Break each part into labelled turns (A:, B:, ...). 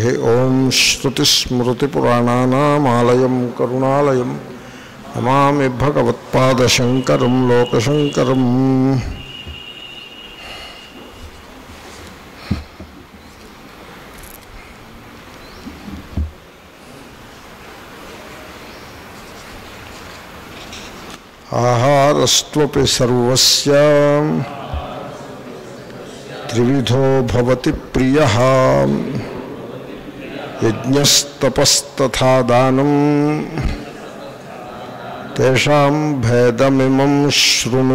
A: ఓం శ్రుతిస్మృతిపురాణానామాలయం కరుణాలయం నమామి భగవత్పాదశంకరం లోకశంకరం. ఆహారస్త్వపి సర్వస్య త్రివిధో భవతి ప్రియః యజ్ఞస్తపస్తథా దానం తేషాం భేదమిమం శృణు.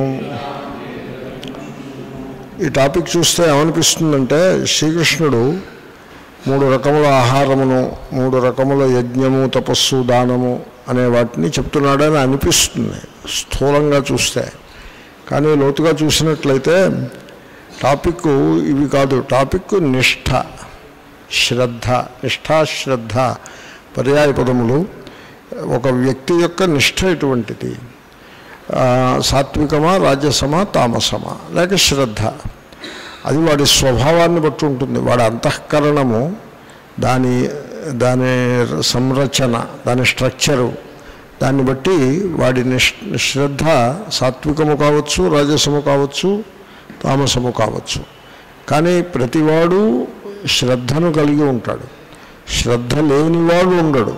A: ఈ టాపిక్ చూస్తే ఏమనిపిస్తుందంటే శ్రీకృష్ణుడు 3 రకముల ఆహారమును, 3 రకముల యజ్ఞము, తపస్సు, దానము అనే వాటిని చెప్తున్నాడని అనిపిస్తుంది స్థూలంగా చూస్తే. కానీ లోతుగా చూసినట్లయితే టాపిక్ ఇవి కాదు. టాపిక్ నిష్ఠ, శ్రద్ధ. నిష్ఠాశ్రద్ధ పర్యాయ పదములు. ఒక వ్యక్తి యొక్క నిష్ఠ ఎటువంటిది, సాత్వికమా, రాజసమా, తామసమా, లేక శ్రద్ధ, అది వాడి స్వభావాన్ని బట్టి ఉంటుంది. వాడి అంతఃకరణము, దాని సంరచన, దాని స్ట్రక్చరు, దాన్ని బట్టి వాడి శ్రద్ధ సాత్వికము కావచ్చు, రాజసము కావచ్చు, తామసము కావచ్చు. కానీ ప్రతివాడు శ్రద్ధను కలిగి ఉంటాడు. శ్రద్ధ లేనివాడు ఉండడు.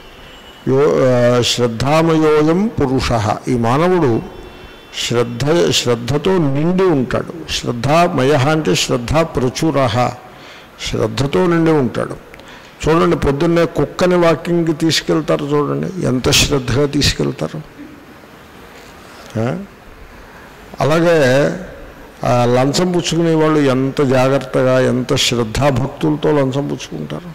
A: శ్రద్ధామయోయం పురుష. ఈ మానవుడు శ్రద్ధతో నిండి ఉంటాడు. శ్రద్ధామయ అంటే శ్రద్ధ ప్రచుర, శ్రద్ధతో నిండి ఉంటాడు. చూడండి, పొద్దున్నే కుక్కని వాకింగ్కి తీసుకెళ్తారు, చూడండి ఎంత శ్రద్ధగా తీసుకెళ్తారు. అలాగే లంచం పుచ్చుకునే వాళ్ళు ఎంత జాగ్రత్తగా, ఎంత శ్రద్ధాభక్తులతో లంచం పుచ్చుకుంటారు.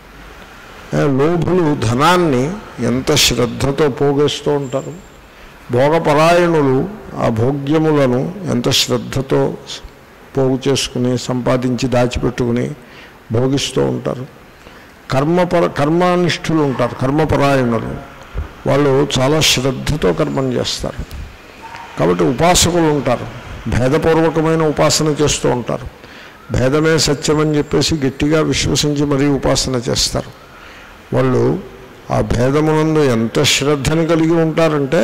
A: లోభులు ధనాన్ని ఎంత శ్రద్ధతో పోగేస్తూ ఉంటారు. భోగపరాయణులు ఆ భోగ్యములను ఎంత శ్రద్ధతో పోగు చేసుకుని, సంపాదించి, దాచిపెట్టుకుని భోగిస్తూ ఉంటారు. కర్మనిష్ఠులు ఉంటారు, కర్మపరాయణులు. వాళ్ళు చాలా శ్రద్ధతో కర్మం చేస్తారు. కాబట్టి ఉపాసకులు ఉంటారు, భేదపూర్వకమైన ఉపాసన చేస్తూ ఉంటారు. భేదమే సత్యమని చెప్పేసి గట్టిగా విశ్వసించి మరీ ఉపాసన చేస్తారు. వాళ్ళు ఆ భేదమునందు ఎంత శ్రద్ధని కలిగి ఉంటారంటే,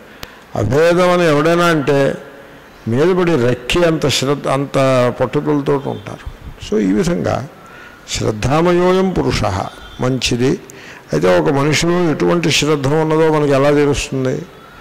A: అభేదం అని ఎవడైనా అంటే మీదపడి రెక్కి అంత పట్టుదలతో ఉంటారు. సో ఈ విధంగా శ్రద్ధామయోయం పురుష మంచిది. అయితే ఒక మనిషిలో ఎటువంటి శ్రద్ధ ఉన్నదో మనకి ఎలా తెలుస్తుంది?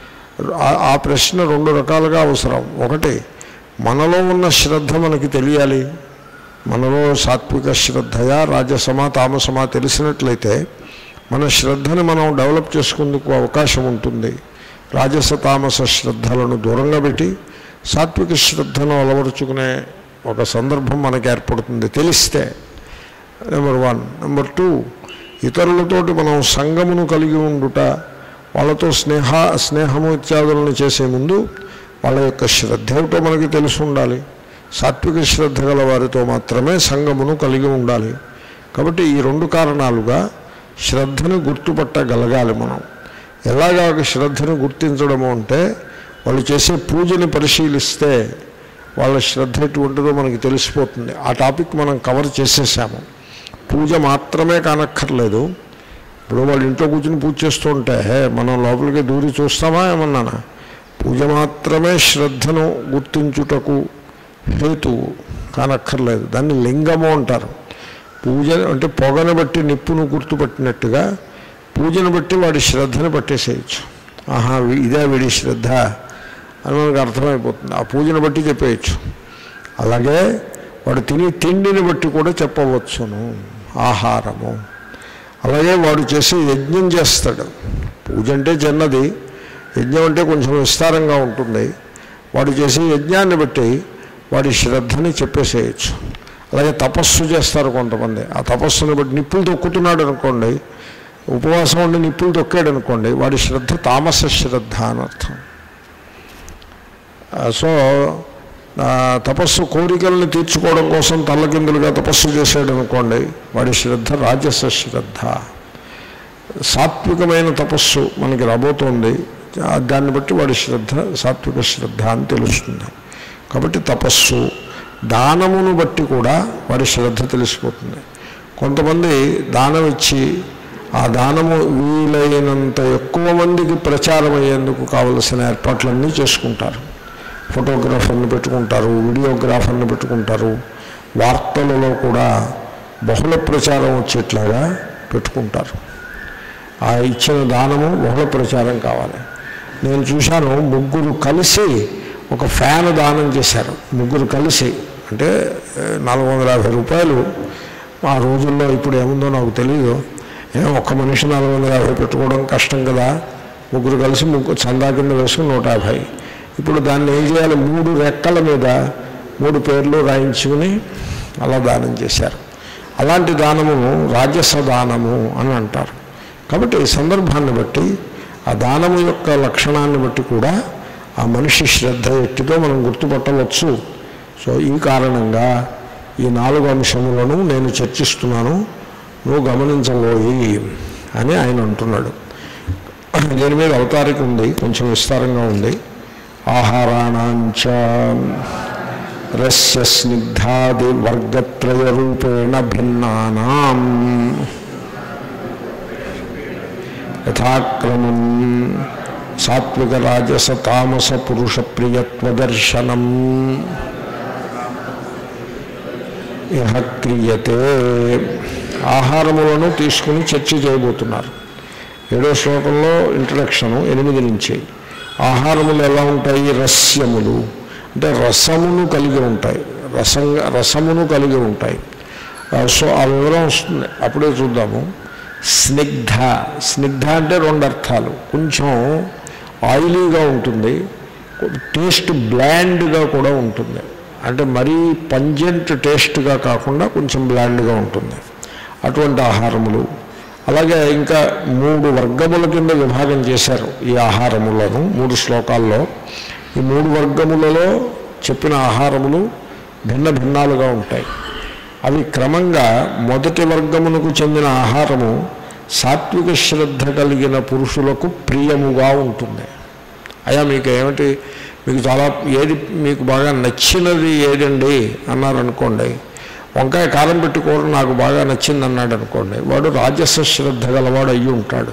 A: ఆ ప్రశ్న 2 రకాలుగా అవసరం. ఒకటి, మనలో ఉన్న శ్రద్ధ మనకి తెలియాలి. మనలో సాత్విక శ్రద్ధయా, రాజసమా, తామసమా తెలిసినట్లయితే మన శ్రద్ధని మనం డెవలప్ చేసుకుందుకు అవకాశం ఉంటుంది. రాజస తామస శ్రద్ధలను దూరంగా పెట్టి సాత్విక శ్రద్ధను అలవరుచుకునే ఒక సందర్భం మనకి ఏర్పడుతుంది తెలిస్తే. నెంబర్ 1. నెంబర్ 2, ఇతరులతోటి మనం సంగమును కలిగి ఉండుట, వాళ్ళతో స్నేహము ఇత్యాదులను చేసే ముందు వాళ్ళ యొక్క శ్రద్ధ ఏమిటో మనకి తెలిసి ఉండాలి. సాత్విక శ్రద్ధ గల వారితో మాత్రమే సంగమును కలిగి ఉండాలి. కాబట్టి ఈ 2 కారణాలుగా శ్రద్ధను గుర్తుపట్టగలగాలి మనం. ఎలాగా శ్రద్ధను గుర్తించడము అంటే, వాళ్ళు చేసే పూజని పరిశీలిస్తే వాళ్ళ శ్రద్ధ ఎటువంటిదో మనకి తెలిసిపోతుంది. ఆ టాపిక్ మనం కవర్ చేసేసాము. పూజ మాత్రమే కానక్కర్లేదు. ఇప్పుడు వాళ్ళు ఇంట్లో కూర్చుని పూజ చేస్తూ ఉంటే మనం లోపలికి దూరి చూస్తామా ఏమన్నానా? పూజ మాత్రమే శ్రద్ధను గుర్తించుటకు హేతువు కానక్కర్లేదు. దాన్ని లింగము అంటారు. పూజ అంటే పొగను బట్టి నిప్పును గుర్తుపట్టినట్టుగా పూజను బట్టి వాడి శ్రద్ధను పట్టేసేయచ్చు. ఆహా, ఇదే వీడి శ్రద్ధ అని మనకు అర్థమైపోతుంది. ఆ పూజను బట్టి చెప్పేయచ్చు. అలాగే వాడు తిని తిండిని బట్టి కూడా చెప్పవచ్చును ఆహారము. అలాగే వాడు చేసే యజ్ఞం చేస్తాడు. పూజ అంటే చిన్నది, యజ్ఞం అంటే కొంచెం విస్తారంగా ఉంటుంది. వాడు చేసే యజ్ఞాన్ని బట్టి వాడి శ్రద్ధని చెప్పేసేయచ్చు. అలాగే తపస్సు చేస్తారు కొంతమంది. ఆ తపస్సుని బట్టి నిప్పులు తొక్కుతున్నాడు అనుకోండి, ఉపవాసం ఉండి నిప్పులు తొక్కాడు అనుకోండి, వాడి శ్రద్ధ తామస శ్రద్ధ అని అర్థం. సో తపస్సు కోరికలను తీర్చుకోవడం కోసం తల్లకిందులుగా తపస్సు చేశాడు అనుకోండి, వాడి శ్రద్ధ రాజస శ్రద్ధ. సాత్వికమైన తపస్సు మనకి రాబోతోంది, దాన్ని బట్టి వాడి శ్రద్ధ సాత్విక శ్రద్ధ అని తెలుస్తుంది. కాబట్టి తపస్సు, దానమును బట్టి కూడా వాడి శ్రద్ధ తెలిసిపోతుంది. కొంతమంది దానం ఇచ్చి ఆ దానము వీలైనంత ఎక్కువ మందికి ప్రచారం అయ్యేందుకు కావలసిన ఏర్పాట్లన్నీ చేసుకుంటారు. ఫోటోగ్రాఫర్ని పెట్టుకుంటారు, వీడియోగ్రాఫర్ని పెట్టుకుంటారు, వార్తలలో కూడా బహుళ ప్రచారం వచ్చేట్లాగా పెట్టుకుంటారు. ఆ ఇచ్చిన దానము బహుళ ప్రచారం కావాలి. నేను చూశాను, ముగ్గురు కలిసి ఒక ఫ్యాన్ దానం చేశారు. ముగ్గురు కలిసి, అంటే 450 రూపాయలు. ఆ రోజుల్లో ఇప్పుడు ఏముందో నాకు తెలియదు. ఒక్క మనిషి 450 పెట్టుకోవడం కష్టం కదా. ముగ్గురు కలిసి చందా కింద వేసుకుని 150. ఇప్పుడు దాన్ని ఏం చేయాలి, 3 రెక్కల మీద 3 పేర్లు రాయించుకుని అలా దానం చేశారు. అలాంటి దానము రాజస దానము అని అంటారు. కాబట్టి ఈ సందర్భాన్ని బట్టి, ఆ దానము యొక్క లక్షణాన్ని బట్టి కూడా ఆ మనిషి శ్రద్ధ ఎట్టితో మనం గుర్తుపట్టవచ్చు. సో ఈ కారణంగా ఈ 4 అంశములను నేను చర్చిస్తున్నాను, నువ్వు గమనించబోయి అని ఆయన అంటున్నాడు. దీని మీద అవతారిక ఉంది, కొంచెం విస్తారంగా ఉంది. ఆహారాణాంచ రస్య స్నిగ్ధాది వర్గత్రయ రూపేణ భిన్నానాం యథాక్రమం సాత్విక రాజస తామస పురుష ప్రియత్వ దర్శనం ఇహ క్రియతే. ఆహారములను తీసుకుని చర్చ చేయబోతున్నారు. 7వ శ్లోకంలో ఇంట్రడక్షను 8 నుంచి. ఆహారములు ఎలా ఉంటాయి? రస్యములు అంటే రసమును కలిగి ఉంటాయి, రసమును కలిగి ఉంటాయి. సో ఆ వివరం వస్తుంది, అప్పుడే చూద్దాము. స్నిగ్ధ, స్నిగ్ధ అంటే 2 అర్థాలు. కొంచెం ఆయిలీగా ఉంటుంది, టేస్ట్ బ్లాండ్గా కూడా ఉంటుంది. అంటే మరీ పంజెంట్ టేస్ట్గా కాకుండా కొంచెం బ్లాండ్గా ఉంటుంది. అటువంటి ఆహారములు. అలాగే ఇంకా 3 వర్గముల కింద విభాగం చేశారు ఈ ఆహారములను 3 శ్లోకాల్లో. ఈ 3 వర్గములలో చెప్పిన ఆహారములు భిన్న భిన్నాలుగా ఉంటాయి. అవి క్రమంగా మొదటి వర్గమునకు చెందిన ఆహారము సాత్విక శ్రద్ధ కలిగిన పురుషులకు ప్రియముగా ఉంటుంది. అయ్యా మీకు ఏమిటి, మీకు చాలా ఏది మీకు బాగా నచ్చినది ఏదండి అన్నారనుకోండి, వంకాయ కారం పెట్టుకోవడం నాకు బాగా నచ్చింది అన్నాడు అనుకోండి, వాడు రాజస శ్రద్ధ గలవాడు అయ్యి ఉంటాడు.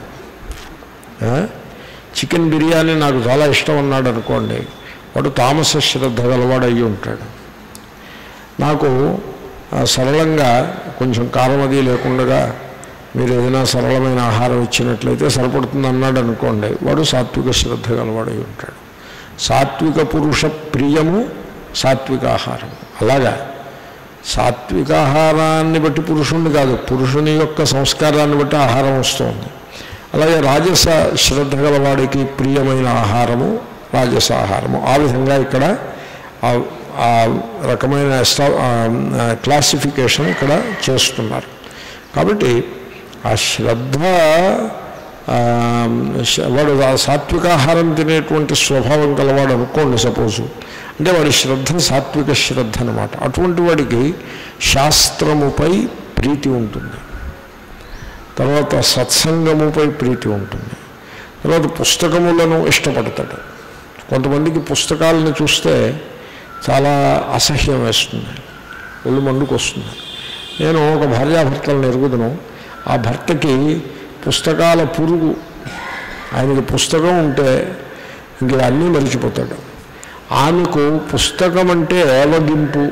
A: చికెన్ బిర్యానీ నాకు చాలా ఇష్టం అన్నాడు అనుకోండి, వాడు తామస శ్రద్ధ గలవాడు అయ్యి ఉంటాడు. నాకు సరళంగా కొంచెం కారం అది లేకుండా మీరు ఏదైనా సరళమైన ఆహారం ఇచ్చినట్లయితే సరిపడుతుంది అన్నాడు అనుకోండి, వాడు సాత్విక శ్రద్ధ గలవాడు అయి ఉంటాడు. సాత్విక పురుష ప్రియము సాత్విక ఆహారం. అలాగా సాత్విక ఆహారాన్ని బట్టి పురుషుణ్ణి కాదు, పురుషుని యొక్క సంస్కారాన్ని బట్టి ఆహారం వస్తుంది. అలాగే రాజస శ్రద్ధ గలవాడికి ప్రియమైన ఆహారము రాజస ఆహారము. ఆ విధంగా ఇక్కడ ఆ రకమైన క్లాసిఫికేషన్ ఇక్కడ చేస్తున్నారు. కాబట్టి ఆ శ్రద్ధ, వాడు సాత్వికాహారం తినేటువంటి స్వభావం కలవాడు అనుకోండి సపోజు, అంటే వాడి శ్రద్ధ సాత్విక శ్రద్ధ అన్నమాట. అటువంటి వాడికి శాస్త్రముపై ప్రీతి ఉంటుంది, తర్వాత సత్సంగముపై ప్రీతి ఉంటుంది, తర్వాత పుస్తకములను ఇష్టపడతాడు. కొంతమందికి పుస్తకాలను చూస్తే చాలా అసహ్యం వేస్తుంది, ఒళ్ళు మండుకు వస్తుంది. నేను ఒక భార్యాభర్తలను ఎరుగుదను. ఆ భర్తకి పుస్తకాల పురుగు. ఆయనకి పుస్తకం ఉంటే ఇంక అన్నీ మరిచిపోతాడు. ఆమెకు పుస్తకం అంటే ఏవగింపు.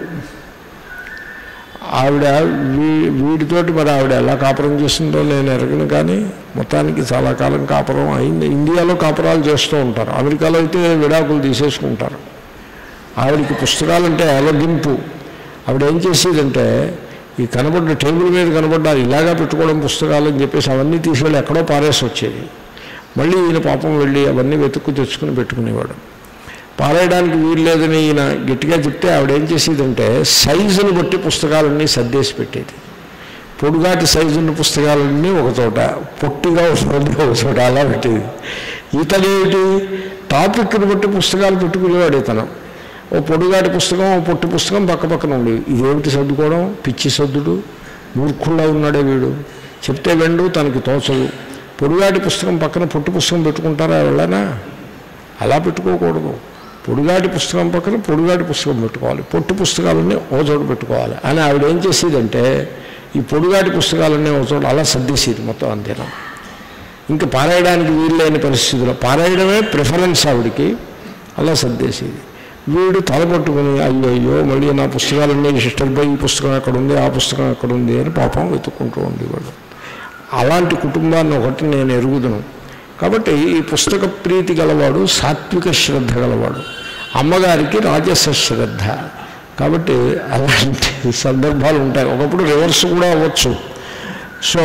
A: ఆవిడ వీడితోటి మరి ఆవిడ ఎలా కాపురం చేసిందో నేను ఎరగను, కానీ మొత్తానికి చాలా కాలం కాపురం అయింది. ఇండియాలో కాపురాలు చేస్తూ ఉంటారు, అమెరికాలో అయితే విడాకులు తీసేసుకుంటారు. ఆవిడికి పుస్తకాలంటే ఏవగింపు. ఆవిడ ఏం చేసేదంటే, ఈ కనబడ్డ టేబుల్ మీద కనబడ్డా ఇలాగా పెట్టుకోవడం పుస్తకాలు అని చెప్పేసి అవన్నీ తీసుకెళ్ళి ఎక్కడో పారేసి వచ్చేది. మళ్ళీ ఈయన పాపం వెళ్ళి అవన్నీ వెతుక్కు తెచ్చుకుని పెట్టుకునేవాడు. పారేయడానికి వీలు లేదని ఈయన గట్టిగా చెప్తే ఆవిడ ఏం చేసేదంటే సైజును బట్టి పుస్తకాలన్నీ సర్దేసి పెట్టేది. పొడుగాటి సైజున్న పుస్తకాలన్నీ ఒక చోట, పొట్టిగా ఒక చోట అలా పెట్టేది. ఇతనేమిటి టాపిక్ని బట్టి పుస్తకాలు పెట్టుకునేవాడు ఇతను. ఓ పొడుగాటి పుస్తకం, ఓ పొట్టి పుస్తకం పక్క పక్కన ఉండేవి. ఇదేమిటి సర్దుకోవడం, పిచ్చి సర్దుడు, మూర్ఖుల్లా ఉన్నాడే వీడు, చెప్తే వెండు తనకి తోచదు. పొడుగాటి పుస్తకం పక్కన పొట్టి పుస్తకం పెట్టుకుంటారా ఎవరైనా? అలా పెట్టుకోకూడదు. పొడుగాటి పుస్తకం పక్కన పొడుగాటి పుస్తకం పెట్టుకోవాలి, పొట్టి పుస్తకాలన్నీ ఓ చోట పెట్టుకోవాలి అని ఆవిడ ఏం చేసేదంటే ఈ పొడుగాటి పుస్తకాలన్నీ అవుతాడు అలా సర్దేసేది మొత్తం అంతేనా. ఇంకా పారాయడానికి వీల్లేని పరిస్థితుల్లో పారాయడమే ప్రిఫరెన్స్ ఆవిడికి, అలా సర్దేసేది. వీడు తలపట్టుకుని అయ్యో మళ్ళీ నా పుస్తకాలన్నీ సిస్టర్ బై ఈ పుస్తకం ఎక్కడుంది, ఆ పుస్తకం ఎక్కడుంది అని పాపం వెతుక్కుంటూ ఉండేవాడు. అలాంటి కుటుంబాన్ని ఒకటి నేను ఎరుగుదును. కాబట్టి ఈ పుస్తక ప్రీతి గలవాడు సాత్విక శ్రద్ధ గలవాడు, అమ్మగారికి రాజస శ్రద్ధ. కాబట్టి అలాంటి సందర్భాలు ఉంటాయి. ఒకప్పుడు రివర్స్ కూడా అవ్వచ్చు. సో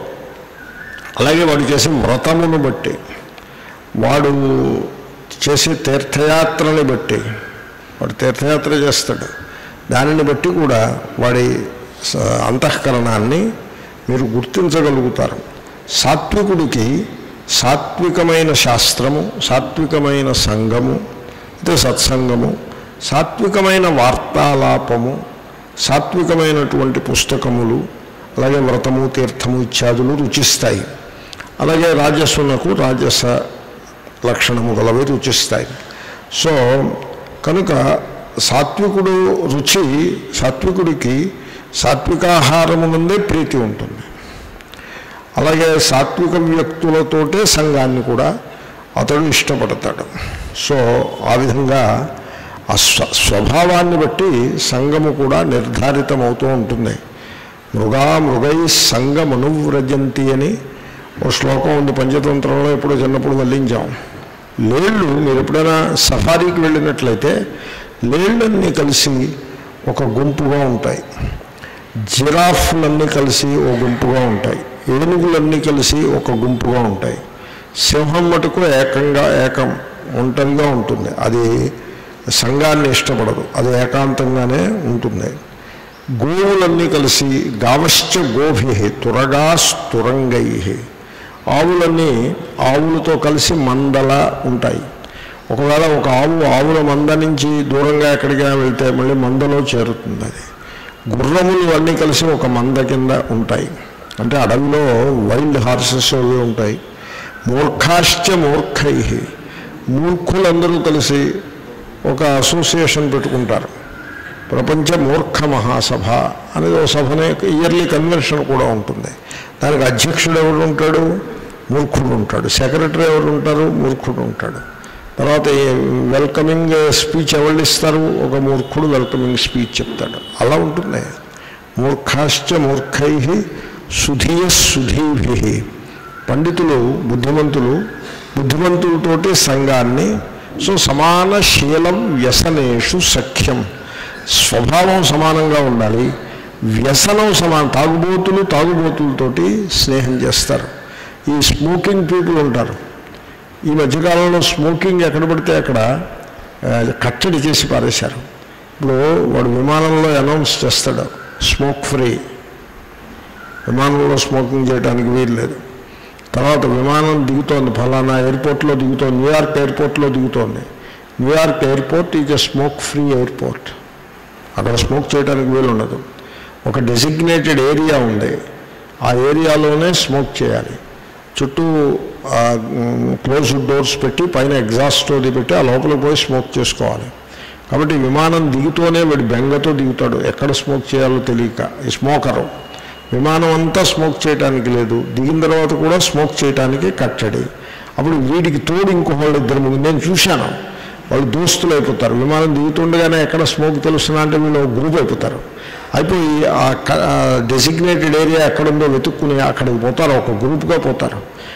A: అలాగే వాడు చేసే వ్రతమును బట్టి, వాడు చేసే తీర్థయాత్రని బట్టి, వాడు తీర్థయాత్ర చేస్తాడు, దానిని బట్టి కూడా వాడి అంతఃకరణాన్ని మీరు గుర్తించగలుగుతారు. సాత్వికుడికి సాత్వికమైన శాస్త్రము, సాత్వికమైన సంఘము అంటే సత్సంగము, సాత్వికమైన వార్తాలాపము, సాత్వికమైనటువంటి పుస్తకములు, అలాగే వ్రతము తీర్థము ఇత్యాదులు రుచిస్తాయి. అలాగే రాజసునకు రాజస లక్షణము గలవి రుచిస్తాయి. సో కనుక సాత్వికుడు రుచి, సాత్వికుడికి సాత్వికాహారము నుండే ప్రీతి ఉంటుంది. అలాగే సాత్విక వ్యక్తులతోటే సంఘాన్ని కూడా అతడు ఇష్టపడతాడు. సో ఆ విధంగా ఆ స్వభావాన్ని బట్టి సంఘము కూడా నిర్ధారితమవుతూ ఉంటుంది. మృగై సంఘమనువ్రజంతి అని ఓ శ్లోకం ఉంది పంచతంత్రంలో, ఎప్పుడో చిన్నప్పుడు వల్లించాం. లేళ్ళు మీరు ఎప్పుడైనా సఫారీకి వెళ్ళినట్లయితే లేళ్ళన్నీ కలిసి ఒక గుంపుగా ఉంటాయి, జిరాఫ్లన్నీ కలిసి ఒక గుంపుగా ఉంటాయి, ఏనుగులన్నీ కలిసి ఒక గుంపుగా ఉంటాయి, సింహం మటుకు ఏకం ఒంటరిగా ఉంటుంది. అది సంఘాన్ని ఇష్టపడదు, అది ఏకాంతంగానే ఉంటుంది. గోవులన్నీ కలిసి గావశ్చ గోభి తురగాస్తురంగై, ఆవులన్నీ ఆవులతో కలిసి మందల ఉంటాయి. ఒకవేళ ఒక ఆవుల మంద నుంచి దూరంగా ఎక్కడికైనా వెళ్తే మళ్ళీ మందలో చేరుతుంది. అది గుర్రములు అన్నీ కలిసి ఒక మంద కింద ఉంటాయి. అంటే అడవిలో వైల్డ్ హార్సెస్ అవి ఉంటాయి. మూర్ఖాశ్చ మూర్ఖై, మూర్ఖులందరూ కలిసి ఒక అసోసియేషన్ పెట్టుకుంటారు. ప్రపంచ మూర్ఖ మహాసభ అనేది ఒక సభనే, ఇయర్లీ కన్వెన్షన్ కూడా ఉంటుంది. దానికి అధ్యక్షుడు ఎవరు ఉంటాడు? మూర్ఖుడు ఉంటాడు. సెక్రటరీ ఎవరు ఉంటారు? మూర్ఖుడు ఉంటాడు. తర్వాత వెల్కమింగ్ స్పీచ్ ఎవరు ఇస్తారు? ఒక మూర్ఖుడు వెల్కమింగ్ స్పీచ్ చెప్తాడు. అలా ఉంటుంది. మూర్ఖాశ్చ మూర్ఖై సుధీయ సుధీభి, పండితులు బుద్ధిమంతులతోటి సంఘాన్ని. సో సమాన శీలం వ్యసనేషు సఖ్యం, స్వభావం సమానంగా ఉండాలి, వ్యసనం సమానం. తాగుబోతులతోటి స్నేహం చేస్తారు. ఈ స్మోకింగ్ పీపుల్ ఉంటారు. ఈ మధ్యకాలంలో స్మోకింగ్ ఎక్కడ పడితే అక్కడ కట్టడి చేసి పారేశారు. ఇప్పుడు వాడు విమానంలో అనౌన్స్ చేస్తాడు స్మోక్ ఫ్రీ, విమానంలో స్మోకింగ్ చేయడానికి వీలు లేదు. తర్వాత విమానం దిగుతోంది, ఫలానా ఎయిర్పోర్ట్లో దిగుతోంది, న్యూయార్క్ ఎయిర్పోర్ట్లో దిగుతోంది. New York airport is a smoke free airport, అక్కడ స్మోక్ చేయడానికి వీలు ఉండదు. ఒక డెసిగ్నేటెడ్ ఏరియా ఉంది, ఆ ఏరియాలోనే స్మోక్ చేయాలి. చుట్టూ క్లోజ్డ్ డోర్స్ పెట్టి పైన ఎగ్జాస్ట్ అది పెట్టి ఆ లోపలికి పోయి స్మోక్ చేసుకోవాలి. కాబట్టి విమానం దిగుతూనే వాడి బెంగతో దిగుతాడు, ఎక్కడ స్మోక్ చేయాలో తెలియక. ఈ స్మోకరు విమానం అంతా స్మోక్ చేయడానికి లేదు, దిగిన తర్వాత కూడా స్మోక్ చేయడానికి కట్టడి. అప్పుడు వీడికి తోడు ఇంకొకళ్ళు ఇద్దరు ముగ్గురు నేను చూశాను, వాళ్ళు దోస్తులు అయిపోతారు. విమానం దిగుతుండగానే ఎక్కడ స్మోక్ తెలుస్తున్నా అంటే వీళ్ళు గ్రూప్ అయిపోతారు. అయిపోయి ఆ డెసిగ్నేటెడ్ ఏరియా ఎక్కడుందో వెతుక్కుని అక్కడికి పోతారు, ఒక గ్రూప్గా పోతారు.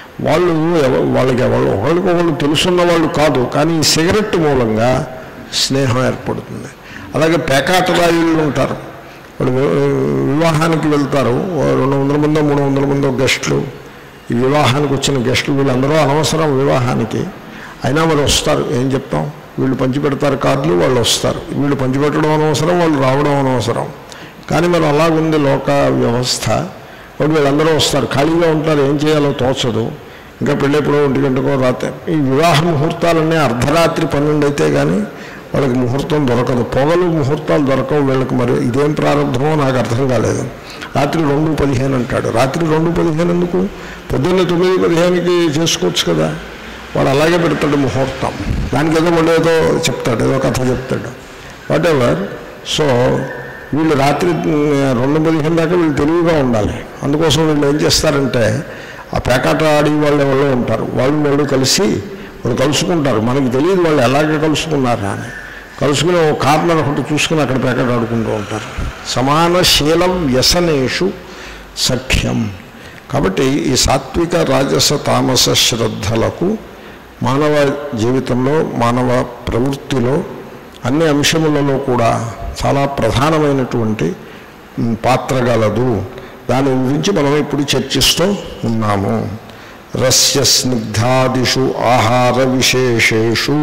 A: ఒకరికొకళ్ళు తెలుసున్న వాళ్ళు కాదు, కానీ ఈ సిగరెట్ మూలంగా స్నేహం ఏర్పడుతుంది. అలాగే పేకాటరాయుళ్ళు ఉంటారు, వాళ్ళు వివాహానికి వెళ్తారు. 200 మందో 300 మందో గెస్టులు, ఈ వివాహానికి వచ్చిన గెస్టులు వీళ్ళందరూ అనవసరం వివాహానికి, అయినా మరి వస్తారు. ఏం చెప్తాం, వీళ్ళు పంచిపెడతారు కార్డులు, వాళ్ళు వస్తారు. వీళ్ళు పంచిపెట్టడం అనవసరం, వాళ్ళు రావడం అనవసరం. కానీ మరి అలాగుంది లోక వ్యవస్థ. వాళ్ళు వీళ్ళందరూ వస్తారు, ఖాళీగా ఉంటారు, ఏం చేయాలో తోచదు. ఇంకా పెళ్ళెప్పుడో 1 గంటకో రాత్రి. ఈ వివాహ ముహూర్తాలన్నీ అర్ధరాత్రి 12 అయితే కానీ వాళ్ళకి ముహూర్తం దొరకదు. పొగలు ముహూర్తాలు దొరకవు వీళ్ళకి. మరి ఇదేం ప్రారంభమో నాకు అర్థం కాలేదు. రాత్రి 2:15 అంటాడు. రాత్రి 2:15 ఎందుకు? పొద్దున్న 9:15కి చేసుకోవచ్చు కదా. వాడు అలాగే పెడతాడు ముహూర్తం. దానికి ఏదో మళ్ళీ ఏదో చెప్తాడు, ఏదో కథ చెప్తాడు, వాట్ ఎవర్. సో వీళ్ళు రాత్రి 2:15 దాకా వీళ్ళు తెలివిగా ఉండాలి. అందుకోసం వీళ్ళు ఏం చేస్తారంటే ఆ పేకాట ఆడి వాళ్ళు ఉంటారు, వాళ్ళు కలిసి వాళ్ళు కలుసుకుంటారు. మనకి తెలియదు వాళ్ళు ఎలాగే కలుసుకున్నారా అని. కలుసుకుని ఓ కార్నర్ ఒకటి చూసుకుని అక్కడ పేకాట ఆడుకుంటూ ఉంటారు. సమాన శీలం వ్యసనేషు సఖ్యం. కాబట్టి ఈ సాత్విక రాజస తామస శ్రద్ధలకు మానవ జీవితంలో మానవ ప్రవృత్తిలో అన్ని అంశములలో కూడా చాలా ప్రధానమైనటువంటి పాత్ర గలదు. దాని గురించి మనం ఇప్పుడు చర్చిస్తూ ఉన్నాము. రస్య స్నిగ్ధాదిషు ఆహార విశేషేషు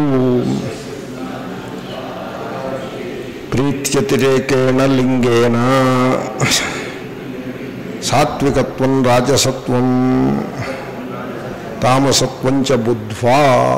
A: ప్రీత్యతిరేకేణ లింగేన సాత్వికత్వం రాజసత్వం తామసత్వం చ బుద్ధ్వా.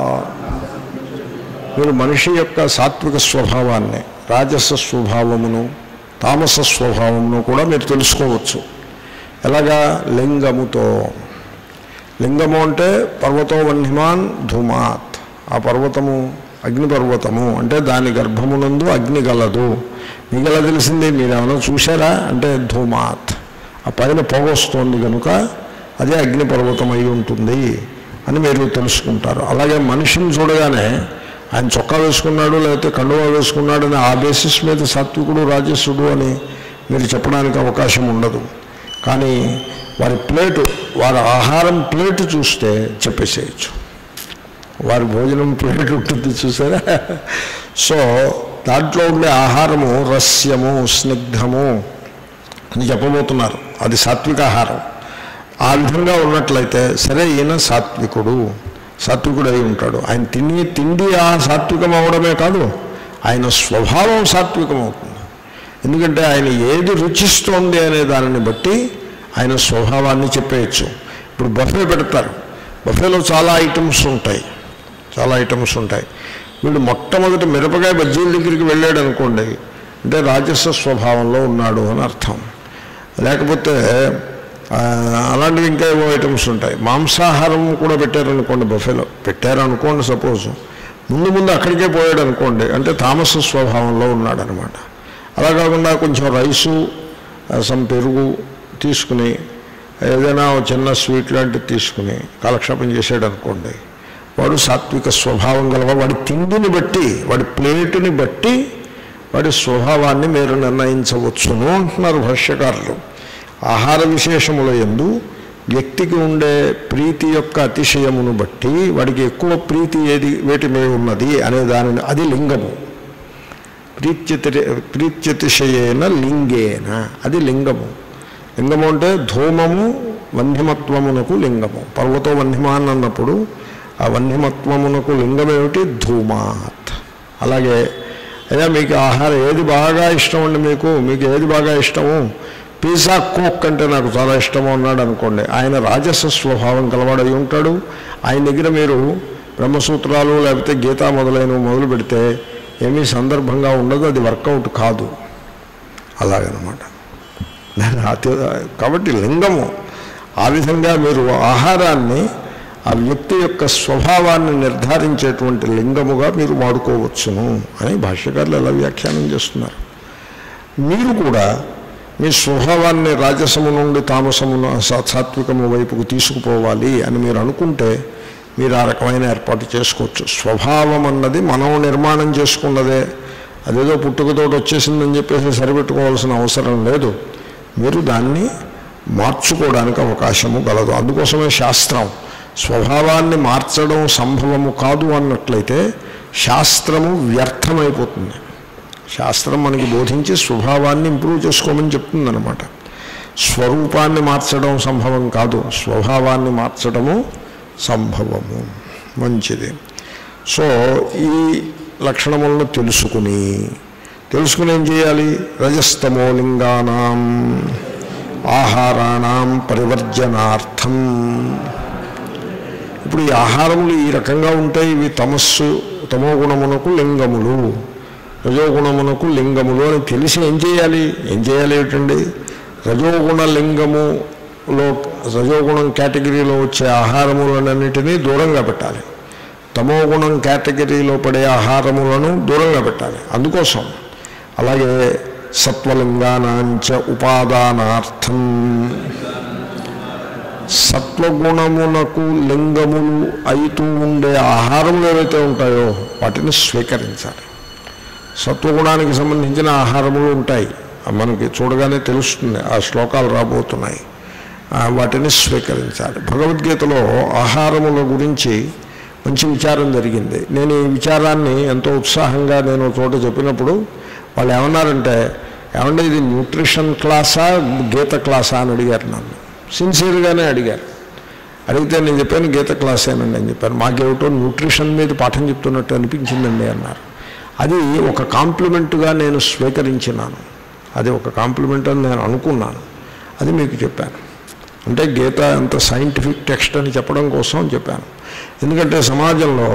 A: మీరు మనిషి యొక్క సాత్విక స్వభావాన్ని, రాజస స్వభావమును, తామస స్వభావమును కూడా మీరు తెలుసుకోవచ్చు. ఎలాగా? లింగముతో. లింగము అంటే పర్వతో వన్హిమాన్ ధూమాత్. ఆ పర్వతము అగ్నిపర్వతము అంటే దాని గర్భమునందు అగ్ని గలదు. మీకు ఎలా తెలిసింది? మీరు ఏమైనా చూశారా అంటే ధూమాత్, ఆ పైన పొగ వస్తుంది కనుక అదే అగ్నిపర్వతం అయి ఉంటుంది అని మీరు తెలుసుకుంటారు. అలాగే మనిషిని చూడగానే ఆయన చొక్కా వేసుకున్నాడు లేకపోతే కండువా వేసుకున్నాడు అని ఆ బేసిస్ మీద సాత్వికుడు రాజసుడు అని మీరు చెప్పడానికి అవకాశం ఉండదు. కానీ వారి ప్లేటు, వారి ఆహారం ప్లేటు చూస్తే చెప్పేసేయచ్చు. వారి భోజనం ప్లేట్ ఉంటుంది చూసారా. సో దాంట్లో ఉండే ఆహారము రస్యము స్నిగ్ధము అని చెప్పబోతున్నారు. అది సాత్విక ఆహారం. ఆ విధంగా ఉన్నట్లయితే సరే ఈయన సాత్వికుడు అయి ఉంటాడు. ఆయన తిండి ఆ సాత్వికం అవడమే కాదు, ఆయన స్వభావం సాత్వికం అవుతుంది. ఎందుకంటే ఆయన ఏది రుచిస్తోంది అనే దానిని బట్టి ఆయన స్వభావాన్ని చెప్పేయచ్చు. ఇప్పుడు బఫే పెడతారు, బఫేలో చాలా ఐటమ్స్ ఉంటాయి. వీడు మొట్టమొదటి మిరపకాయ బజ్జీల దగ్గరికి వెళ్ళాడు అనుకోండి అంటే రాజస స్వభావంలో ఉన్నాడు అని అర్థం. లేకపోతే అలాంటివి ఇంకా ఏవో ఐటమ్స్ ఉంటాయి. మాంసాహారం కూడా పెట్టారనుకోండి, బఫేలో పెట్టారనుకోండి, సపోజ్ ముందు అక్కడికే పోయాడు అనుకోండి అంటే తామస స్వభావంలో ఉన్నాడనమాట. అలా కాకుండా కొంచెం రైసు పెరుగు తీసుకుని ఏదైనా చిన్న స్వీట్ లాంటివి తీసుకుని కాలక్షేపం చేసాడు అనుకోండి, వాడు సాత్విక స్వభావం గలవాడు. వాడి తిండిని బట్టి, వాడి ప్లేటుని బట్టి వాడి స్వభావాన్ని మీరు నిర్ణయించవచ్చును అంటున్నారు భాష్యకారులు. ఆహార విశేషముల యందు వ్యక్తికి ఉండే ప్రీతి యొక్క అతిశయమును బట్టి వాడికి ఎక్కువ ప్రీతి వేటి మీద ఉన్నది అనే దానిని, అది లింగము. ప్రీత్యతిశయేన లింగేన, అది లింగము. లింగము అంటే ధూమము వన్యమత్వమునకు లింగము. పర్వతో వన్యమాన్ అన్నప్పుడు ఆ వన్యమత్వమునకు లింగం ఏమిటి? ధూమాత్. అలాగే అయ్యా మీకు ఆహారం ఏది బాగా ఇష్టం అండి, మీకు ఏది బాగా ఇష్టము? పిజ్జా కోక్ అంటే నాకు చాలా ఇష్టము అన్నాడు అనుకోండి, ఆయన రాజస స్వభావం కలవాడై ఉంటాడు. ఆయన దగ్గర మీరు బ్రహ్మసూత్రాలు లేకపోతే గీతా మొదలైనవి మొదలు పెడితే ఏమీ సందర్భంగా ఉండదు, అది వర్కౌట్ కాదు. అలాగనమాట. కాబట్టి లింగము ఆ విధంగా మీరు ఆహారాన్ని ఆ వ్యక్తి యొక్క స్వభావాన్ని నిర్ధారించేటువంటి లింగముగా మీరు వాడుకోవచ్చును అని భాష్యకారులు ఎలా వ్యాఖ్యానం చేస్తున్నారు. మీరు కూడా మీ స్వభావాన్ని రాజసము నుండి తామసమును సాత్వికము వైపుకు తీసుకుపోవాలి అని మీరు అనుకుంటే మీరు ఆ రకమైన ఏర్పాటు చేసుకోవచ్చు. స్వభావం అన్నది మనం నిర్మాణం చేసుకున్నదే, అదేదో పుట్టుకతోటి వచ్చేసిందని చెప్పేసి సరిపెట్టుకోవాల్సిన అవసరం లేదు. మీరు దాన్ని మార్చుకోవడానికి అవకాశము గలదు. అందుకోసమే శాస్త్రం స్వభావాన్ని మార్చడం సంభవము కాదు అన్నట్లయితే శాస్త్రము వ్యర్థమైపోతుంది. శాస్త్రం మనకి బోధించి స్వభావాన్ని ఇంప్రూవ్ చేసుకోమని చెప్తుందన్నమాట. స్వరూపాన్ని మార్చడం సంభవం కాదు, స్వభావాన్ని మార్చడము సంభవము. మంచిది. సో ఈ లక్షణములను తెలుసుకుని ఏం చేయాలి? రజస్తమో లింగానాం ఆహారాణం పరివర్జనార్థం. ఇప్పుడు ఈ ఆహారములు ఈ రకంగా ఉంటాయి. ఇవి తమో గుణమునకు లింగములు, రజోగుణమునకు లింగములు అని తెలిసి ఏం చేయాలి ఏమిటండి? రజోగుణ లింగములో రజోగుణం కేటగిరీలో వచ్చే ఆహారములన్నిటినీ దూరంగా పెట్టాలి. తమోగుణం కేటగిరీలో పడే ఆహారములను దూరంగా పెట్టాలి. అందుకోసం అలాగే సత్వలింగానాంచ ఉపాదానార్థం సత్వగుణమునకు లింగములు అయితూ ఉండే ఆహారములు ఏవైతే ఉంటాయో వాటిని స్వీకరించాలి. సత్వగుణానికి సంబంధించిన ఆహారములు ఉంటాయి, మనకి చూడగానే తెలుస్తుంది, ఆ శ్లోకాలు రాబోతున్నాయి. వాటిని స్వీకరించాలి. భగవద్గీతలో ఆహారముల గురించి మంచి విచారం జరిగింది. నేను ఈ విచారాన్ని ఎంతో ఉత్సాహంగా నేను చోట చెప్పినప్పుడు వాళ్ళు ఏమన్నారంటే, ఏమంటే ఇది న్యూట్రిషన్ క్లాసా గీత క్లాసా అని అడిగారు నన్ను. సిన్సియర్గానే అడిగారు. అడిగితే నేను చెప్పాను గీత క్లాసేనండి అని చెప్పాను. మాకేమిటో న్యూట్రిషన్ మీద పాఠం చెప్తున్నట్టు అనిపించిందండి అన్నారు. అది ఒక కాంప్లిమెంట్గా నేను స్వీకరించినాను, అది ఒక కాంప్లిమెంట్ అని నేను అనుకున్నాను. అది మీకు చెప్పాను. అంటే గీత అంత సైంటిఫిక్ టెక్స్ట్ అని చెప్పడం కోసం చెప్పాను. ఎందుకంటే సమాజంలో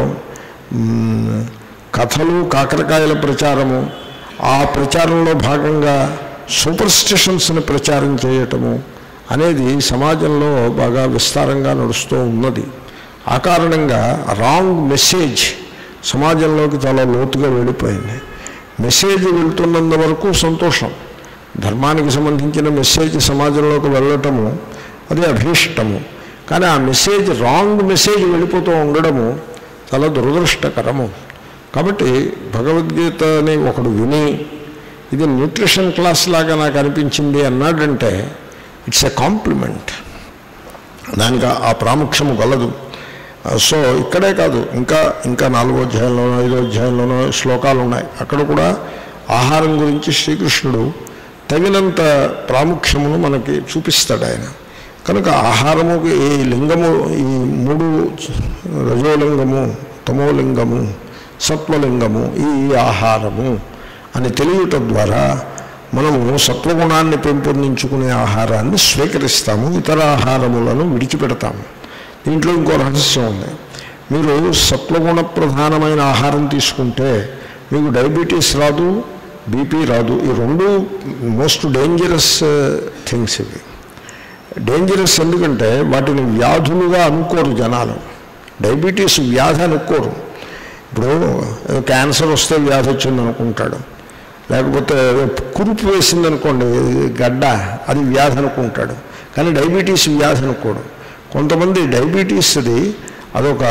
A: కథలు కాకరకాయల ప్రచారము, ఆ ప్రచారంలో భాగంగా సూపర్ స్టిషన్స్ని ప్రచారం చేయటము అనేది సమాజంలో బాగా విస్తారంగా నడుస్తూ ఉన్నది. ఆ కారణంగా రాంగ్ మెసేజ్ సమాజంలోకి చాలా లోతుగా వెళ్ళిపోయింది. మెసేజ్ వెళ్తున్నంత వరకు సంతోషం. ధర్మానికి సంబంధించిన మెసేజ్ సమాజంలోకి వెళ్ళటము అది అభీష్టము. కానీ ఆ మెసేజ్ రాంగ్ మెసేజ్ వెళ్ళిపోతూ ఉండడము చాలా దురదృష్టకరము. కాబట్టి భగవద్గీతని ఒకడు విని ఇది న్యూట్రిషన్ క్లాస్ లాగా నాకు అనిపించింది అన్నాడంటే ఇట్స్ ఎ కాంప్లిమెంట్, దానికి ఆ ప్రాముఖ్యము గలదు. సో ఇక్కడే కాదు, ఇంకా 4వ అధ్యాయంలోనో 5వ అధ్యాయంలోనో శ్లోకాలు ఉన్నాయి. అక్కడ కూడా ఆహారం గురించి శ్రీకృష్ణుడు తగినంత ప్రాముఖ్యమును మనకి చూపిస్తాడు ఆయన. కనుక ఆహారముకి ఈ లింగము, ఈ 3 రజోలింగము, తమోలింగము, సత్వలింగము, ఈ ఆహారము అని తెలియటం ద్వారా మనము సత్వగుణాన్ని పెంపొందించుకునే ఆహారాన్ని స్వీకరిస్తాము, ఇతర ఆహారములను విడిచిపెడతాము. దీంట్లో ఇంకో రహస్యం ఉంది. మీరు సత్వగుణ ప్రధానమైన ఆహారం తీసుకుంటే మీకు డయాబెటీస్ రాదు, బీపీ రాదు. ఈ 2 మోస్ట్ డేంజరస్ థింగ్స్. ఇవి డేంజరస్ ఎందుకంటే వాటిని వ్యాధులుగా అనుకోరు జనాలు. డయాబెటీస్ వ్యాధి అనుకోరు. ఇప్పుడు క్యాన్సర్ వస్తే వ్యాధి వచ్చింది అనుకుంటాడు, లేకపోతే కురుపు వేసిందనుకోండి గడ్డ, అది వ్యాధి అనుకుంటాడు. కానీ డయాబెటీస్ వ్యాధి అనుకోడు. కొంతమంది డయాబెటీస్ది అదొక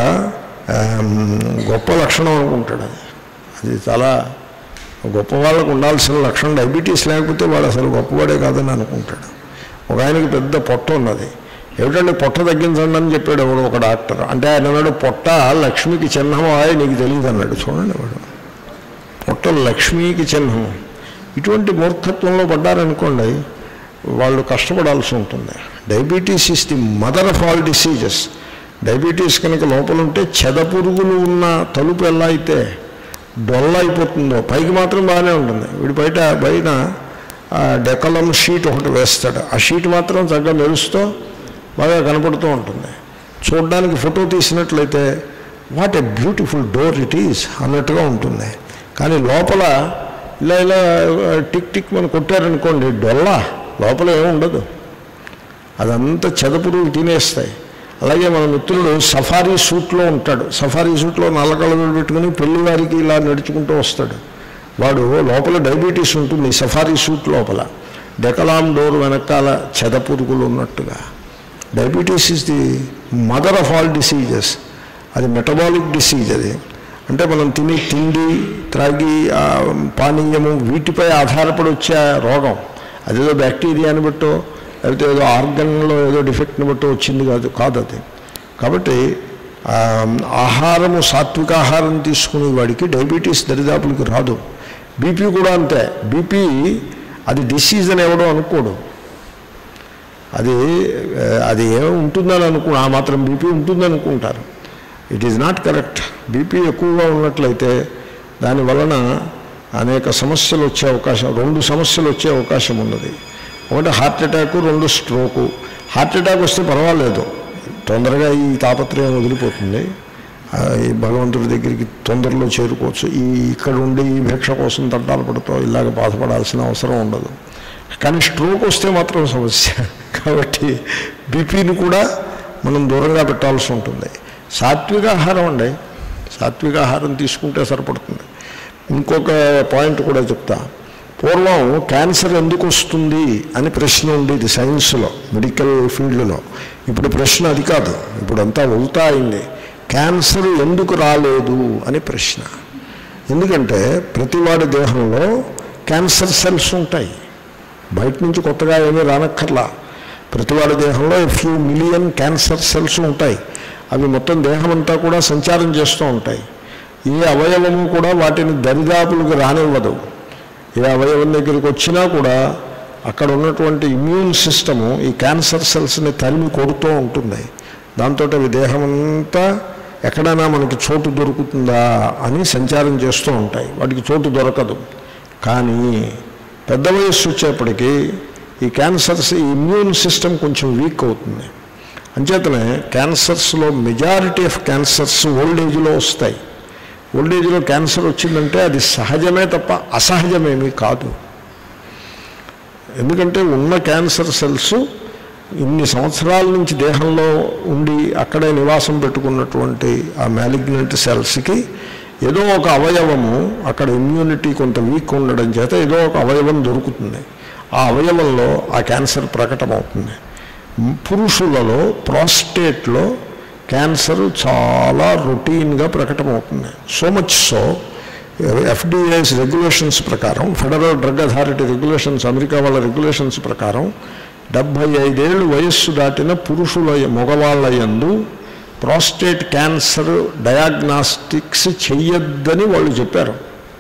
A: గొప్ప లక్షణం అనుకుంటాడు. అది చాలా గొప్ప వాళ్ళకు ఉండాల్సిన లక్షణం. డయాబెటీస్ లేకపోతే వాడు అసలు గొప్పవాడే కాదని అనుకుంటాడు. ఒక ఆయనకి పెద్ద పొట్ట ఉన్నది. ఏమిటంటే పొట్ట తగ్గించండి అని చెప్పాడు ఎవడు ఒక డాక్టర్. అంటే ఆయన అన్నాడు, పొట్ట లక్ష్మికి చిహ్నమా నీకు తెలియదు అన్నాడు. చూడండి, వాడు పొట్ట లక్ష్మికి చిహ్నము. ఇటువంటి మూర్ఖత్వంలో పడ్డారనుకోండి వాళ్ళు కష్టపడాల్సి ఉంటుంది. Diabetes is the mother of all diseases. Diabetes కనుక లోపల ఉంటే చెదపురుగులు ఉన్న తలుపు ఎలా అయితే డొల్ల అయిపోతుందో, పైకి మాత్రం బాగానే ఉంటుంది. వీడి బయట డెకలం షీట్ ఒకటి వేస్తాడు. ఆ షీట్ మాత్రం చక్కగా మెరుస్తూ బాగా కనపడుతూ ఉంటుంది. చూడడానికి ఫోటో తీసినట్లయితే what a beautiful door it is అన్నట్టుగా ఉంటుంది. కానీ లోపల ఇలా టిక్ టిక్ మనం కొట్టారనుకోండి, డొల్ల లోపల ఏముండదు, అదంతా చెదపురుగులు తినేస్తాయి. అలాగే మన మిత్రుడు సఫారీ సూట్లో ఉంటాడు. సఫారీ సూట్లో నల్లకళ్ళు పెట్టుకుని పెళ్లి వారికి ఇలా నడుచుకుంటూ వస్తాడు. వాడు లోపల డయాబెటీస్ ఉంటుంది సఫారీ సూట్ లోపల. డెకలాం డోర్ వెనకాల చెదపురుగులు ఉన్నట్టుగా. Diabetes is the mother of all diseases. అది మెటబాలిక్ డిసీజ్. అది అంటే మనం తిని తిండి త్రాగి పానీయము వీటిపై ఆధారపడి వచ్చే రోగం. అదేదో బ్యాక్టీరియాని బట్టో లేకపోతే ఏదో ఆర్గన్లో ఏదో డిఫెక్ట్ని బట్టో వచ్చింది కాదు అది. కాబట్టి ఆహారము, సాత్విక ఆహారం తీసుకునే వాడికి డయాబెటీస్ దరిదాపులకి రాదు. బీపీ కూడా అంతే. బీపీ అది డిసీజ్ అని ఎవడో అనుకోడు. అది ఏమి ఉంటుందని ఆ మాత్రం బీపీ ఉంటుందనుకుంటారు. It is not correct. BP ఎక్కువగా ఉన్నట్లయితే దానివలన అనేక సమస్యలు వచ్చే అవకాశం, 2 సమస్యలు వచ్చే అవకాశం ఉన్నది. ఒకటి heart attack, 2 stroke. Heart attack వస్తే పర్వాలేదు, తొందరగా ఈ తాపత్రయం వదిలిపోతుంది. ఈ భగవంతుడి దగ్గరికి తొందరలో చేరుకోవచ్చు. ఇక్కడ ఉండి ఈ భిక్ష కోసం తంటాలు పడుతూ ఇలాగ బాధపడాల్సిన అవసరం ఉండదు. కానీ స్ట్రోక్ వస్తే మాత్రం సమస్య. కాబట్టి బీపీని కూడా మనం దూరంగా పెట్టాల్సి ఉంటుంది. సాత్విక ఆహారం అండి, సాత్విక ఆహారం తీసుకుంటే సరిపడుతుంది. ఇంకొక పాయింట్ కూడా చెప్తా. పూర్వం క్యాన్సర్ ఎందుకు వస్తుంది అని ప్రశ్న ఉండేది సైన్స్లో, మెడికల్ ఫీల్డ్లో. ఇప్పుడు ప్రశ్న అది కాదు, ఇప్పుడంతా ఉల్టా అయింది. క్యాన్సర్ ఎందుకు రాలేదు అని ప్రశ్న. ఎందుకంటే ప్రతివాడి దేహంలో క్యాన్సర్ సెల్స్ ఉంటాయి, బయట నుంచి కొత్తగా ఏమీ రానక్కర్లా. ప్రతివాడి దేహంలో ఫ్యూ మిలియన్ క్యాన్సర్ సెల్స్ ఉంటాయి. అవి మొత్తం దేహం అంతా కూడా సంచారం చేస్తూ ఉంటాయి. ఏ అవయవము కూడా వాటిని దరిదాపులకు రానివ్వదు. ఏ అవయవం దగ్గరికి వచ్చినా కూడా అక్కడ ఉన్నటువంటి ఇమ్యూన్ సిస్టము ఈ క్యాన్సర్ సెల్స్ని తరిమి కొడుతూ ఉంటుంది. దాంతో అవి దేహం అంతా ఎక్కడైనా మనకి చోటు దొరుకుతుందా అని సంచారం చేస్తూ ఉంటాయి. వాటికి చోటు దొరకదు. కానీ పెద్ద వయస్సు వచ్చేప్పటికీ ఈ క్యాన్సర్స్, ఈ ఇమ్యూన్ సిస్టమ్ కొంచెం వీక్ అవుతుంది. అంచేతనే క్యాన్సర్స్లో మెజారిటీ ఆఫ్ క్యాన్సర్స్ ఓల్డ్ ఏజ్లో వస్తాయి. ఓల్డ్ ఏజ్లో క్యాన్సర్ వచ్చిందంటే అది సహజమే తప్ప అసహజమేమీ కాదు. ఎందుకంటే ఉన్న క్యాన్సర్ సెల్స్ ఇన్ని సంవత్సరాల నుంచి దేహంలో ఉండి అక్కడే నివాసం పెట్టుకున్నటువంటి ఆ మ్యాలిగ్నెంట్ సెల్స్కి ఏదో ఒక అవయవము, అక్కడ ఇమ్యూనిటీ కొంత వీక్ ఉండడం చేత ఏదో ఒక అవయవం దొరుకుతుంది. ఆ అవయవంలో ఆ క్యాన్సర్ ప్రకటమవుతుంది. పురుషులలో ప్రాస్టేట్లో క్యాన్సర్ చాలా రొటీన్గా ప్రకటమవుతుంది. So much so FDA's regulations ప్రకారం, federal drug authority regulations, America వాళ్ళ రెగ్యులేషన్స్ ప్రకారం 75 ఏళ్ళు వయస్సు దాటిన పురుషుల, మగవాళ్ళ యందు ప్రాస్టేట్ క్యాన్సర్ డయాగ్నాస్టిక్స్ చెయ్యొద్దని వాళ్ళు చెప్పారు.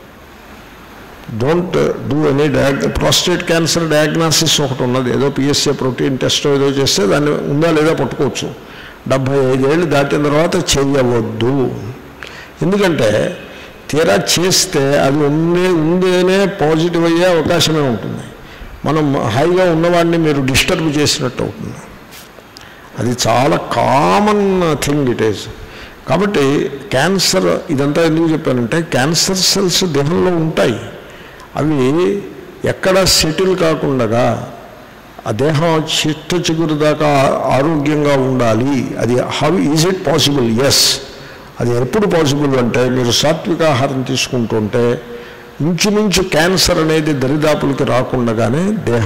A: Don't do any prostate cancer diagnosis ఒకటి ఉన్నది. ఏదో పిఎస్ఏ ప్రోటీన్ టెస్ట్ ఏదో చేస్తే దాన్ని ఉందా లేదా పట్టుకోవచ్చు. 75 ఏళ్ళు దాటిన తర్వాత చేయవద్దు. ఎందుకంటే తీరా చేస్తే అది ఉందేనే పాజిటివ్ అయ్యే అవకాశమే ఉంటుంది. మనం హాయిగా ఉన్నవాడిని మీరు డిస్టర్బ్ చేసినట్టు అవుతుంది. అది చాలా కామన్ థింగ్ ఇట్ ఈజ్. కాబట్టి క్యాన్సర్, ఇదంతా ఎందుకు చెప్పానంటే క్యాన్సర్ సెల్స్ దేహంలో ఉంటాయి. అవి ఎక్కడ సెటిల్ కాకుండా ఆ దేహం చిట్ట చిగురు దాకా ఆరోగ్యంగా ఉండాలి. అది how is it possible? Yes, అది ఎప్పుడు పాసిబుల్ అంటే మీరు సాత్విక ఆహారం తీసుకుంటుంటే ఇంచుమించు క్యాన్సర్ అనేది దరిదాపులకి రాకుండానే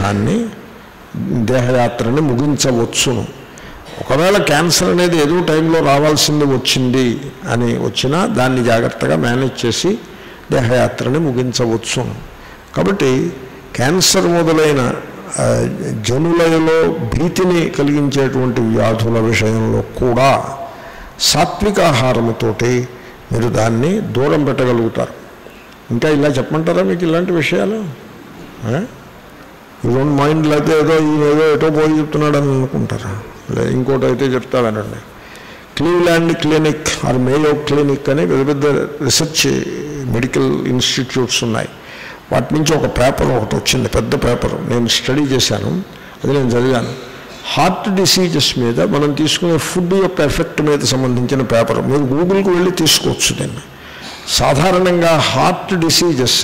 A: దేహయాత్రని ముగించవచ్చును. ఒకవేళ క్యాన్సర్ అనేది ఏదో టైంలో రావాల్సింది వచ్చింది అని వచ్చినా దాన్ని జాగ్రత్తగా మేనేజ్ చేసి దేహయాత్రని ముగించవచ్చును. కాబట్టి క్యాన్సర్ మొదలైన జనులలో భీతిని కలిగించేటువంటి వ్యాధుల విషయంలో కూడా సాత్విక ఆహారముతోటి మీరు దాన్ని దూరం పెట్టగలుగుతారు. ఇంకా ఇలా చెప్పమంటారా మీకు ఇలాంటి విషయాలు? యూ డోంట్ మైండ్, లేకపోతే ఏదో ఎటో పోయి చెప్తున్నాడని అనుకుంటారా? లేదా ఇంకోటి అయితే చెప్తావేనండి. Cleveland clinic or Mayo clinic అని పెద్ద పెద్ద రీసెర్చ్ మెడికల్ ఇన్స్టిట్యూట్స్ ఉన్నాయి. వాటి నుంచి ఒక పేపర్ ఒకటి వచ్చింది, పెద్ద పేపర్. నేను స్టడీ చేశాను, అది నేను చదివాను. హార్ట్ డిసీజెస్ మీద మనం తీసుకునే ఫుడ్ యొక్క ఎఫెక్ట్ మీద సంబంధించిన పేపర్. మీరు గూగుల్కి వెళ్ళి తీసుకోవచ్చు దీన్ని. సాధారణంగా హార్ట్ డిసీజెస్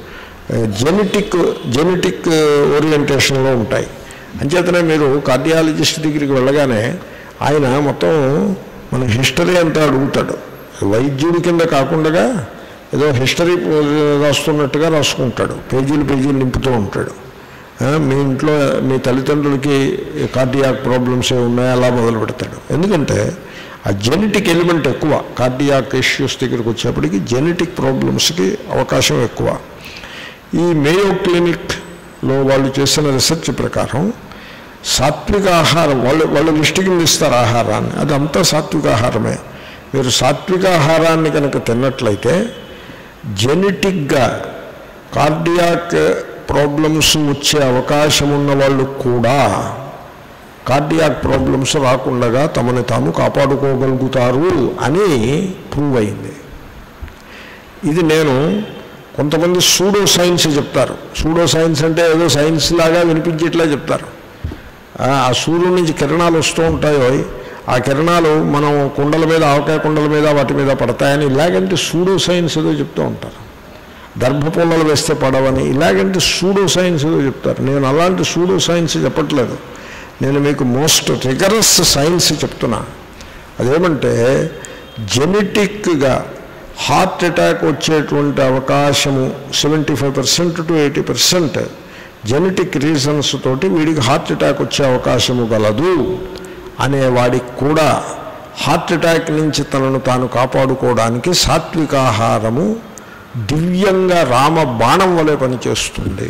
A: జెనెటిక్ ఓరియంటేషన్లో ఉంటాయి. అంచేతనే మీరు కార్డియాలజిస్ట్ దగ్గరికి వెళ్ళగానే ఆయన మొత్తం మన హిస్టరీ అంతా అడుగుతాడు. వైద్యుడి కింద కాకుండా ఏదో హిస్టరీ రాస్తున్నట్టుగా రాసుకుంటాడు, పేజీలు నింపుతూ ఉంటాడు. మీ ఇంట్లో మీ తల్లిదండ్రులకి కార్డియాక్ ప్రాబ్లమ్స్ ఏ ఉన్నాయో అలా మొదలు పెడతాడు. ఎందుకంటే ఆ జెనెటిక్ ఎలిమెంట్ ఎక్కువ. కార్డియాక్ ఇష్యూస్ దగ్గరికి వచ్చేప్పటికి జెనెటిక్ ప్రాబ్లమ్స్కి అవకాశం ఎక్కువ. ఈ మేయో క్లినిక్లో వాళ్ళు చేసిన రీసెర్చ్ ప్రకారం సాత్విక ఆహారం, వాళ్ళు లిస్ట్ కింద ఇస్తారు ఆహారాన్ని, అదంతా సాత్విక ఆహారమే. మీరు సాత్విక ఆహారాన్ని కనుక తిన్నట్లయితే జెనెటిక్గా కార్డియాక్ ప్రాబ్లమ్స్ వచ్చే అవకాశం ఉన్న వాళ్ళు కూడా కార్డియాక్ ప్రాబ్లమ్స్ రాకుండా తమని తాము కాపాడుకోగలుగుతారు అని ప్రూవ్ అయింది. ఇది నేను కొంతమంది సూడో సైన్స్ చెప్తారు. సూడో సైన్స్ అంటే ఏదో సైన్స్ లాగా వినిపించేట్లా చెప్తారు. ఆ సూర్యుడి నుంచి కిరణాలు వస్తూ ఉంటాయో, ఆ కిరణాలు మనం కుండల మీద, ఆవకాయ కుండల మీద వాటి మీద పడతాయని ఇలాగంటే సూడో సైన్స్ ఏదో చెప్తూ ఉంటారు. దర్భపుల్లలు వేస్తే పడవని ఇలాగంటే సూడో సైన్స్ ఏదో చెప్తారు. నేను అలాంటి సూడో సైన్స్ చెప్పట్లేదు, నేను మీకు మోస్ట్ రిగరస్ సైన్స్ చెప్తున్నా. అదేమంటే జెనెటిక్గా హార్ట్ అటాక్ వచ్చేటువంటి అవకాశము 75% to 80% జెనెటిక్ రీజన్స్ తోటి వీడికి హార్ట్ అటాక్ వచ్చే అవకాశము గలదు అనేవాడికి కూడా హార్ట్ అటాక్ నుంచి తనను తాను కాపాడుకోవడానికి సాత్వికాహారము దివ్యంగా రామబాణం వలె పనిచేస్తుంది.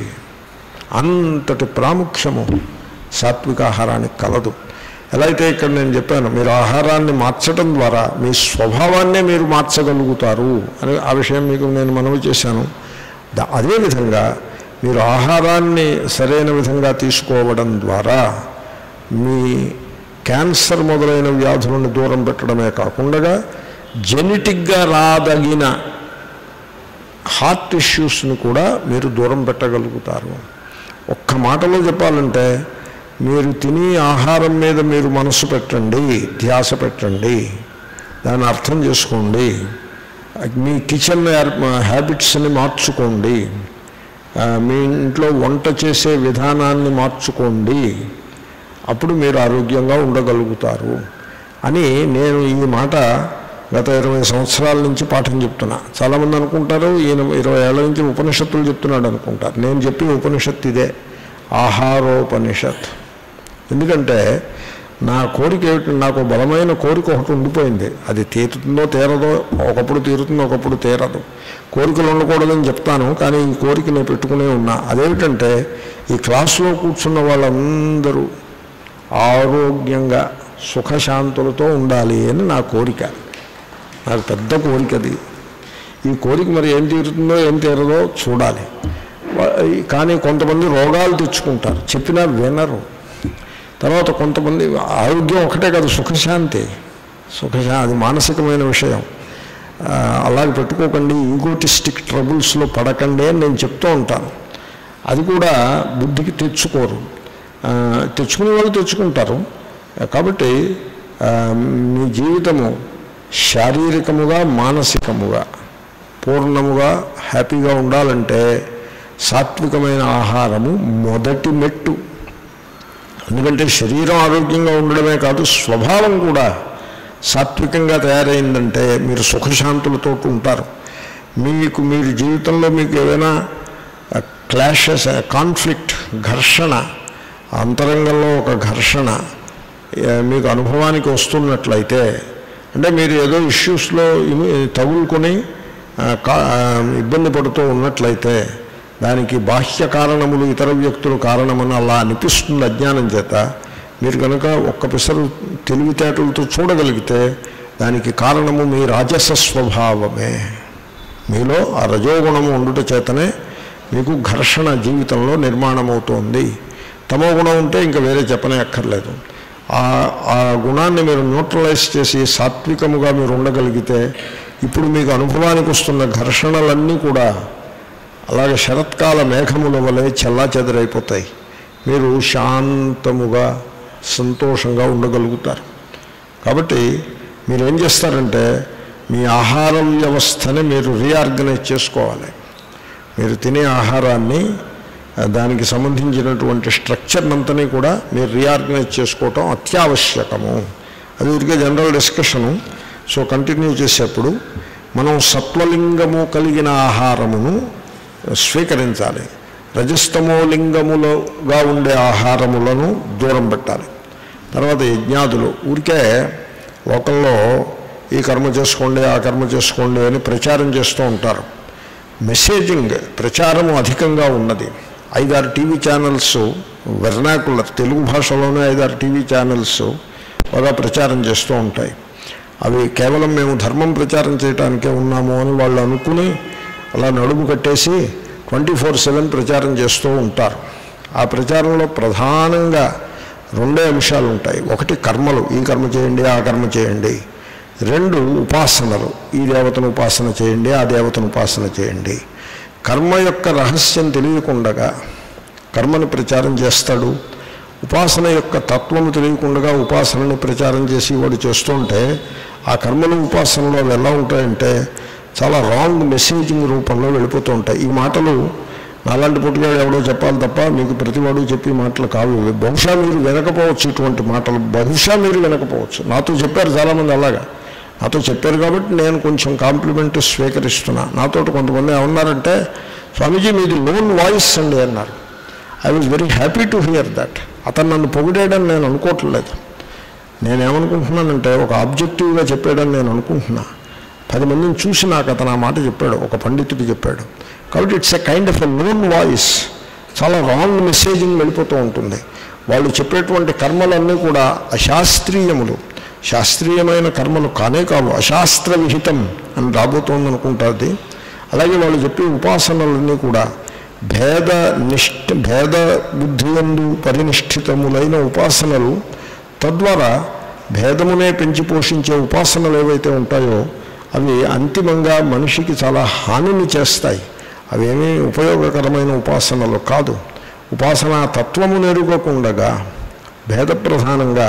A: అంతటి ప్రాముఖ్యము సాత్వికాహారానికి కలదు. ఎలా అయితే ఇక్కడ నేను చెప్పాను, మీరు ఆహారాన్ని మార్చడం ద్వారా మీ స్వభావాన్నే మీరు మార్చగలుగుతారు అని ఆ విషయం మీకు నేను మనవి చేశాను. అదేవిధంగా మీరు ఆహారాన్ని సరైన విధంగా తీసుకోవడం ద్వారా మీ క్యాన్సర్ మొదలైన వ్యాధులను దూరం పెట్టడమే కాకుండా జెనెటిక్గా రాదగిన హార్ట్ ఇష్యూస్ని కూడా మీరు దూరం పెట్టగలుగుతారు. ఒక్క మాటలో చెప్పాలంటే మీరు తినే ఆహారం మీద మీరు మనసు పెట్టండి, ధ్యాస పెట్టండి, దాన్ని అర్థం చేసుకోండి, మీ కిచెన్ హ్యాబిట్స్ని మార్చుకోండి, మీ ఇంట్లో వంట చేసే విధానాన్ని మార్చుకోండి, అప్పుడు మీరు ఆరోగ్యంగా ఉండగలుగుతారు అని నేను ఈ మాట గత 20 సంవత్సరాల నుంచి పాఠం చెప్తున్నా. చాలామంది అనుకుంటారు ఈయన 20 ఏళ్ల నుంచి ఉపనిషత్తులు చెప్తున్నాడు అనుకుంటారు. నేను చెప్పిన ఉపనిషత్తు ఇదే, ఆహారోపనిషత్. ఎందుకంటే నా కోరిక ఏమిటి, నాకు బలమైన కోరిక ఒకటి ఉండిపోయింది. అది తీరుతుందో తీరదో, ఒకప్పుడు తీరుతుందో ఒకప్పుడు తీరదు. కోరికలు ఉండకూడదని చెప్తాను, కానీ ఈ కోరిక నేను పెట్టుకునే ఉన్నా. అదేమిటంటే ఈ క్లాసులో కూర్చున్న వాళ్ళందరూ ఆరోగ్యంగా సుఖశాంతులతో ఉండాలి అని నా కోరిక. నాకు పెద్ద కోరికది. ఈ కోరిక మరి ఏం తీరుతుందో ఏం తీరదో చూడాలి. కానీ కొంతమంది రోగాలు తెచ్చుకుంటారు, చెప్పినా వినరు. తర్వాత కొంతమంది ఆరోగ్యం ఒకటే కాదు, సుఖశాంతి అది మానసికమైన విషయం. అలాగే పెట్టుకోకండి, ఈగోటిస్టిక్ ట్రబుల్స్లో పడకండి అని నేను చెప్తూ ఉంటాను. అది కూడా బుద్ధికి తెచ్చుకోరు, తెచ్చుకునే వాళ్ళు తెచ్చుకుంటారు. కాబట్టి మీ జీవితము శారీరకముగా మానసికముగా పూర్ణముగా హ్యాపీగా ఉండాలంటే సాత్వికమైన ఆహారము మొదటి మెట్టు. ఎందుకంటే శరీరం ఆరోగ్యంగా ఉండడమే కాదు, స్వభావం కూడా సాత్వికంగా తయారైందంటే మీరు సుఖశాంతులతో ఉంటారు. మీరు జీవితంలో మీకు ఏదైనా క్లాషెస్, కాన్ఫ్లిక్ట్, ఘర్షణ, అంతరంగంలో ఒక ఘర్షణ మీకు అనుభవానికి వస్తున్నట్లయితే, అంటే మీరు ఏదో ఇష్యూస్లో తగులుకొని ఇబ్బంది పడుతూ ఉన్నట్లయితే దానికి బాహ్య కారణములు ఇతర వ్యక్తులు కారణమని అలా అనిపిస్తుంది అజ్ఞానం చేత. మీరు కనుక ఒక్క పిసరు తెలివితేటలతో చూడగలిగితే దానికి కారణము మీ రాజస స్వభావమే. మీలో ఆ రజోగుణము ఉండుట చేతనే మీకు ఘర్షణ జీవితంలో నిర్మాణమవుతోంది. తమో గుణం ఉంటే ఇంకా వేరే చెప్పనే అక్కర్లేదు. ఆ గుణాన్ని మీరు న్యూట్రలైజ్ చేసి సాత్వికముగా మీరు ఉండగలిగితే ఇప్పుడు మీకు అనుభవానికి వస్తున్న ఘర్షణలన్నీ కూడా అలాగే శరత్కాల మేఘముల వలె చెల్లాచెదరైపోతాయి. మీరు శాంతముగా సంతోషంగా ఉండగలుగుతారు. కాబట్టి మీరేం చేస్తారంటే మీ ఆహార వ్యవస్థని మీరు రీఆర్గనైజ్ చేసుకోవాలి. మీరు తినే ఆహారాన్ని, దానికి సంబంధించినటువంటి స్ట్రక్చర్నంతని కూడా మీరు రీఆర్గనైజ్ చేసుకోవటం అత్యావశ్యకము. అది ఊరికే జనరల్ డిస్కషను. సో కంటిన్యూ చేసేప్పుడు మనం సత్వలింగము కలిగిన ఆహారమును స్వీకరించాలి, రజస్తమోలింగములుగా ఉండే ఆహారములను దూరం పెట్టాలి. తర్వాత యజ్ఞాదులు ఊరికే లోకంలో ఈ కర్మ చేసుకోండి ఆ కర్మ చేసుకోండి అని ప్రచారం చేస్తూ ఉంటారు. మెసేజింగ్ ప్రచారము అధికంగా ఉన్నది. 5-6 టీవీ ఛానల్స్, వెర్నాకులర్ తెలుగు భాషలోనే 5-6 టీవీ ఛానల్స్ బాగా ప్రచారం చేస్తూ ఉంటాయి. అవి కేవలం మేము ధర్మం ప్రచారం చేయడానికే ఉన్నాము అని వాళ్ళు అనుకుని అలా నడుము కట్టేసి 24/7 ప్రచారం చేస్తూ ఉంటారు. ఆ ప్రచారంలో ప్రధానంగా 2 అంశాలు ఉంటాయి. ఒకటి కర్మలు, ఈ కర్మ చేయండి ఆ కర్మ చేయండి. 2 ఉపాసనలు, ఈ దేవతను ఉపాసన చేయండి ఆ దేవతను ఉపాసన చేయండి. కర్మ యొక్క రహస్యం తెలియకుండా కర్మని ప్రచారం చేస్తాడు. ఉపాసన యొక్క తత్వము తెలియకుండా ఉపాసనని ప్రచారం చేసి వాడు చేస్తుంటే ఆ కర్మలు ఉపాసనలో అవి ఎలా ఉంటాయంటే చాలా రాంగ్ మెసేజింగ్ రూపంలో వెళ్ళిపోతూ ఉంటాయి. ఈ మాటలు నాలాంటి పుట్టుగాడు ఎవడో చెప్పాలి తప్ప మీకు ప్రతివాడు చెప్పే మాటలు కావు. బహుశా మీరు వినకపోవచ్చు, ఇటువంటి మాటలు బహుశా మీరు వినకపోవచ్చు. నాతో చెప్పారు చాలామంది అలాగా. నాతో చెప్పారు కాబట్టి నేను కొంచెం కాంప్లిమెంట్ స్వీకరిస్తున్నా. నాతో కొంతమంది ఏమన్నారంటే, స్వామీజీ మీది లోన్ వాయిస్ అండి అన్నారు. I was very happy to hear that. అతను నన్ను పొగిడేయడం నేను అనుకోవట్లేదు. నేనేమనుకుంటున్నానంటే ఒక ఆబ్జెక్టివ్గా చెప్పాడని నేను అనుకుంటున్నా. 10 మందిని చూసి నాకు అతను ఆ మాట చెప్పాడు, ఒక పండితుడు చెప్పాడు. కాబట్టి it's a kind of a lone voice. చాలా రాంగ్ మెసేజింగ్ వెళ్ళిపోతూ ఉంటుంది. వాళ్ళు చెప్పేటువంటి కర్మలన్నీ కూడా అశాస్త్రీయములు, శాస్త్రీయమైన కర్మలు కానే కావు, అశాస్త్ర విహితం అని రాబోతోంది అనుకుంటుంది. అలాగే వాళ్ళు చెప్పే ఉపాసనలన్నీ కూడా భేద బుద్ధియందు పరినిష్ఠితములైన ఉపాసనలు. తద్వారా భేదమునే పెంచి పోషించే ఉపాసనలు ఏవైతే ఉంటాయో అవి అంతిమంగా మనిషికి చాలా హానిని చేస్తాయి. అవేమీ ఉపయోగకరమైన ఉపాసనలు కాదు. ఉపాసనా తత్వము నెరుగకుండగా భేద ప్రధానంగా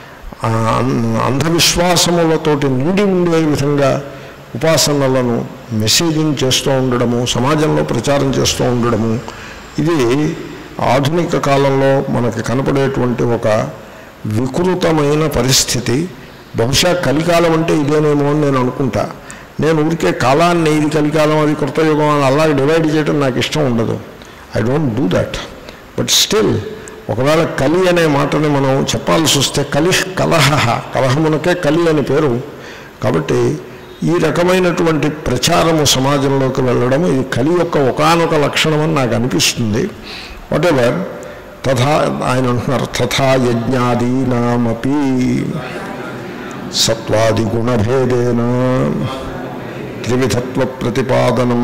A: అంధవిశ్వాసములతోటి నిండి ఉండే విధంగా ఉపాసనలను మెసేజింగ్ చేస్తూ ఉండడము, సమాజంలో ప్రచారం చేస్తూ ఉండడము, ఇది ఆధునిక కాలంలో మనకి కనపడేటువంటి ఒక వికృతమైన పరిస్థితి. బహుశా కలికాలం అంటే ఇదేనేమో అని నేను అనుకుంటా. నేను ఊరికే కాలాన్ని ఇది కలికాలం అది కృతయుగం అని అలా డివైడ్ చేయడం నాకు ఇష్టం ఉండదు. I don't do that. But still ఒకవేళ కలి అనే మాటని మనం చెప్పాల్సి వస్తే కలహమునకే కలి అని పేరు. కాబట్టి ఈ రకమైనటువంటి ప్రచారము సమాజంలోకి వెళ్ళడం ఇది కలి యొక్క ఒకానొక లక్షణం అని నాకు అనిపిస్తుంది. వాటెవర్ తథా ఆయన అంటున్నారు, తథా యజ్ఞాదీనామపి సత్వాది గుణభేదేన త్రివిధత్వ ప్రతిపాదనం.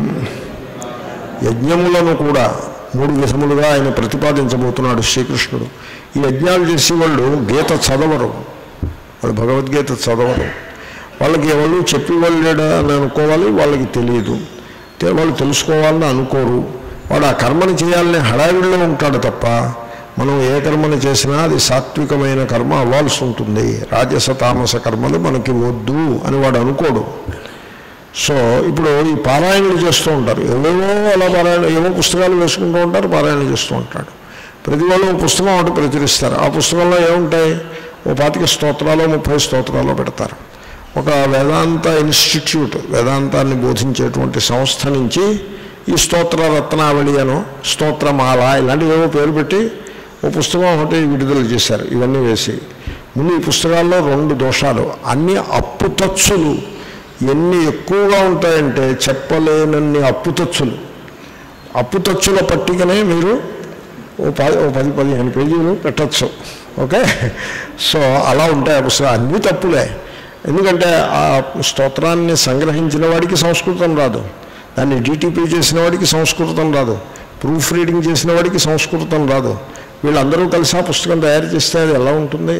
A: యజ్ఞములను కూడా 3 విధములుగా ఆయన ప్రతిపాదించబోతున్నాడు శ్రీకృష్ణుడు. ఈ యజ్ఞాలు చేసేవాళ్ళు గీత చదవరు, వాళ్ళు భగవద్గీత చదవరు. వాళ్ళకి ఎవరు చెప్పేవాళ్ళు లేడా అని అనుకోవాలి, వాళ్ళకి తెలియదు, వాళ్ళు తెలుసుకోవాలని అనుకోరు. వాడు ఆ కర్మని చేయాలనే హడావిడిలో ఉంటాడు తప్ప మనం ఏ కర్మని చేసినా అది సాత్వికమైన కర్మ అవ్వాల్సి ఉంటుంది, రాజస తామస కర్మలు మనకి వద్దు అని వాడు అనుకోడు. సో ఇప్పుడు ఈ పారాయణలు చేస్తూ ఉంటారు, ఏవేవో అలా ఏవో పుస్తకాలు వేసుకుంటూ ఉంటారు, పారాయణ చేస్తూ ఉంటాడు. ప్రతి వాళ్ళు పుస్తకం ఒకటి ప్రచురిస్తారు. ఆ పుస్తకంలో ఏముంటాయి, 25 స్తోత్రాలు 30 స్తోత్రాలు పెడతారు. ఒక వేదాంత ఇన్స్టిట్యూట్, వేదాంతాన్ని బోధించేటువంటి సంస్థ నుంచి ఈ స్తోత్ర రత్నావళి అనో స్తోత్రమాల ఇలాంటివి ఏవో పేరు పెట్టి ఓ పుస్తకం ఒకటి విడుదల చేశారు. ఇవన్నీ వేసి ముందు ఈ పుస్తకాల్లో 2 దోషాలు, అన్నీ అప్పుతచ్చులు. ఎన్ని ఎక్కువగా ఉంటాయంటే చెప్పలేనన్ని అప్పుతచ్చులు. అప్పుతచ్చుల పట్టికనే మీరు ఓ 10-15 పేజీలు పెట్టచ్చు. ఓకే, సో అలా ఉంటాయి ఆ పుస్తకాలు. అన్నీ తప్పులే. ఎందుకంటే ఆ స్తోత్రాన్ని సంగ్రహించిన వాడికి సంస్కృతం రాదు, దాన్ని డిటిపి చేసిన వాడికి సంస్కృతం రాదు, ప్రూఫ్ రీడింగ్ చేసిన వాడికి సంస్కృతం రాదు. వీళ్ళందరూ కలిసి ఆ పుస్తకం తయారు చేస్తే అది ఎలా ఉంటుంది?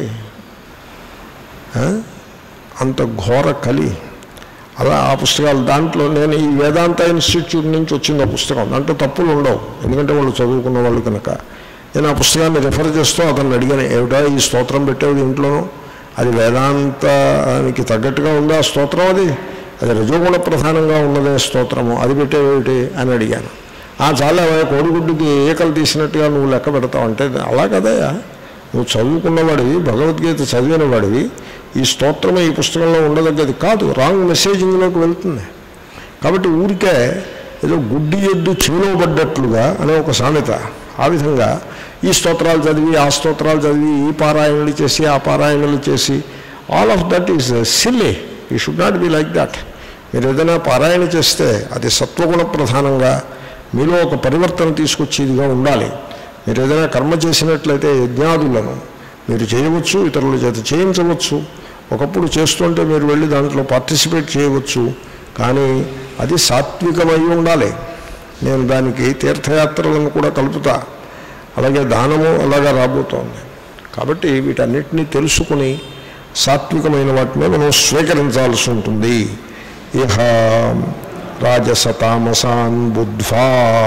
A: అంత ఘోర కలి. అలా ఆ పుస్తకాలు దాంట్లో నేను ఈ వేదాంత ఇన్స్టిట్యూట్ నుంచి వచ్చింది ఆ పుస్తకం. దాంట్లో తప్పులు ఉండవు, ఎందుకంటే వాళ్ళు చదువుకున్న వాళ్ళు కనుక. నేను ఆ పుస్తకాన్ని రిఫర్ చేస్తూ అతన్ని అడిగాను, ఏమిటా ఈ స్తోత్రం పెట్టేది ఇంట్లోనూ, అది వేదాంతానికి తగ్గట్టుగా ఉందా స్తోత్రం? అది రజోగుణ ప్రధానంగా ఉన్నదే స్తోత్రము, అది పెట్టేవేమిటి అని అడిగాను. చాలా కోడిగుడ్డుకి ఏకలు తీసినట్టుగా నువ్వు లెక్క పెడతావు అంటే, అలా కదయా, నువ్వు చదువుకున్నవాడివి, భగవద్గీత చదివిన వాడివి, ఈ స్తోత్రమే ఈ పుస్తకంలో ఉండదగ్గది కాదు, రాంగ్ మెసేజింగ్లోకి వెళ్తుంది. కాబట్టి ఊరికే ఏదో గుడ్డి ఎద్దు చెవిలోబడ్డట్లుగా అనే ఒక సామెత, ఆ విధంగా ఈ స్తోత్రాలు చదివి ఆ స్తోత్రాలు చదివి ఈ పారాయణలు చేసి ఆ పారాయణలు చేసి all of that is silly. You should not be like that. మీరు ఏదైనా పారాయణ చేస్తే అది సత్వగుణ ప్రధానంగా మీలో ఒక పరివర్తన తీసుకొచ్చేదిగా ఉండాలి. మీరు ఏదైనా కర్మ చేసినట్లయితే యజ్ఞాదులను మీరు చేయవచ్చు, ఇతరుల చేత చేయించవచ్చు. ఒకప్పుడు చేస్తుంటే మీరు వెళ్ళి దాంట్లో పార్టిసిపేట్ చేయవచ్చు, కానీ అది సాత్వికమై ఉండాలి. నేను దానికి తీర్థయాత్రలను కూడా కలుపుతా, అలాగే దానము అలాగా రాబోతోంది. కాబట్టి వీటన్నిటినీ తెలుసుకుని సాత్వికమైన వాటిని మనం స్వీకరించాల్సి ఉంటుంది. ఇహ రాజసతామసాన్ బుద్ధ్వా.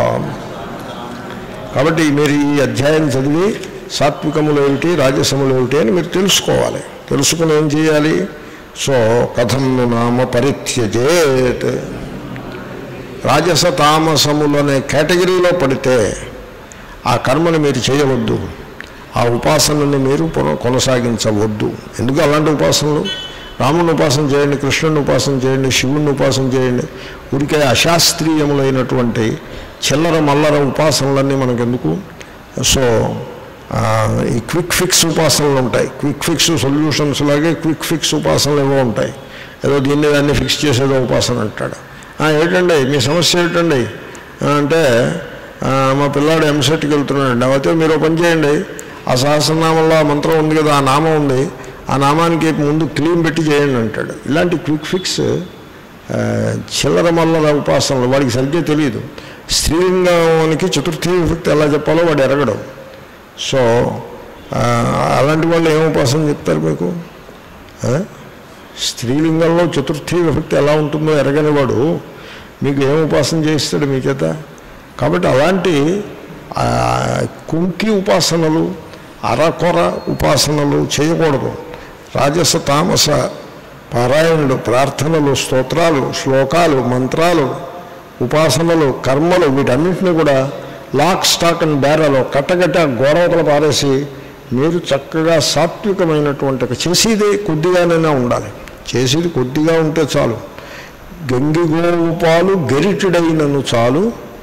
A: కాబట్టి మీరు ఈ అధ్యాయం చదివి సాత్వికములు ఏమిటి రాజసములు ఏమిటి అని మీరు తెలుసుకోవాలి. తెలుసుకుని ఏం చేయాలి? సో కథం నామ పరిత్యజేత్. రాజస తామసములనే కేటగిరీలో పడితే ఆ కర్మని మీరు చేయవద్దు, ఆ ఉపాసనని మీరు కొనసాగించవద్దు. ఎందుకు అలాంటి ఉపాసనలు? రాముని ఉపాసన చేయండి, కృష్ణుని ఉపాసన చేయండి, శివుణ్ణి ఉపాసన చేయండి. ఊరికే అశాస్త్రీయములైనటువంటి చిల్లర మల్లర ఉపాసనలన్నీ మనకెందుకు? సో ఈ క్విక్ ఫిక్స్ ఉపాసనలు ఉంటాయి. క్విక్ ఫిక్స్ సొల్యూషన్స్ లాగే క్విక్ ఫిక్స్ ఉపాసనలు ఏవో ఉంటాయి. ఏదో దీన్ని దాన్ని ఫిక్స్ చేసేదో ఉపాసన అంటాడు. ఏంటండి మీ సమస్య ఏమిటండి అంటే, మా పిల్లాడు ఎంసెట్కి వెళ్తున్నాడండి. అయితే మీరు పని చేయండి, ఆ సహస్రనామంలో ఆ మంత్రం ఉంది కదా, ఆ నామం ఉంది, ఆ నామానికి ముందు క్లీన్ పెట్టి చేయండి అంటాడు. ఇలాంటి క్విక్ ఫిక్స్ చిల్లర మల్లర ఉపాసనలు వాడికి సరిగ్గా తెలియదు. స్త్రీలింగానికి చతుర్థి విభక్తి ఎలా చెప్పాలో వాడు ఎరగడం. సో అలాంటి వాళ్ళు ఏం ఉపాసన చెప్తారు మీకు? స్త్రీలింగంలో చతుర్థి విభక్తి ఎలా ఉంటుందో ఎరగని వాడు మీకు ఏం ఉపాసన చేయిస్తాడు మీ చేత? కాబట్టి అలాంటి కుంకి ఉపాసనలు, అరకొర ఉపాసనలు చేయకూడదు. రాజస తామస పారాయణులు, ప్రార్థనలు, స్తోత్రాలు, శ్లోకాలు, మంత్రాలు, ఉపాసనలు, కర్మలు వీటన్నింటినీ కూడా లాక్ స్టాక్ అండ్ బ్యారలో కట్టగట్ట గోడవతలు పారేసి మీరు చక్కగా సాత్వికమైనటువంటి చేసేది కొద్దిగానైనా ఉండాలి. చేసేది కొద్దిగా ఉంటే చాలు. గంగిగోవు పాలు గరిటెడైనను చాలు,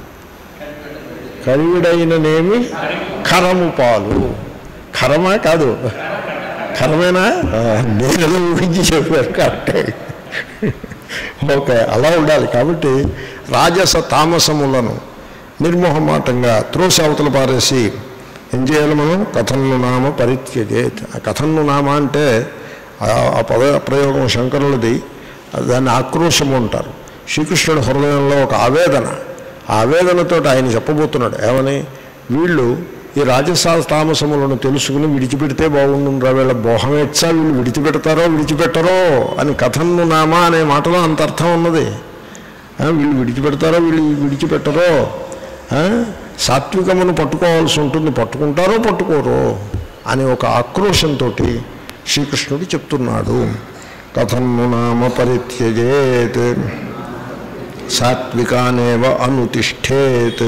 A: కరివిడైననేమి కరము పాలు. కరమా కాదు, కరమేనా? నేను ఊహించి చెప్పాను కరెక్టే. ఓకే, అలా ఉండాలి. కాబట్టి రాజస తామసములను నిర్మోహమాటంగా త్రోసి అవతల పారేసి ఏం చేయాలి మనం? కథన్ను నామ పరిత్యజేత్. ఆ కథన్ను నామ అంటే ఆ పద ప్రయోగం శంకరులది, దాన్ని ఆక్రోశము అంటారు. శ్రీకృష్ణుడి హృదయంలో ఒక ఆవేదన, ఆ ఆవేదనతో ఆయన చెప్పబోతున్నాడు ఏమని? వీళ్ళు ఈ రాజస తామసములను తెలుసుకుని విడిచిపెడితే బాగుండురా, వీళ్ళ మోహమేచ్చా, వీళ్ళు విడిచిపెడతారో విడిచిపెట్టరో అని కథన్ను నామా అనే మాటలో అంత అర్థం ఉన్నది. వీళ్ళు విడిచిపెడతారో వీళ్ళు విడిచిపెట్టరో, సాత్వికమును పట్టుకోవాల్సి ఉంటుంది, పట్టుకుంటారో పట్టుకోరో అని ఒక ఆక్రోశంతో శ్రీకృష్ణుడు చెప్తున్నాడు. కథన్ను నామ పరిత్యజేత్ సాత్వికానేవ అనుతిష్ఠేత్.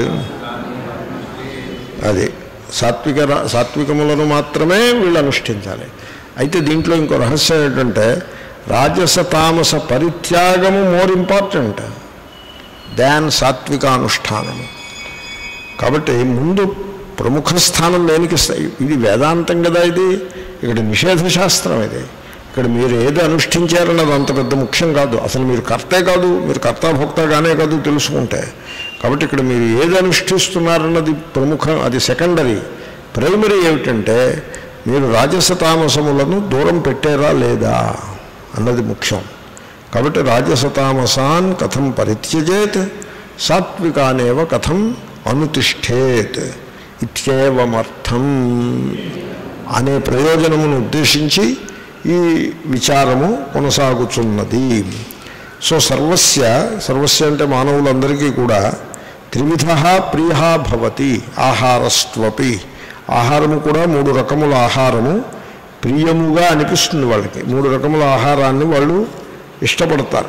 A: అది సాత్వికములను మాత్రమే వీళ్ళు అనుష్ఠించాలి. అయితే దీంట్లో ఇంకో రహస్యం ఏంటంటే, రాజస తామస పరిత్యాగము మోర్ ఇంపార్టెంట్ దాన్ సాత్వికానుష్ఠానము. కాబట్టి ముందు ప్రముఖ స్థానం దేనికి? ఇది వేదాంతం కదా, ఇది ఇక్కడ నిషేధ శాస్త్రం. ఇది ఇక్కడ మీరు ఏది అనుష్ఠించారన్నది అంత పెద్ద ముఖ్యం కాదు. అసలు మీరు కర్తే కాదు, మీరు కర్తాభోక్తగానే కాదు తెలుసుకుంటే. కాబట్టి ఇక్కడ మీరు ఏది అనుష్ఠిస్తున్నారన్నది ప్రముఖం, అది సెకండరీ. ప్రైమరీ ఏమిటంటే మీరు రాజస తామసములను దూరం పెట్టారా లేదా అన్నది ముఖ్యం. కాబట్టి రాజస తామసాన్ కథం పరిత్యజేత్ సాత్వికానేవ కథం అనుతిష్ఠేత్ ఇత్యేవమర్థం అనే ప్రయోజనమును ఉద్దేశించి ఈ విచారము కొనసాగుతున్నది. సో సర్వస్య అంటే మానవులందరికీ కూడా త్రివిధ ప్రియ భవతి ఆహారస్త్వపి. ఆహారము కూడా 3 రకముల ఆహారము ప్రియముగా అనిపిస్తుంది వాళ్ళకి. 3 రకముల ఆహారాన్ని వాళ్ళు ఇష్టపడతారు.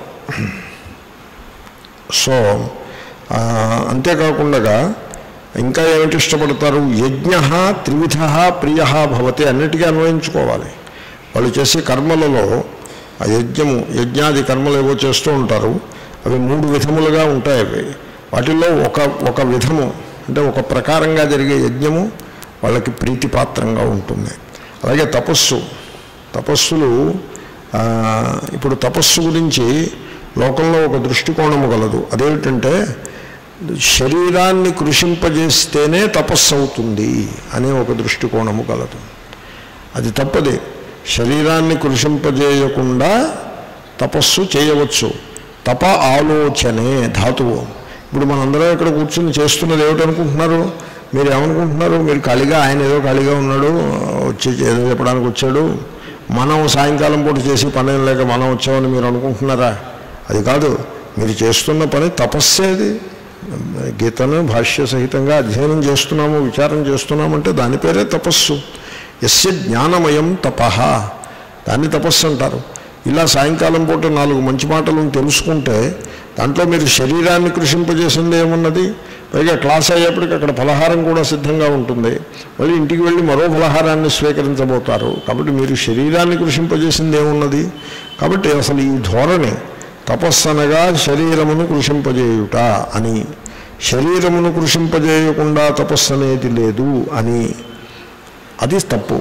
A: సో అంతేకాకుండా ఇంకా ఏమిటి ఇష్టపడతారు? యజ్ఞ త్రివిధ ప్రియ భవతి అన్నిటికీ అన్వయించుకోవాలి. వాళ్ళు చేసే కర్మలలో ఆ యజ్ఞాది కర్మలు ఏవో చేస్తూ ఉంటారు. అవి 3 విధములుగా ఉంటాయి. అవి వాటిల్లో ఒక విధము అంటే ఒక ప్రకారంగా జరిగే యజ్ఞము వాళ్ళకి ప్రీతిపాత్రంగా ఉంటుంది. అలాగే తపస్సులు ఇప్పుడు తపస్సు గురించి లోకంలో ఒక దృష్టికోణము గలదు. అదేమిటంటే శరీరాన్ని కృషింపజేస్తేనే తపస్సు అవుతుంది అనే ఒక దృష్టికోణము గలదు. అది తప్పది. శరీరాన్ని కృషింపజేయకుండా తపస్సు చేయవచ్చు. తప ఆలోచనే ధాతువు. ఇప్పుడు మనందరం ఇక్కడ కూర్చుని చేస్తున్నది ఏమిటనుకుంటున్నారు? మీరు ఏమనుకుంటున్నారు? మీరు ఖాళీగా, ఆయన ఏదో ఖాళీగా ఉన్నాడు, వచ్చి ఏదో చెప్పడానికి వచ్చాడు, మనం సాయంకాలం పూట చేసి పని లేక మనం వచ్చామని మీరు అనుకుంటున్నారా? అది కాదు. మీరు చేస్తున్న పని తపస్సేది. గీతను భాష్య సహితంగా అధ్యయనం చేస్తున్నాము, విచారం చేస్తున్నామంటే దాని పేరే తపస్సు. యస్య జ్ఞానమయం తపః, దాన్ని తపస్సు అంటారు. ఇలా సాయంకాలం పూట 4 మంచి మాటలను తెలుసుకుంటే దాంట్లో మీరు శరీరాన్ని కృషింపజేసింది ఏమున్నది? పైగా క్లాస్ అయ్యేప్పటికి అక్కడ ఫలహారం కూడా సిద్ధంగా ఉంటుంది. మళ్ళీ ఇంటికి వెళ్ళి మరో ఫలహారాన్ని స్వీకరించబోతారు. కాబట్టి మీరు శరీరాన్ని కృషింపజేసింది ఏమున్నది? కాబట్టి అసలు ఈ ధోరణి తపస్సనగా శరీరమును కృషింపజేయుట అని, శరీరమును కృషింపజేయకుండా తపస్సు అనేది లేదు అని, అది తప్పు.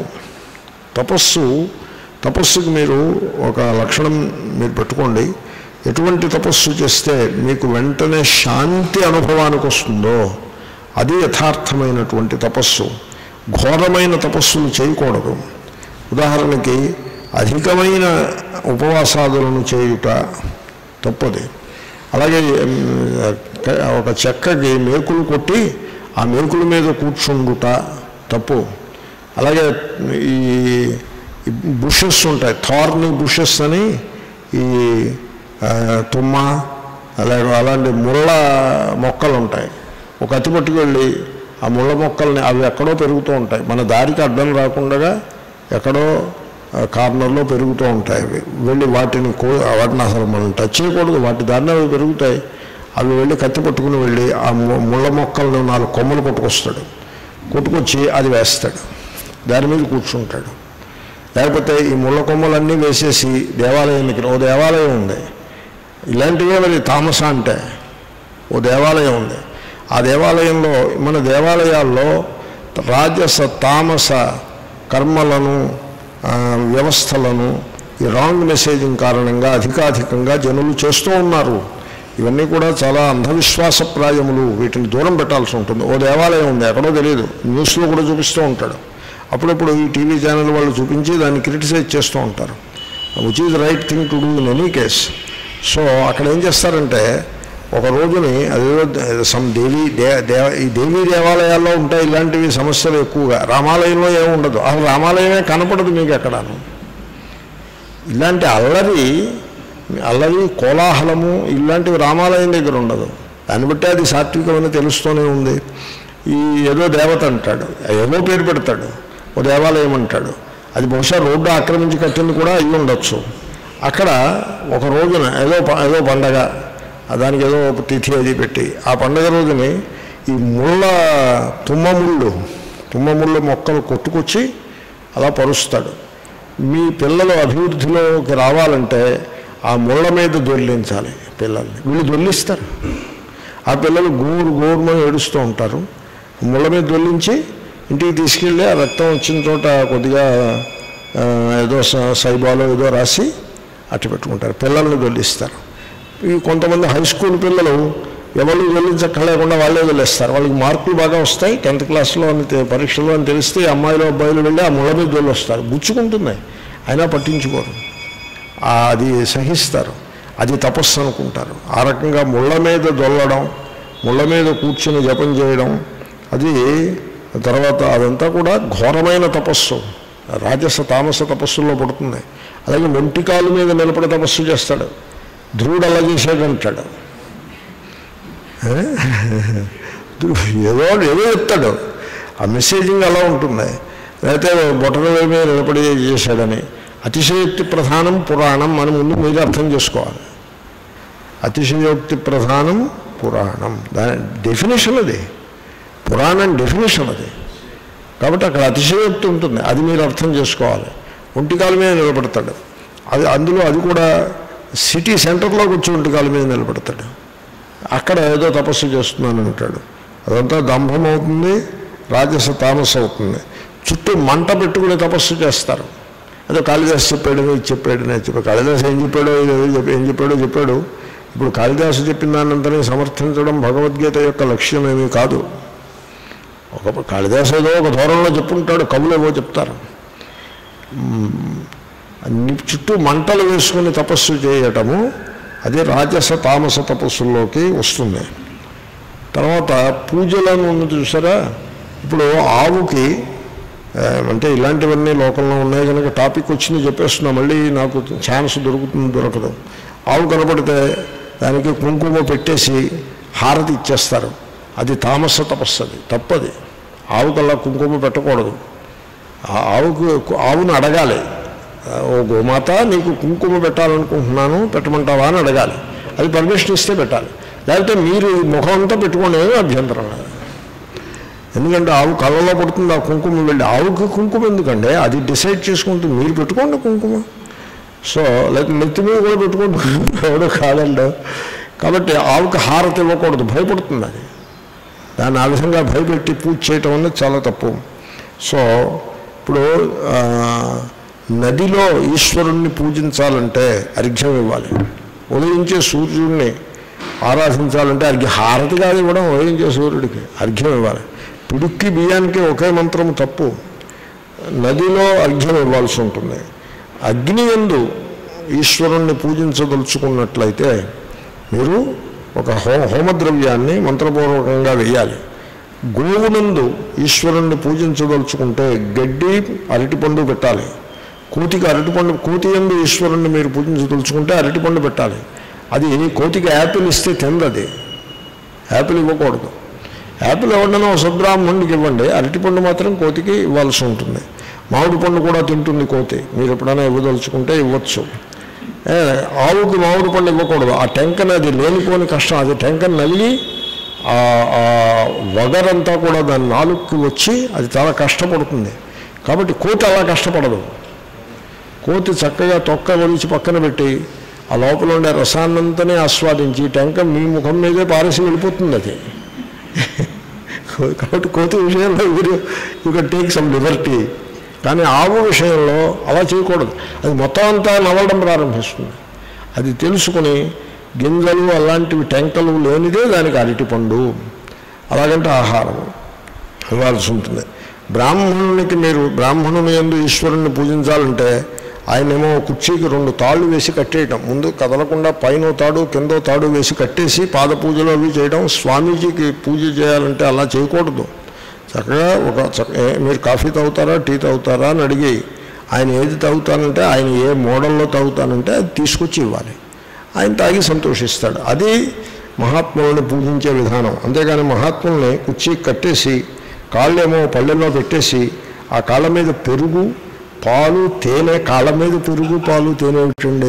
A: తపస్సుకి మీరు ఒక లక్షణం మీరు పెట్టుకోండి. ఎటువంటి తపస్సు చేస్తే మీకు వెంటనే శాంతి అనుభవానికి వస్తుందో అది యథార్థమైనటువంటి తపస్సు. ఘోరమైన తపస్సులు చేయకూడదు. ఉదాహరణకి అధికమైన ఉపవాసాదులను చేయుట తప్పది. అలాగే ఒక చెక్కకి మేకులు కొట్టి ఆ మేకుల మీద కూర్చుండుట తప్పు. అలాగే ఈ బుషెస్ ఉంటాయి, థార్ని బుషెస్ అని, ఈ తుమ్మ అలాంటి ముళ్ళ మొక్కలు ఉంటాయి. ఒక అతి పట్టుకెళ్ళి ఆ ముళ్ళ మొక్కల్ని, అవి ఎక్కడో పెరుగుతూ ఉంటాయి, మన దారికి అడ్డం రాకుండా ఎక్కడో కార్నర్లో పెరుగుతూ ఉంటాయి. అవి వెళ్ళి వాటిని అసలు మనం టచ్ చేయకూడదు, వాటి దారిని అవి పెరుగుతాయి. అవి వెళ్ళి కత్తి పట్టుకుని వెళ్ళి ఆ ముళ్ళ మొక్కలను 4 కొమ్మలు కొట్టుకొచ్చి అది వేస్తాడు, దాని మీద కూర్చుంటాడు. లేకపోతే ఈ ముళ్ళ కొమ్మలన్నీ వేసేసి దేవాలయానికి, ఓ దేవాలయం ఉంది, ఇలాంటివే మరి తామస అంటే ఓ దేవాలయం ఉంది. ఆ దేవాలయంలో, మన దేవాలయాల్లో రాజస తామస కర్మలను వ్యవస్థలను ఈ రాంగ్ మెసేజింగ్ కారణంగా అధికాధికంగా జనులు చేస్తూ ఉన్నారు. ఇవన్నీ కూడా చాలా అంధవిశ్వాసప్రాయములు. వీటిని దూరం పెట్టాల్సి ఉంటుంది. ఓ దేవాలయం ఉంది, ఎక్కడో తెలియదు, న్యూస్లో కూడా చూపిస్తూ ఉంటాడు. అప్పుడప్పుడు ఈ టీవీ ఛానల్ వాళ్ళు చూపించి దాన్ని క్రిటిసైజ్ చేస్తూ ఉంటారు, which is right thing to do in any case. So అక్కడ ఏం చేస్తారంటే ఒక రోజుని అదేదో సమ్ ఈ దేవీ దేవాలయాల్లో ఉంటాయి ఇలాంటివి సమస్యలు ఎక్కువగా. రామాలయంలో ఏముండదు, అసలు రామాలయమే కనపడదు మీకు ఎక్కడాను. ఇలాంటి అల్లరి కోలాహలము ఇలాంటివి రామాలయం దగ్గర ఉండదు. దాన్ని బట్టి అది సాత్వికమని తెలుస్తూనే ఉంది. ఈ ఏదో దేవత అంటాడు, ఏదో పేరు పెడతాడు, ఓ దేవాలయం అంటాడు. అది బహుశా రోడ్డు ఆక్రమించి కట్టింది కూడా అయ్యి ఉండొచ్చు. అక్కడ ఒక రోజున ఏదో పండగ, దానికి ఏదో తిథి అది పెట్టి ఆ పండగ రోజుని ఈ తుమ్మముళ్ళు మొక్కలు కొట్టుకొచ్చి అలా పరుస్తాడు. మీ పిల్లలు అభివృద్ధిలోకి రావాలంటే ఆ ముళ్ళ మీద దొర్లించాలి పిల్లల్ని. వీళ్ళు దొర్లిస్తారు, ఆ పిల్లలు గోరుమని ఏడుస్తూ ఉంటారు. ముళ్ళ మీద దొర్లించి ఇంటికి తీసుకెళ్ళి ఆ రక్తం వచ్చిన చోట కొద్దిగా ఏదో సైబాలో ఏదో రాసి అట్టు పెట్టుకుంటారు, పిల్లల్ని దొర్లిస్తారు. ఈ కొంతమంది హై స్కూల్ పిల్లలు ఎవరు దొర్లించక్కర్లేకుండా వాళ్ళే వదిలేస్తారు. వాళ్ళకి మార్కులు బాగా వస్తాయి 10th క్లాస్లో అని పరీక్షలో అని తెలిస్తే అమ్మాయిలు అబ్బాయిలు వెళ్ళి ఆ ముళ్ళ మీద దొల్లి వస్తారు. గుచ్చుకుంటున్నాయి, అయినా పట్టించుకోరు, అది సహిస్తారు. అది తపస్సు అనుకుంటారు. ఆ రకంగా ముళ్ళ మీద దొల్లడం, ముళ్ళ మీద కూర్చుని జపం చేయడం, అది తర్వాత అదంతా కూడా ఘోరమైన తపస్సు, రాజస తామస తపస్సుల్లో పడుతుంది. అలాగే ఒంటికాలు మీద నిలబడి తపస్సు చేస్తాడు. ధ్రువుడు అలా చేశాడంటాడు, ఏదో చెప్తాడు. ఆ మెసేజింగ్ అలా ఉంటుంది. లేకపోతే బొటన మీద నిలబడి చేశాడని. అతిశయోక్తి ప్రధానం పురాణం అని ముందు మీరు అర్థం చేసుకోవాలి. అతిశయోక్తి ప్రధానం పురాణం, దాని డెఫినేషన్ అది, పురాణం డెఫినేషన్ అది. కాబట్టి అక్కడ అతిశయోక్తి ఉంటుంది, అది మీరు అర్థం చేసుకోవాలి. ఒంటికాల మీద నిలబడతాడు, అందులో అది కూడా సిటీ సెంటర్లోకి వచ్చి ఒంటికాల మీద నిలబడతాడు. అక్కడ ఏదో తపస్సు చేస్తున్నాను అంటాడు. అదంతా దంభం అవుతుంది, రాజస తామస అవుతుంది. చుట్టూ మంట పెట్టుకుని తపస్సు చేస్తారు. అదే కాళిదాసు చెప్పాడని ఇది చెప్పాడని చెప్పాడు. కాళిదాసు ఏం చెప్పాడో. ఇప్పుడు కాళిదాసు చెప్పిన దానంతనే సమర్థించడం భగవద్గీత యొక్క లక్ష్యం ఏమీ కాదు. కాళిదాసు ఏదో ఒక ధోరణిలో చెప్పుకుంటాడు, కవులు ఏవో చెప్తారు. చుట్టూ మంటలు వేసుకుని తపస్సు చేయటము అది రాజస తామస తపస్సుల్లోకి వస్తుంది. తర్వాత పూజలను చూసారా, ఇప్పుడు ఆవుకి అంటే ఇలాంటివన్నీ లోకంలో ఉన్నాయి కనుక టాపిక్ వచ్చింది చెప్పేస్తున్నా, మళ్ళీ నాకు ఛాన్స్ దొరకదు. ఆవు కనపడితే దానికి కుంకుమ పెట్టేసి హారతి ఇచ్చేస్తారు. అది తామస తపస్సు, అది తప్పది. ఆవుకల్లా కుంకుమ పెట్టకూడదు. ఆవును అడగాలి, ఓ గోమాత నీకు కుంకుమ పెట్టాలనుకుంటున్నాను, పెట్టమంటావా అని అడగాలి. అది పర్మిషన్ ఇస్తే పెట్టాలి. లేకపోతే మీరు ఈ ముఖం అంతా పెట్టుకోండి, ఏమీ అభ్యంతరం లేదు. ఎందుకంటే ఆవు కళ్ళలో పడుతుంది ఆ కుంకుమ, వెళ్ళి ఆవుకి కుంకుమ ఎందుకండి, అది డిసైడ్ చేసుకుంటుంది, మీరు పెట్టుకోండి కుంకుమ. సో లేకపోతే నెత్తి మీద కూడా పెట్టుకోండి, ఎవడో కాదండి. కాబట్టి ఆవుకి హారతి ఇవ్వకూడదు, భయపడుతుంది అది. దాన్ని ఆ విధంగా భయపెట్టి పూజ చేయటం అనేది చాలా తప్పు. సో ఇప్పుడు నదిలో ఈశ్వరుణ్ణి పూజించాలంటే అర్ఘ్యం ఇవ్వాలి. ఉదయించే సూర్యుడిని ఆరాధించాలంటే హారతి కాదు ఇవ్వడం, ఉదయించే సూర్యుడికి అర్ఘ్యం ఇవ్వాలి. పిడుక్కి బియ్యానికి ఒకే మంత్రం తప్పు. నదిలో అర్ఘ్యం ఇవ్వాల్సి ఉంటుంది. అగ్ని యందు ఈశ్వరుణ్ణి పూజించదలుచుకున్నట్లయితే మీరు ఒక హోమద్రవ్యాన్ని మంత్రపూర్వకంగా వేయాలి. గోవునందు ఈశ్వరుణ్ణి పూజించదలుచుకుంటే గడ్డి అరటిపండు పెట్టాలి. కోతికి అరటిపండు, కోతి యందు ఈశ్వరుణ్ణి మీరు పూజించదలుచుకుంటే అరటిపండు పెట్టాలి. అది కోతికి యాపిల్ ఇస్తే తిందది, యాపిల్ ఇవ్వకూడదు. యాపిల్ ఎవరినైనా సద్బ్రాహ్మణుడికి ఇవ్వండి, అరటిపండు మాత్రం కోతికి ఇవ్వాల్సి ఉంటుంది. మామిడి పండు కూడా తింటుంది కోతి, మీరు ఎప్పుడైనా ఇవ్వదలుచుకుంటే ఇవ్వచ్చు. ఆవుకి మామిడి పండు ఇవ్వకూడదు, ఆ టెంకని అది లేనిపోని కష్టం, అది టెంకని నలిగి ఆ వగరంతా కూడా దాని నాలుగుకి వచ్చి అది చాలా కష్టపడుతుంది. కాబట్టి కోతి అలా కష్టపడదు. కోతి చక్కగా తొక్క ఒలిచి పక్కన పెట్టి ఆ లోపల ఉండే రసాన్నంతనే ఆస్వాదించి టెంక మీ ముఖం మీదే పారేసి వెళ్ళిపోతుంది అది. కాబట్టి కోతి విషయంలో you can take some liberty. కానీ ఆవు విషయంలో అలా చేయకూడదు, అది మొత్తం అంతా నవ్వడం ప్రారంభిస్తుంది. అది తెలుసుకుని గింజలు అలాంటివి టెంకలు లేనిదే దానికి అరటిపండు, అలాగంటే ఆహారం ఇవ్వాల్సి ఉంటుంది. బ్రాహ్మణునికి మీరు బ్రాహ్మణుని యందు ఈశ్వరుణ్ణి పూజించాలంటే ఆయనేమో కుర్చీకి 2 తాళ్ళు వేసి కట్టేయటం, ముందు కదలకుండా పైన తాడు కిందో తాడు వేసి కట్టేసి పాద పూజలు అవి చేయడం. స్వామీజీకి పూజ చేయాలంటే అలా చేయకూడదు. చక్కగా మీరు కాఫీ తాగుతారా టీ తాగుతారా అని అడిగి ఆయన ఏది తాగుతానంటే ఆయన ఏ మోడల్లో తాగుతానంటే అది తీసుకొచ్చి ఇవ్వాలి. ఆయన తాగి సంతోషిస్తాడు. అది మహాత్ములను పూజించే విధానం. అంతేగాని మహాత్ముల్ని కుర్చీకి కట్టేసి కాళ్ళేమో పళ్ళెల్లో పెట్టేసి ఆ కాళ్ళ మీద పెరుగు పాలు తేనె, కాళ్ళ మీద పెరుగు పాలు తేనె ఏమిటండి,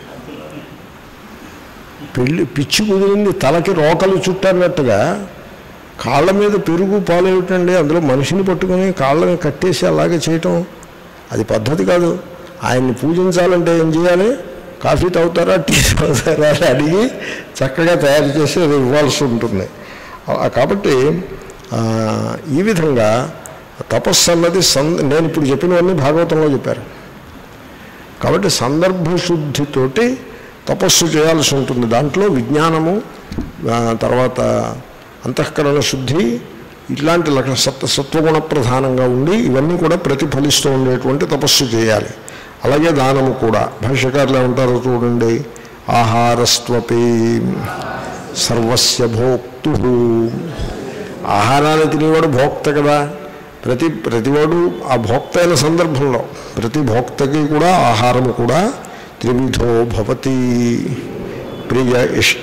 A: పిచ్చి కుదిరింది, తలకి రోకలు చుట్టన్నట్టుగా కాళ్ళ మీద పెరుగు పాలు ఏమిటండి, అందులో మనిషిని పట్టుకుని కాళ్ళని కట్టేసి అలాగే చేయటం అది పద్ధతి కాదు. ఆయన్ని పూజించాలంటే ఏం చేయాలి, కాఫీ తాగుతారా టీ తాగుతారా అని అడిగి చక్కగా తయారు చేసి అది ఇవ్వాల్సి ఉంటుంది. కాబట్టి ఈ విధంగా తపస్సు అన్నది నేను ఇప్పుడు చెప్పినవన్నీ భాగవతంలో చెప్పారు. కాబట్టి సందర్భశుద్ధితోటి తపస్సు చేయాల్సి ఉంటుంది. దాంట్లో విజ్ఞానము, తర్వాత అంతఃకరణ శుద్ధి, ఇట్లాంటి సత్వగుణ ప్రధానంగా ఉండి ఇవన్నీ కూడా ప్రతిఫలిస్తూ ఉండేటువంటి తపస్సు చేయాలి. అలాగే దానము కూడా. భాష్యకారులు ఉంటారో చూడండి, ఆహారస్త్వపి సర్వస్య భోక్తు. ఆహారాన్ని తినేవాడు భోక్త కదా. ప్రతివాడు ఆ భోక్త అయిన సందర్భంలో ప్రతి భోక్తకి కూడా ఆహారము కూడా త్రివిధో భవతి ప్రియ ఇష్ట.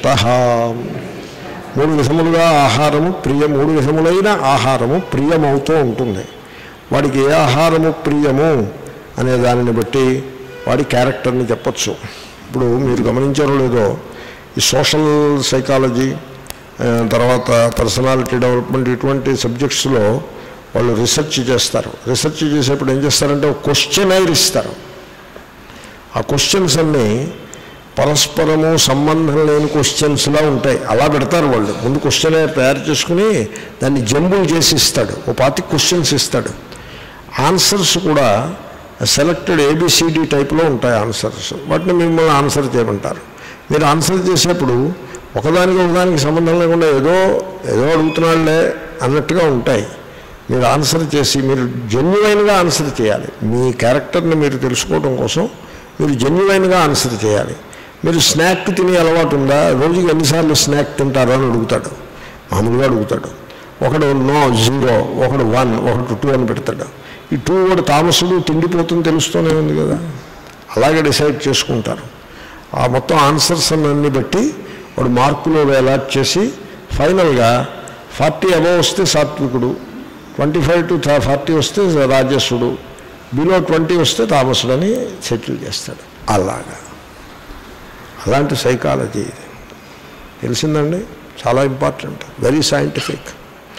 A: 3 విధములుగా ఆహారము ప్రియ, 3 విధములైన ఆహారము ప్రియమవుతూ ఉంటుంది. వాడికి ఏ ఆహారము ప్రియము అనే దానిని బట్టి వాడి క్యారెక్టర్ని చెప్పచ్చు. ఇప్పుడు మీరు గమనించారో లేదో, ఈ సోషల్ సైకాలజీ తర్వాత పర్సనాలిటీ డెవలప్మెంట్ ఇటువంటి సబ్జెక్ట్స్లో వాళ్ళు రీసెర్చ్ చేస్తారు. రీసెర్చ్ చేసేప్పుడు ఏం చేస్తారంటే ఒక క్వశ్చనైర్ ఇస్తారు. ఆ క్వశ్చన్స్ అన్నీ పరస్పరము సంబంధం లేని క్వశ్చన్స్లా ఉంటాయి. అలా పెడతారు వాళ్ళు. ముందు క్వశ్చనైర్ తయారు చేసుకుని దాన్ని జంబుల్ చేసి ఇస్తాడు. ఓ 25 క్వశ్చన్స్ ఇస్తాడు. ఆన్సర్స్ కూడా సెలెక్టెడ్ ABCD టైప్లో ఉంటాయి ఆన్సర్స్. వాటిని మిమ్మల్ని ఆన్సర్ చేయమంటారు. మీరు ఆన్సర్ చేసేప్పుడు ఒకదానికి సంబంధం లేకుండా ఏదో అడుగుతున్నాళ్లే అన్నట్టుగా ఉంటాయి. మీరు ఆన్సర్ చేసి మీరు జెన్యువైన్గా ఆన్సర్ చేయాలి. మీ క్యారెక్టర్ని మీరు తెలుసుకోవడం కోసం మీరు జెన్యువైన్గా ఆన్సర్ చేయాలి. మీరు స్నాక్ తినే అలవాటు ఉందా, రోజుకి ఎన్నిసార్లు స్నాక్ తింటారో అని అడుగుతాడు. మామూలుగా అడుగుతాడు. ఒకడు నో 0, ఒకడు 1, ఒకడు 2 అని పెడతాడు. ఈ 2 కూడా తామసుడు తిండిపోతుంది తెలుస్తూనే ఉంది కదా. అలాగే డిసైడ్ చేసుకుంటారు. ఆ మొత్తం ఆన్సర్స్ అన్నీ బట్టి వాడు మార్కులు అలాట్ చేసి ఫైనల్గా 40 అబవ్ వస్తే సాత్వికుడు, 25 to 40 వస్తే రాజసుడు, బిలో 20 వస్తే తామసుడని సెటిల్ చేస్తాడు. అలాంటి సైకాలజీ తెలిసిందండి. చాలా ఇంపార్టెంట్, వెరీ సైంటిఫిక్.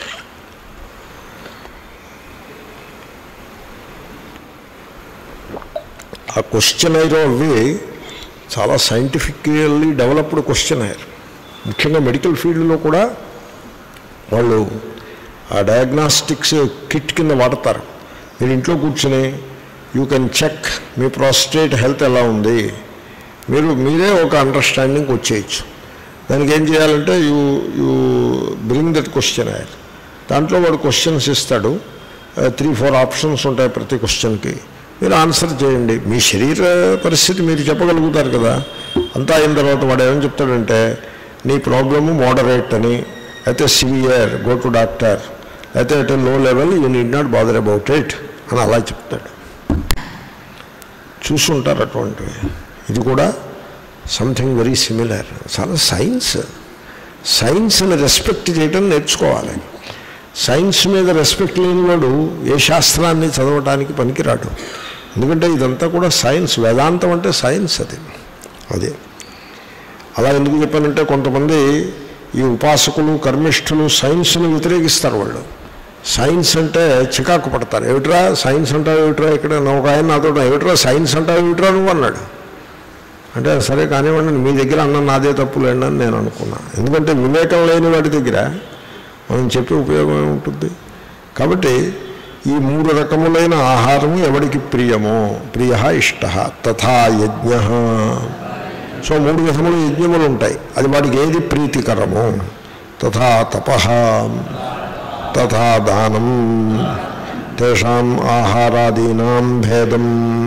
A: ఆ క్వశ్చనైర్ అవి చాలా సైంటిఫికల్లీ డెవలప్డ్ క్వశ్చనైర్. ముఖ్యంగా మెడికల్ ఫీల్డ్లో కూడా వాళ్ళు ఆ డయాగ్నాస్టిక్స్ కిట్ కింద వాడతారు. మీరు ఇంట్లో కూర్చొని యూ కెన్ చెక్ మీ ప్రాస్టేట్ హెల్త్ ఎలా ఉంది, మీరే ఒక అండర్స్టాండింగ్కి వచ్చేయచ్చు. దానికి ఏం చేయాలంటే యూ బ్రింగ్ దట్ క్వశ్చనైర్. దాంట్లో వాడు క్వశ్చన్స్ ఇస్తాడు, 3-4 ఆప్షన్స్ ఉంటాయి ప్రతి క్వశ్చన్కి. మీరు ఆన్సర్ చేయండి. మీ శరీర పరిస్థితి మీరు చెప్పగలుగుతారు కదా. అంతా అయిన తర్వాత వాడు ఏమని చెప్తాడంటే నీ ప్రాబ్లము మోడరేట్ అని, అయితే సివియర్ గో టు డాక్టర్, అయితే at low level you need not bother about it అని అలా చెప్తాడు. చూసుంటారు అటువంటివి. ఇది కూడా సంథింగ్ వెరీ సిమిలర్. చాలా సైన్స్ని రెస్పెక్ట్ చేయడం నేర్చుకోవాలి. సైన్స్ మీద రెస్పెక్ట్ లేని వాడు ఏ శాస్త్రాన్ని చదవటానికి పనికిరాడు. ఎందుకంటే ఇదంతా కూడా సైన్స్, వేదాంతం అంటే సైన్స్. అదే అలా ఎందుకు చెప్పానంటే కొంతమంది ఈ ఉపాసకులు కర్మిష్ఠులు సైన్స్ని వ్యతిరేకిస్తారు. వాళ్ళు సైన్స్ అంటే చికాకు పడతారు. ఏమిట్రా సైన్స్ అంటావు ఏమిట్రా, ఇక్కడ ఒక ఆయన నాతో ఏమిట్రా సైన్స్ అంటావు ఏమిట్రా నువ్వు అన్నాడు. అంటే సరే కానివ్వండి, మీ దగ్గర అన్న నాదే తప్పు లేండి అని నేను అనుకున్నా. ఎందుకంటే వివేకం లేని వాటి దగ్గర మనం చెప్పే ఉపయోగం ఏముంటుంది. కాబట్టి ఈ 3 రకములైన ఆహారము ఎవడికి ప్రియమో, ప్రియ ఇష్ట తథా యజ్ఞ. సో 3 విధములు యజ్ఞములు ఉంటాయి. అది వాడికి ఏది ప్రీతికరమో. తథా తపః తథా దానం తేషాం ఆహారాదీనాం భేదం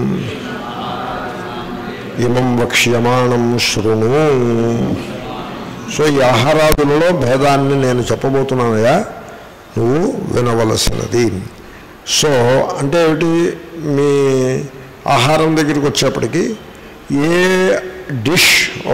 A: ఇమం వక్ష్యమాణం శృణు. సో ఈ ఆహారాదులలో భేదాన్ని నేను చెప్పబోతున్నానయా, నువ్వు వినవలసినది. సో అంటే ఏమిటి, మీ ఆహారం దగ్గరికి వచ్చేప్పటికీ ఏ డిష్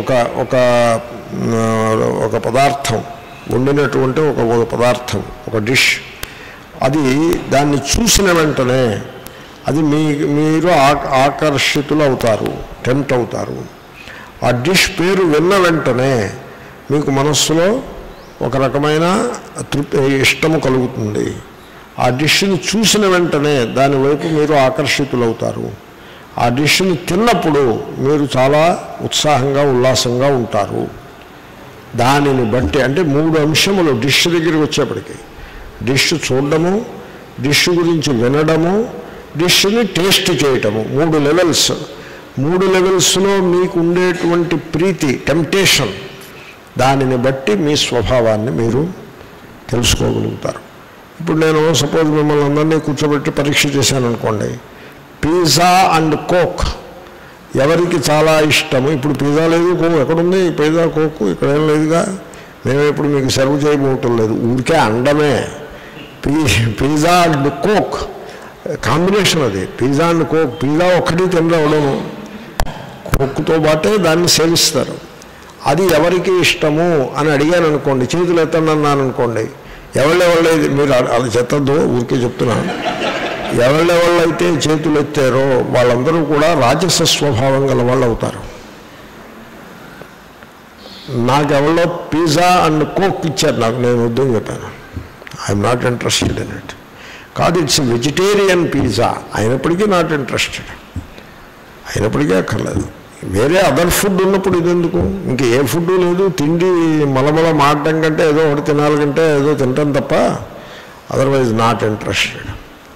A: ఒక పదార్థం వండినటువంటి ఒక పదార్థం, ఒక డిష్, అది దాన్ని చూసిన వెంటనే అది మీరు ఆకర్షితులు అవుతారు, టెంప్ట్ అవుతారు. ఆ డిష్ పేరు విన్న వెంటనే మీకు మనస్సులో ఒక రకమైన ఇష్టము కలుగుతుంది. ఆ డిష్ని చూసిన వెంటనే దానివైపు మీరు ఆకర్షితులవుతారు. ఆ డిష్ని తిన్నప్పుడు మీరు చాలా ఉత్సాహంగా ఉల్లాసంగా ఉంటారు. దానిని బట్టి అంటే 3 అంశములు డిష్ దగ్గరికి వచ్చేప్పటికి, డిష్ చూడడము, డిష్ గురించి వినడము, డిష్ని టేస్ట్ చేయటము, 3 లెవెల్స్. 3 లెవెల్స్లో మీకు ఉండేటువంటి ప్రీతి, టెంప్టేషన్, దానిని బట్టి మీ స్వభావాన్ని మీరు తెలుసుకోగలుగుతారు. ఇప్పుడు నేను సపోజ్ మిమ్మల్ని అందరినీ కూర్చోబెట్టి పరీక్ష చేశాను అనుకోండి, పిజ్జా అండ్ కోక్ ఎవరికి చాలా ఇష్టము. ఇప్పుడు పిజ్జా లేదు, కోక్ ఎక్కడుంది, పిజ్జా కోక్ ఇక్కడ ఏం లేదుగా, మేము ఇప్పుడు మీకు సర్వ్ చేయబోవటం లేదు, ఊరికే అండమే. పిజ్జా అండ్ కోక్ కాంబినేషన్ అది, పిజ్జా అండ్ కోక్. పిజ్జా ఒక్కటి తినవడము, కోక్తో పాటే దాన్ని సేవిస్తారు. అది ఎవరికి ఇష్టము అని అడిగాను అనుకోండి, చేతులు ఎత్తండి అన్నాను అనుకోండి, ఎవళ్ళెవళ్ళైతే, మీరు అది చెత్తద్దు ఊరికే చెప్తున్నా, ఎవళ్ళెవళ్ళైతే చేతులు ఎత్తారో వాళ్ళందరూ కూడా రాజస స్వభావం గల వాళ్ళు అవుతారు. నాకెవళ్ళో పిజ్జా అండ్ కోక్ ఇచ్చారు, నాకు నేను వద్దని చెప్పాను. I'm not interested in it. కాదు, ఇట్స్ వెజిటేరియన్ పిజ్జా అయినప్పటికీ నాట్ ఇంట్రెస్టెడ్, అయినప్పటికీ అక్కర్లేదు. వేరే అదర్ ఫుడ్ ఉన్నప్పుడు ఇదెందుకు, ఇంక ఏ ఫుడ్ లేదు, తిండి మలమల మాడటం కంటే ఏదో ఒకటి తినాలి కంటే ఏదో తింటాం తప్ప అదర్వైజ్ నాట్ ఇంట్రెస్టెడ్.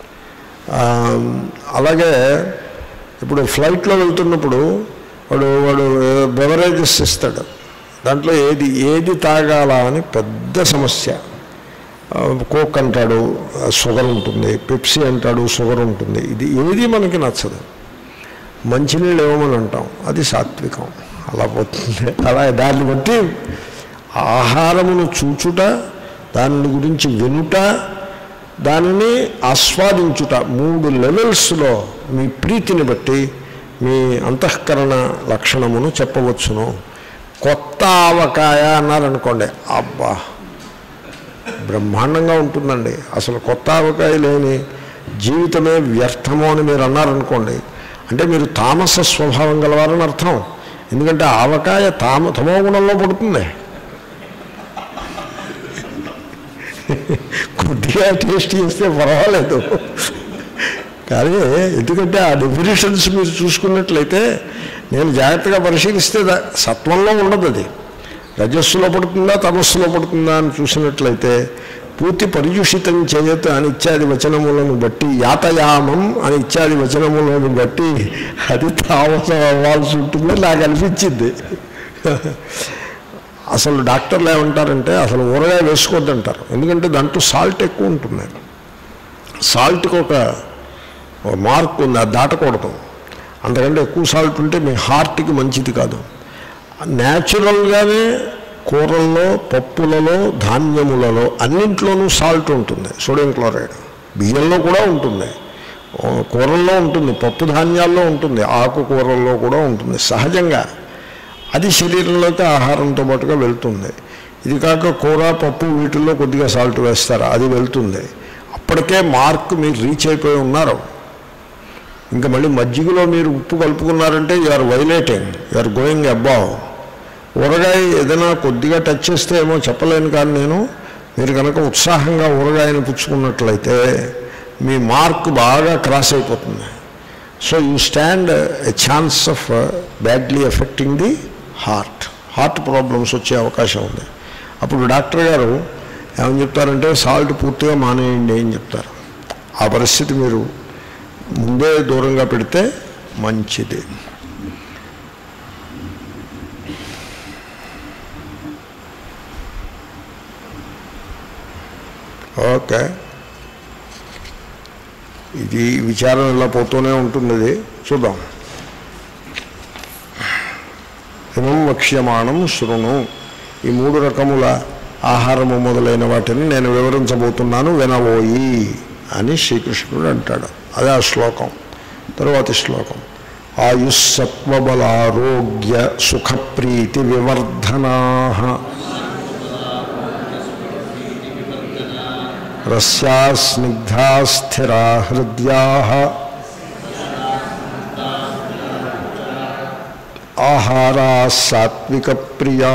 A: అలాగే ఇప్పుడు ఫ్లైట్లో వెళ్తున్నప్పుడు వాడు బెవరేజెస్ ఇస్తాడు, దాంట్లో ఏది తాగాల అని పెద్ద సమస్య. కోక్ అంటాడు షుగర్ ఉంటుంది, పెప్సీ అంటాడు షుగర్ ఉంటుంది, ఇది ఏది మనకి నచ్చదు. మంచినీళ్ళు ఇవ్వమని అంటాం, అది సాత్వికం, అలా పోతుంది. అలా దాన్ని బట్టి ఆహారమును చూచుట, దాని గురించి వినుట, దానిని ఆస్వాదించుట, 3 లెవెల్స్లో మీ ప్రీతిని బట్టి మీ అంతఃకరణ లక్షణమును చెప్పవచ్చును. కొత్త ఆవకాయ అన్నారనుకోండి, అబ్బా బ్రహ్మాండంగా ఉంటుందండి, అసలు కొత్త ఆవకాయ లేని జీవితమే వ్యర్థము అని మీరు అన్నారనుకోండి, అంటే మీరు తామస స్వభావం గలవారని అర్థం. ఎందుకంటే ఆవకాయ తమో గుణంలో పడుతుంది. కొద్దిగా టేస్ట్ చేస్తే పర్వాలేదు. కానీ ఎందుకంటే ఆ డెఫినేషన్స్ మీరు చూసుకున్నట్లయితే నేను జాగ్రత్తగా పరిశీలిస్తే సత్వంలో ఉండదు, అది రజస్సులో పడుతుందా తమస్సులో పడుతుందా అని చూసినట్లయితే పూర్తి పరియుషితం చేయత అని ఇత్యాది వచనములను బట్టి, యాతయామం అని ఇత్యాది వచనములను బట్టి అది తామసం అవ్వాల్సి ఉంటుందని నాకు అనిపించింది. అసలు డాక్టర్లు ఏమంటారంటే అసలు ఊరగాయ వేసుకోవద్దంటారు, ఎందుకంటే దాంట్లో సాల్ట్ ఎక్కువ ఉంటుంది. సాల్ట్కి ఒక మార్క్ ఉంది, అది దాటకూడదు. అంతకంటే ఎక్కువ సాల్ట్ ఉంటే మీ హార్ట్కి మంచిది కాదు. న్యాచురల్గానే కూరల్లో, పప్పులలో, ధాన్యములలో అన్నింట్లోనూ సాల్ట్ ఉంటుంది, సోడియం క్లోరైడ్. బియ్యంలో కూడా ఉంటుంది, కూరల్లో ఉంటుంది, పప్పు ధాన్యాల్లో ఉంటుంది, ఆకుకూరల్లో కూడా ఉంటుంది సహజంగా. అది శరీరంలోకి ఆహారంతో పాటుగా వెళ్తుంది. ఇది కాక కూర, పప్పు వీటిల్లో కొద్దిగా సాల్ట్ వేస్తారు, అది వెళ్తుంది. అప్పటికే మార్క్ మీరు రీచ్ అయిపోయి ఉన్నారు. ఇంకా మళ్ళీ మజ్జిగలో మీరు ఉప్పు కలుపుకున్నారంటే you are violating, you are going above. ఊరగాయ ఏదైనా కొద్దిగా టచ్ చేస్తే ఏమో చెప్పలేను, కానీ మీరు కనుక ఉత్సాహంగా ఊరగాయని పుచ్చుకున్నట్లయితే మీ మార్క్ బాగా క్రాస్ అయిపోతుంది. So you stand a chance of badly affecting the heart problems వచ్చే అవకాశం ఉంది. అప్పుడు డాక్టర్ గారు ఏమని చెప్తారంటే సాల్ట్ పూర్తిగా మానేయండి అని చెప్తారు. ఆ పరిస్థితి మీరు ముందే దూరంగా పెడితే మంచిది. ఓకే, ఇది విచారం ఇలా పోతూనే ఉంటుంది. ఇది చూద్దాం. హిమం వక్ష్యమాణం శృణు, ఈ 3 రకముల ఆహారము మొదలైన వాటిని నేను వివరించబోతున్నాను, వినవోయి అని శ్రీకృష్ణుడు అంటాడు. అదే ఆ శ్లోకం. తరువాతి శ్లోకం ఆయుస్సత్వబలారోగ్య సుఖప్రీతి వివర్ధనా రస్యా స్నిగ్ధా స్థిరా హృద్యా ఆహారా సాత్విక ప్రియా.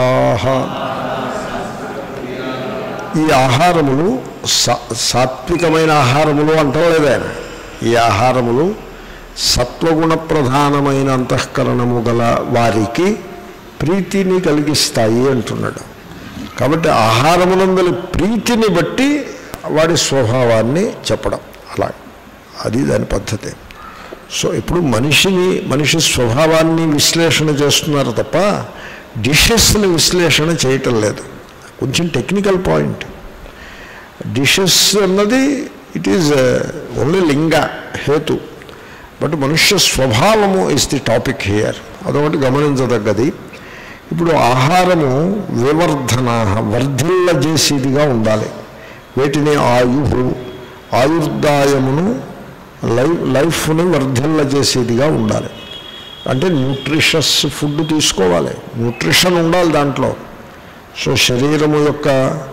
A: ఈ ఆహారములు సాత్వికమైన ఆహారములు అంటలేదు ఆయన. ఈ ఆహారములు సత్వగుణ ప్రధానమైన అంతఃకరణము గల వారికి ప్రీతిని కలిగిస్తాయి అంటున్నాడు. కాబట్టి ఆహారమునందలి ప్రీతిని బట్టి వాడి స్వభావాన్ని చెప్పడం, అలా అది దాని పద్ధతి. సో ఇప్పుడు మనిషి స్వభావాన్ని విశ్లేషణ చేస్తున్నారు తప్ప డిషెస్ని విశ్లేషణ చేయటం లేదు. కొంచెం టెక్నికల్ పాయింట్. డిషెస్ అన్నది ఇట్ ఈజ్ ఓన్లీ లింగ హేతు, బట్ మనుష్య స్వభావము ఇస్ ది టాపిక్ హియర్. అదొకటి గమనించదగ్గది. ఇప్పుడు ఆహారము వివర్ధన, వర్ధిల్ల చేసేదిగా ఉండాలి. వీటిని ఆయుర్దాయమును, లైఫ్ని వర్ధిల్ల చేసేదిగా ఉండాలి. అంటే న్యూట్రిషస్ ఫుడ్ తీసుకోవాలి, న్యూట్రిషన్ ఉండాలి దాంట్లో. సో శరీరము యొక్క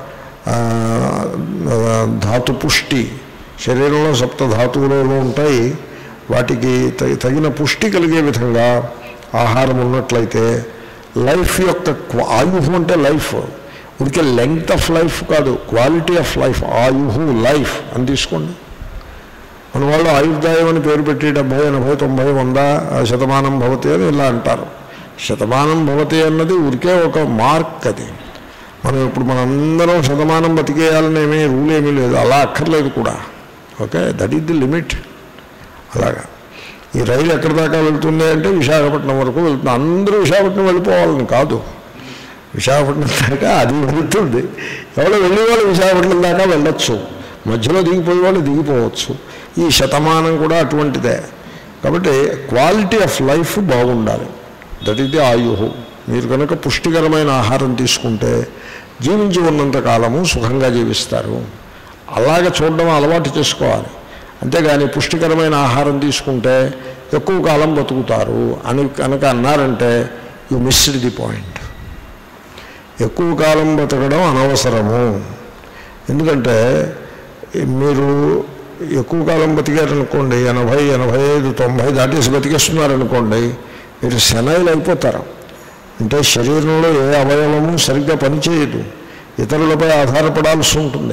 A: ధాతు పుష్టి, శరీరంలో 7 ధాతువులు ఉంటాయి, వాటికి తగిన పుష్టి కలిగే విధంగా ఆహారం ఉన్నట్లయితే లైఫ్ యొక్క ఆయుహు అంటే లైఫ్, ఉడికే లెంగ్త్ ఆఫ్ లైఫ్ కాదు, క్వాలిటీ ఆఫ్ లైఫ్. ఆయుహు లైఫ్ అని తీసుకోండి. మన వాళ్ళు ఆయుర్దాయం అని పేరు పెట్టి 70, 80, 90, 100 శతమానం భవతి అని ఇలా అంటారు. శతమానం భవతి అన్నది ఉరికే ఒక మార్క్. అది ఇప్పుడు మనందరం శతమానం బతికేయాలని రూల్ ఏమీ లేదు, అలా అక్కర్లేదు కూడా. Okay, that is the limit. అలాగా ఈ రైలు ఎక్కడి దాకా వెళ్తుంది అంటే విశాఖపట్నం వరకు వెళ్తుంది. అందరూ విశాఖపట్నం వెళ్ళిపోవాలని కాదు, విశాఖపట్నం దాకా అది వెళ్తుంది. ఎవరో వెళ్ళేవాళ్ళు విశాఖపట్నం దాకా వెళ్ళొచ్చు, మధ్యలో దిగిపోయేవాళ్ళు దిగిపోవచ్చు. ఈ శతమానం కూడా అటువంటిదే. కాబట్టి క్వాలిటీ ఆఫ్ లైఫ్ బాగుండాలి. దట్ ఈజ్ ది ఆయుహు. మీరు కనుక పుష్టికరమైన ఆహారం తీసుకుంటే జీవించి ఉన్నంతకాలము సుఖంగా జీవిస్తారు. అలాగ చూడడం అలవాటు చేసుకోవాలి. అంతేగాని పుష్టికరమైన ఆహారం తీసుకుంటే ఎక్కువ కాలం బతుకుతారు అని కనుక అన్నారంటే యు మిస్డ్ ది పాయింట్. ఎక్కువ కాలం బతకడం అనవసరము. ఎందుకంటే మీరు ఎక్కువ కాలం బతికారనుకోండి, 80, 85, 90 దాటేసి బతికేస్తున్నారనుకోండి, మీరు సెనైల్ అయిపోతారు. అంటే శరీరంలో ఏ అవయవము సరిగ్గా పనిచేయదు, ఇతరులపై ఆధారపడాల్సి ఉంటుంది.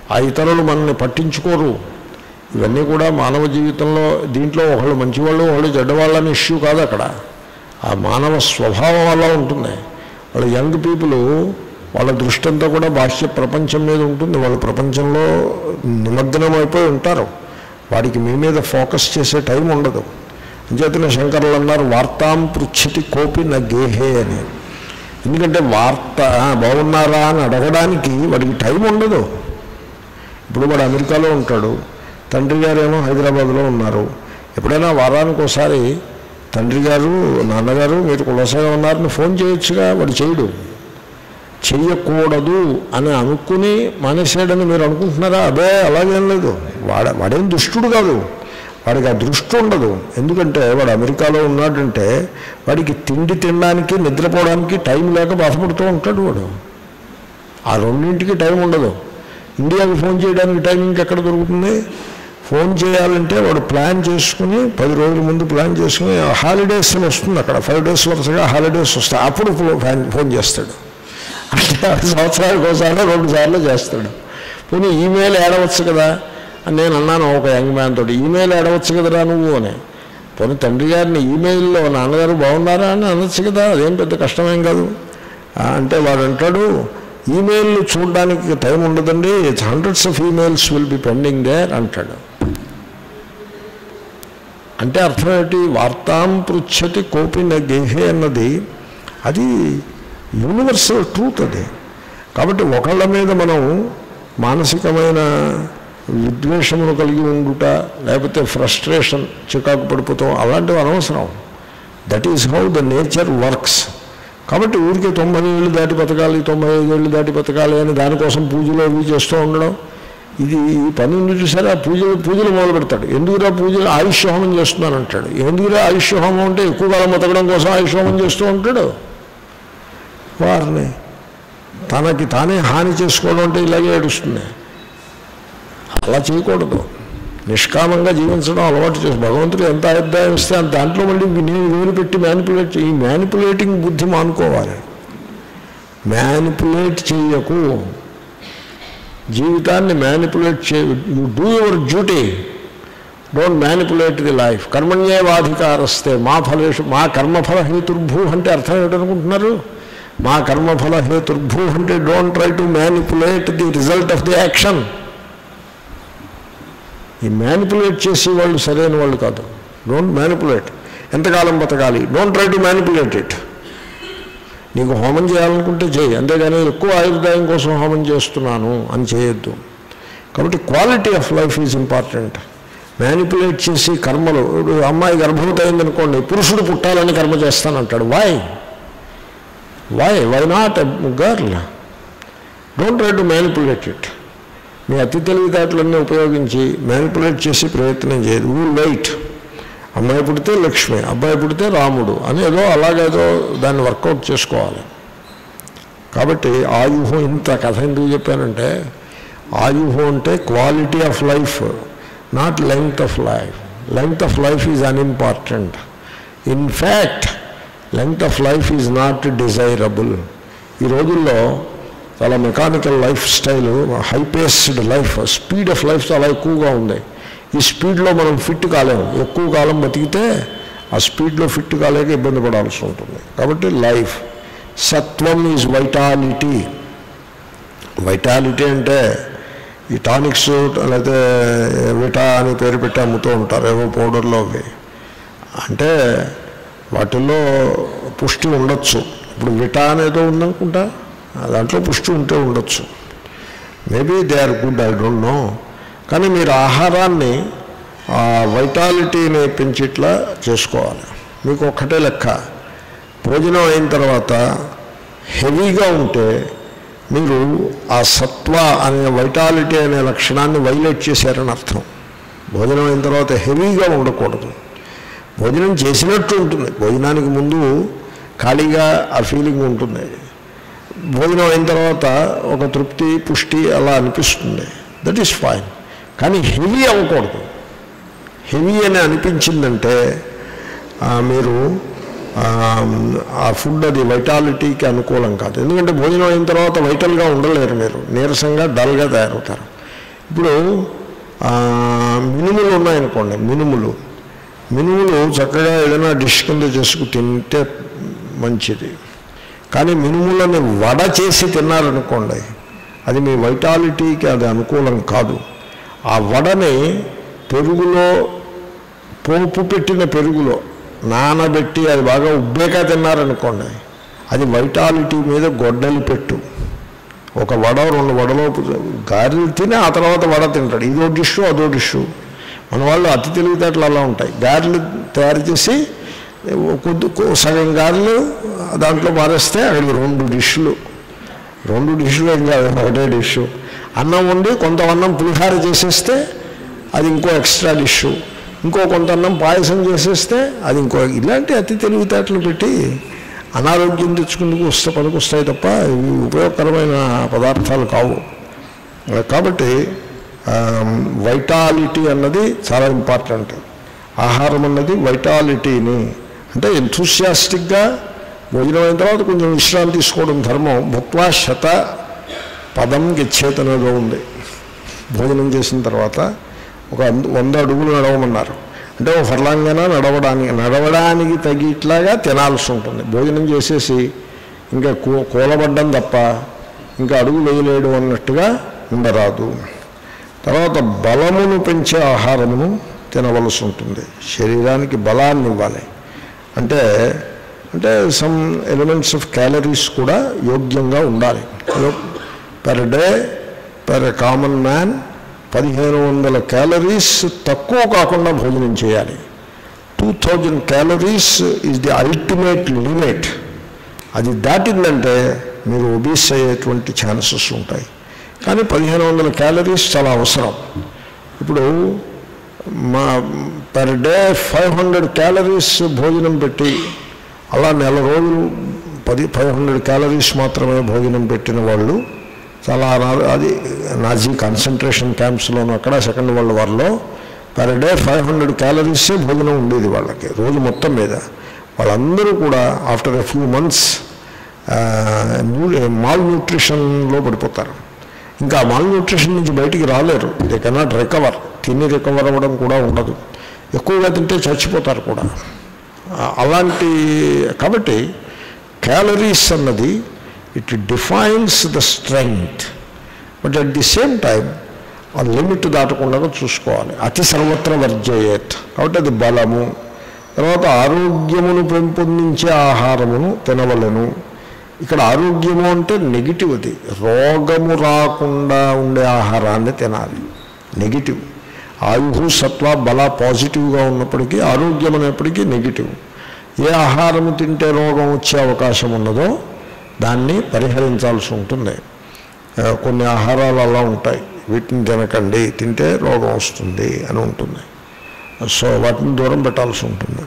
A: ఆ ఇతరులు మనల్ని పట్టించుకోరు. ఇవన్నీ కూడా మానవ జీవితంలో దీంట్లో ఒకళ్ళు మంచివాళ్ళు ఒకళ్ళు చెడ్డవాళ్ళని ఇష్యూ కాదు. అక్కడ ఆ మానవ స్వభావం అలా ఉంటుంది. వాళ్ళ యంగ్ పీపుల్ వాళ్ళ దృష్టి అంతా కూడా బాహ్య ప్రపంచం మీద ఉంటుంది. వాళ్ళు ప్రపంచంలో నిమగ్నం అయిపోయి ఉంటారు. వాడికి మీ మీద ఫోకస్ చేసే టైం ఉండదు. అంచేతనే శంకరులు అన్నారు వార్తాం పృచ్ఛతి కోపి న గేహే అని. ఎందుకంటే వార్త బాగున్నారా అని అడగడానికి వాడికి టైం ఉండదు. ఇప్పుడు వాడు అమెరికాలో ఉంటాడు, తండ్రి గారేమో హైదరాబాద్లో ఉన్నారు. ఎప్పుడైనా వారానికి ఒకసారి తండ్రి గారు నాన్నగారు మీరు కులసగా ఉన్నారని ఫోన్ చేయొచ్చుగా. వాడు చేయడు. చెయ్యకూడదు అని అనుకుని మానేసాడని మీరు అనుకుంటున్నారా? అదే అలాగేం లేదు. వాడేం దుష్టుడు కాదు. వాడికి ఆ దృష్టి ఉండదు. ఎందుకంటే వాడు అమెరికాలో ఉన్నాడంటే వాడికి తిండి తినడానికి నిద్రపోవడానికి టైం లేక బాధపడుతూ ఉంటాడు. వాడు ఆ రెండింటికి టైం ఉండదు. ఇండియాకి ఫోన్ చేయడానికి టైం ఇంకెక్కడ దొరుకుతుంది? ఫోన్ చేయాలంటే వాడు ప్లాన్ చేసుకుని 10 రోజుల ముందు ప్లాన్ చేసుకుని హాలిడేస్ అని వస్తుంది. అక్కడ 5 days వరుసగా హాలిడేస్ వస్తాయి. అప్పుడు ఫోన్ చేస్తాడు. అంటే సంవత్సరానికి ఒకసారి 2 సార్లు చేస్తాడు. పోనీ ఈమెయిల్ ఏడవచ్చు కదా అని నేను అన్నాను ఒక యంగ్ మ్యాన్ తోటి. ఈమెయిల్ ఏడవచ్చు కదరా నువ్వు అని. పోనీ తండ్రి గారిని ఈమెయిల్లో నాన్నగారు బాగున్నారా అని అనొచ్చు కదా, అదేం పెద్ద కష్టమేం కాదు. అంటే వాడు అంటాడు ఈమెయిల్ చూడడానికి టైం ఉండదండి, hundreds of emails will be pending there అంటాడు. అంటే అర్థం ఏంటి? వార్తాం పృచ్ఛతి కోపి న గేహే అన్నది అది యూనివర్సల్ ట్రూత్ అది. కాబట్టి ఒకళ్ళ మీద మనం మానసికమైన విద్వేషమును కలిగి ఉండుట, లేకపోతే ఫ్రస్ట్రేషన్ చికాకు పడిపోతాం, అలాంటివి అనవసరం. That is how the nature works. కాబట్టి ఊరికి 90 ఏళ్ళు దాటి బతకాలి, 95 ఏళ్ళు దాటి బతకాలి అని దానికోసం పూజలు అవి చేస్తూ ఉండడం, ఇది ఈ పని ఉంది చూసారా? పూజలు మొదలు పెడతాడు. ఎందుకురా పూజలు? ఆయుష్ హోమం చేస్తున్నాను అంటాడు. ఎందుకురా ఆయుష్ హోమం అంటే ఎక్కువ కాలం బతకడం కోసం ఆయుష్ హోమం చేస్తూ ఉంటాడు. వారిని తనకి తానే హాని చేసుకోవడం అంటే ఇలాగే ఏడుస్తుంది. అలా చేయకూడదు. నిష్కామంగా జీవించడం అలవాటు చేసి భగవంతుడు ఎంత అధ్యాయం ఇస్తే అంత దాంట్లో మళ్ళీ నేను వేలు పెట్టి ఈ మ్యానిపులేటింగ్ బుద్ధి మానుకోవాలి. మ్యానిపులేట్ చేయకు, జీవితాన్ని మ్యానిపులేట్ చేయ. You do your duty, don't manipulate the life. కర్మణ్యేవాధికారస్తే మా ఫలేషు మా కర్మఫల హేతుర్భూ అంటే అర్థం ఏమిటనుకుంటున్నారు? మా కర్మఫల హేతుర్భూ అంటే don't try to manipulate the result of the action. ఈ మ్యానిపులేట్ చేసే వాళ్ళు సరైన వాళ్ళు కాదు. Don't manipulate. ఎంతకాలం బతకాలి? Don't try to manipulate it. నీకు హోమం చేయాలనుకుంటే చేయి, అంతేగాని ఎక్కువ ఆయుర్దాయం కోసం హోమం చేస్తున్నాను అని చేయొద్దు. కాబట్టి quality of life is important. Manipulate చేసి కర్మలు, అమ్మాయి గర్భవతి అయిందనుకోండి, పురుషుడు పుట్టాలని కర్మ చేస్తానంటాడు. Why not a girl? Don't try to manipulate it. మీ అతి తెలివితేటలన్నీ ఉపయోగించి మ్యానిపులేట్ చేసి ప్రయత్నం చేయదు. వెయిట్. అమ్మాయి పుడితే లక్ష్మి, అబ్బాయి పుడితే రాముడు అని ఏదో అలాగేదో దాన్ని వర్కౌట్ చేసుకోవాలి. కాబట్టి ఆయుహు, ఇంత కథ ఎందుకు చెప్పానంటే ఆయుహు అంటే quality of life, not length of life. Length of life is unimportant. In fact length of life is not desirable. ఈ రోజుల్లో చాలా mechanical life style, high paced life, speed of life చాలా ఎక్కువగా ఉంది. ఈ స్పీడ్లో మనం ఫిట్ కాలేము. ఎక్కువ కాలం బతికితే ఆ స్పీడ్లో ఫిట్ కాలేక ఇబ్బంది పడాల్సి ఉంటుంది. కాబట్టి లైఫ్, సత్వం ఈజ్ వైటాలిటీ. వైటాలిటీ అంటే ఈ టానిక్స్ లేకపోతే విటా అని పేరు పెట్టి అమ్ముతూ ఉంటారు, ఏవో పౌడర్లో అవి. అంటే వాటిల్లో పుష్టి ఉండొచ్చు. ఇప్పుడు విటా అనేదో ఉందనుకుంటా, దాంట్లో పుష్టి ఉంటే ఉండొచ్చు. Maybe they are good, I don't know. కానీ మీరు ఆహారాన్ని ఆ వైటాలిటీని పెంచిట్లా చేసుకోవాలి. మీకు ఒక్కటే లెక్క, భోజనం అయిన తర్వాత హెవీగా ఉంటే మీరు ఆ సత్వ అనే వైటాలిటీ అనే లక్షణాన్ని వైలేట్ చేశారని అర్థం. భోజనం అయిన తర్వాత హెవీగా ఉండకూడదు. భోజనం చేసినట్టు ఉంటుంది, భోజనానికి ముందు ఖాళీగా ఆ ఫీలింగ్ ఉంటుంది. భోజనం అయిన తర్వాత ఒక తృప్తి, పుష్టి అలా అనిపిస్తుంది. That is fine. కానీ హెవీ అవ్వకూడదు. హెవీ అని అనిపించిందంటే మీరు ఆ ఫుడ్ అది వైటాలిటీకి అనుకూలం కాదు. ఎందుకంటే భోజనం అయిన తర్వాత వైటల్గా ఉండలేరు, మీరు నీరసంగా డల్గా తయారవుతారు. ఇప్పుడు మినుములు ఉన్నాయనుకోండి, మినుములు చక్కగా ఏదైనా డిష్ కింద చేసుకు తింటే మంచిది. కానీ మినుములని వడ చేసి తిన్నారనుకోండి, అది మీ వైటాలిటీకి అది అనుకూలం కాదు. ఆ వడని పెరుగులో, పోపు పెట్టిన పెరుగులో నానబెట్టి అది బాగా ఉబ్బేకా తిన్నారనుకోండి, అది వైటాలిటీ మీద గొడ్డలి పెట్టు. ఒక వడ 2 వడలో గారెలు తిని ఆ తర్వాత వడ తింటాడు. ఇదో డిష్షు అదో డిష్షు. మన వాళ్ళు అతి తెలివితేటలు అలా ఉంటాయి. గారెలు తయారు చేసి సగం గారెలు దాంట్లో మారేస్తే అక్కడికి 2 డిష్లు ఏం కాదు, ఒకటే డిష్షు. అన్నం వండి కొంత అన్నం పులిహార చేసేస్తే అది ఇంకో ఎక్స్ట్రా డిష్షు, ఇంకో కొంత అన్నం పాయసం చేసేస్తే అది ఇంకో. ఇలాంటి అతి తెలివితేటలు పెట్టి అనారోగ్యం తెచ్చుకుందుకు పనికొస్తాయి తప్ప ఇవి ఉపయోగకరమైన పదార్థాలు కావు. కాబట్టి వైటాలిటీ అన్నది చాలా ఇంపార్టెంట్. ఆహారం అన్నది వైటాలిటీని, అంటే ఎంతూసియాస్టిక్గా భోజనం అయిన తర్వాత కొంచెం విశ్రాంతి తీసుకోవడం ధర్మం. భుక్వా శత పదం గచ్చేతనేదో ఉంది. భోజనం చేసిన తర్వాత ఒక 100 అడుగులు నడవమన్నారు. అంటే ఒక ఫర్లాంగైనా నడవడానికి తగిట్లాగా తినాల్సి ఉంటుంది. భోజనం చేసేసి ఇంకా కూలబడ్డం తప్ప ఇంకా అడుగు వేయలేడు అన్నట్టుగా ఉండరాదు. తర్వాత బలమును పెంచే ఆహారమును తినవలసి ఉంటుంది. శరీరానికి బలాన్ని ఇవ్వాలి. అంటే సమ్ ఎలిమెంట్స్ ఆఫ్ క్యాలరీస్ కూడా యోగ్యంగా ఉండాలి. Per day per common man 1500 calories తక్కువ కాకుండా భోజనం చేయాలి. 2000 calories is the ultimate limit. అది దాటిందంటే మీరు ఒబీస్ అయ్యేటువంటి ఛాన్సెస్ ఉంటాయి. కానీ 1500 క్యాలరీస్ చాలా అవసరం. ఇప్పుడు పర్ డే 500 క్యాలరీస్ భోజనం పెట్టి అలా నెల రోజులు 500 క్యాలరీస్ మాత్రమే భోజనం పెట్టిన వాళ్ళు చాలా అది నాజీ కాన్సన్ట్రేషన్ క్యాంప్స్లోనూ అక్కడ సెకండ్ వరల్డ్ వార్లో పర్ డే 500 క్యాలరీసే భోజనం ఉండేది వాళ్ళకి రోజు మొత్తం మీద. వాళ్ళందరూ కూడా ఆఫ్టర్ ఎ ఫ్యూ మంత్స్ మాల్ న్యూట్రిషన్లో పడిపోతారు. ఇంకా మాల్ న్యూట్రిషన్ నుంచి బయటికి రాలేరు. They cannot recover. తిని రికవర్ అవ్వడం కూడా ఉండదు. ఎక్కువగా తింటే చచ్చిపోతారు కూడా. అలాంటి కాబట్టి క్యాలరీస్ అన్నది it defines the strength. But at the same time ఆ లిమిట్ దాటకుండా చూసుకోవాలి. అతి సర్వత్ర వర్జయేత్. కాబట్టి అది బలము. తర్వాత ఆరోగ్యమును పెంపొందించే ఆహారమును తినవలెను. ఇక్కడ ఆరోగ్యము అంటే నెగిటివ్. అది రోగము రాకుండా ఉండే ఆహారాన్ని తినాలి. నెగిటివ్. ఆయువు సత్వ బల పాజిటివ్గా ఉన్నప్పటికీ ఆరోగ్యం అనేప్పటికీ నెగిటివ్. ఏ ఆహారము తింటే రోగం వచ్చే అవకాశం ఉన్నదో దాన్ని పరిహరించాల్సి ఉంటుంది. కొన్ని ఆహారాలు అలా ఉంటాయి, వీటిని తినకండి, తింటే రోగం వస్తుంది అని ఉంటుంది. సో వాటిని దూరం పెట్టాల్సి ఉంటుంది.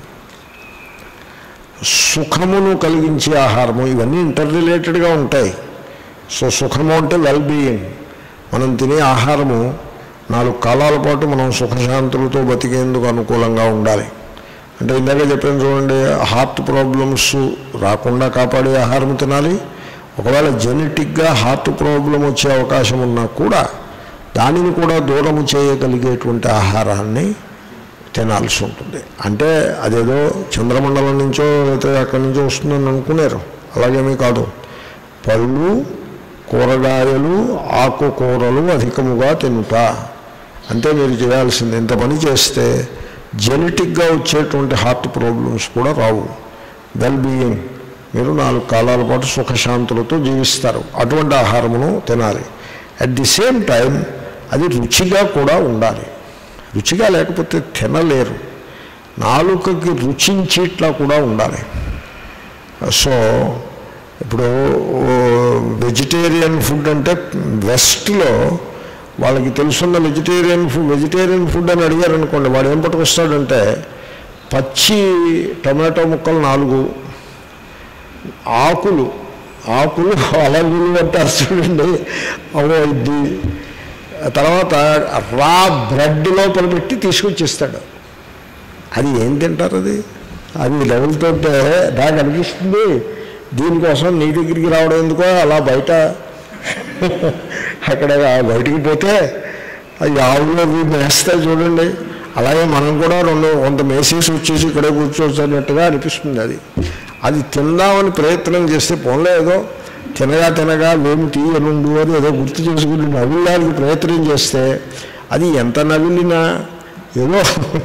A: సుఖమును కలిగించే ఆహారము, ఇవన్నీ ఇంటర్ రిలేటెడ్గా ఉంటాయి. సో సుఖము అంటే వెల్ బీయింగ్. మనం తినే ఆహారము 4 కాలాల పాటు మనం సుఖశాంతులతో బతికేందుకు అనుకూలంగా ఉండాలి. అంటే ఇందాక చెప్పాను చూడండి, హార్ట్ ప్రాబ్లమ్స్ రాకుండా కాపాడే ఆహారం తినాలి. ఒకవేళ జెనెటిక్గా హార్ట్ ప్రాబ్లం వచ్చే అవకాశం ఉన్నా కూడా దానిని కూడా దూరము చేయగలిగేటువంటి ఆహారాన్ని తినాల్సి ఉంటుంది. అంటే అదేదో చంద్రమండలం నుంచో లేకపోతే అక్కడి నుంచో వస్తుందని అనుకున్నారు. అలాగేమీ కాదు. పళ్ళు, కూరగాయలు, ఆకుకూరలు అధికముగా తినుట అంతే మీరు చేయాల్సింది. ఇంత పని చేస్తే జెనెటిక్గా వచ్చేటువంటి హార్ట్ ప్రాబ్లమ్స్ కూడా రావు. వెల్ బీయింగ్, మీరు 4 కాలాల పాటు సుఖశాంతులతో జీవిస్తారు. అటువంటి ఆహారమును తినాలి. అట్ ది సేమ్ టైం అది రుచిగా కూడా ఉండాలి. రుచిగా లేకపోతే తినలేరు. నాలుకకి రుచించేట్లా కూడా ఉండాలి. సో ఇప్పుడు వెజిటేరియన్ ఫుడ్ అంటే వెస్ట్లో వాళ్ళకి తెలుసున్న వెజిటేరియన్ ఫుడ్ అని అడిగారు అనుకోండి, వాడు ఏం పట్టుకొస్తాడంటే పచ్చి టమాటో ముక్కలు 4, ఆకులు అలగులు అంటారు చూడండి, అవో ఇది. తర్వాత రా బ్రెడ్ లోపల పెట్టి తీసుకొచ్చిస్తాడు. అది ఏం తింటారు? అది లెవెల్తో నాకు అనిపిస్తుంది, దీనికోసం నీ దగ్గరికి రావడం ఎందుకో, అలా బయట అక్కడ బయటికి పోతే అది ఆవులో మేస్తాయి చూడండి, అలాగే మనం కూడా కొంత మేసేసి వచ్చేసి ఇక్కడే కూర్చోవచ్చు అన్నట్టుగా అనిపిస్తుంది. అది తిందామని ప్రయత్నం చేస్తే పోలేదో తినగా వేమి తీయనుండు అని ఏదో గుర్తు చేసుకుని నవ్వులానికి ప్రయత్నం చేస్తే అది ఎంత నవ్వినా ఏదో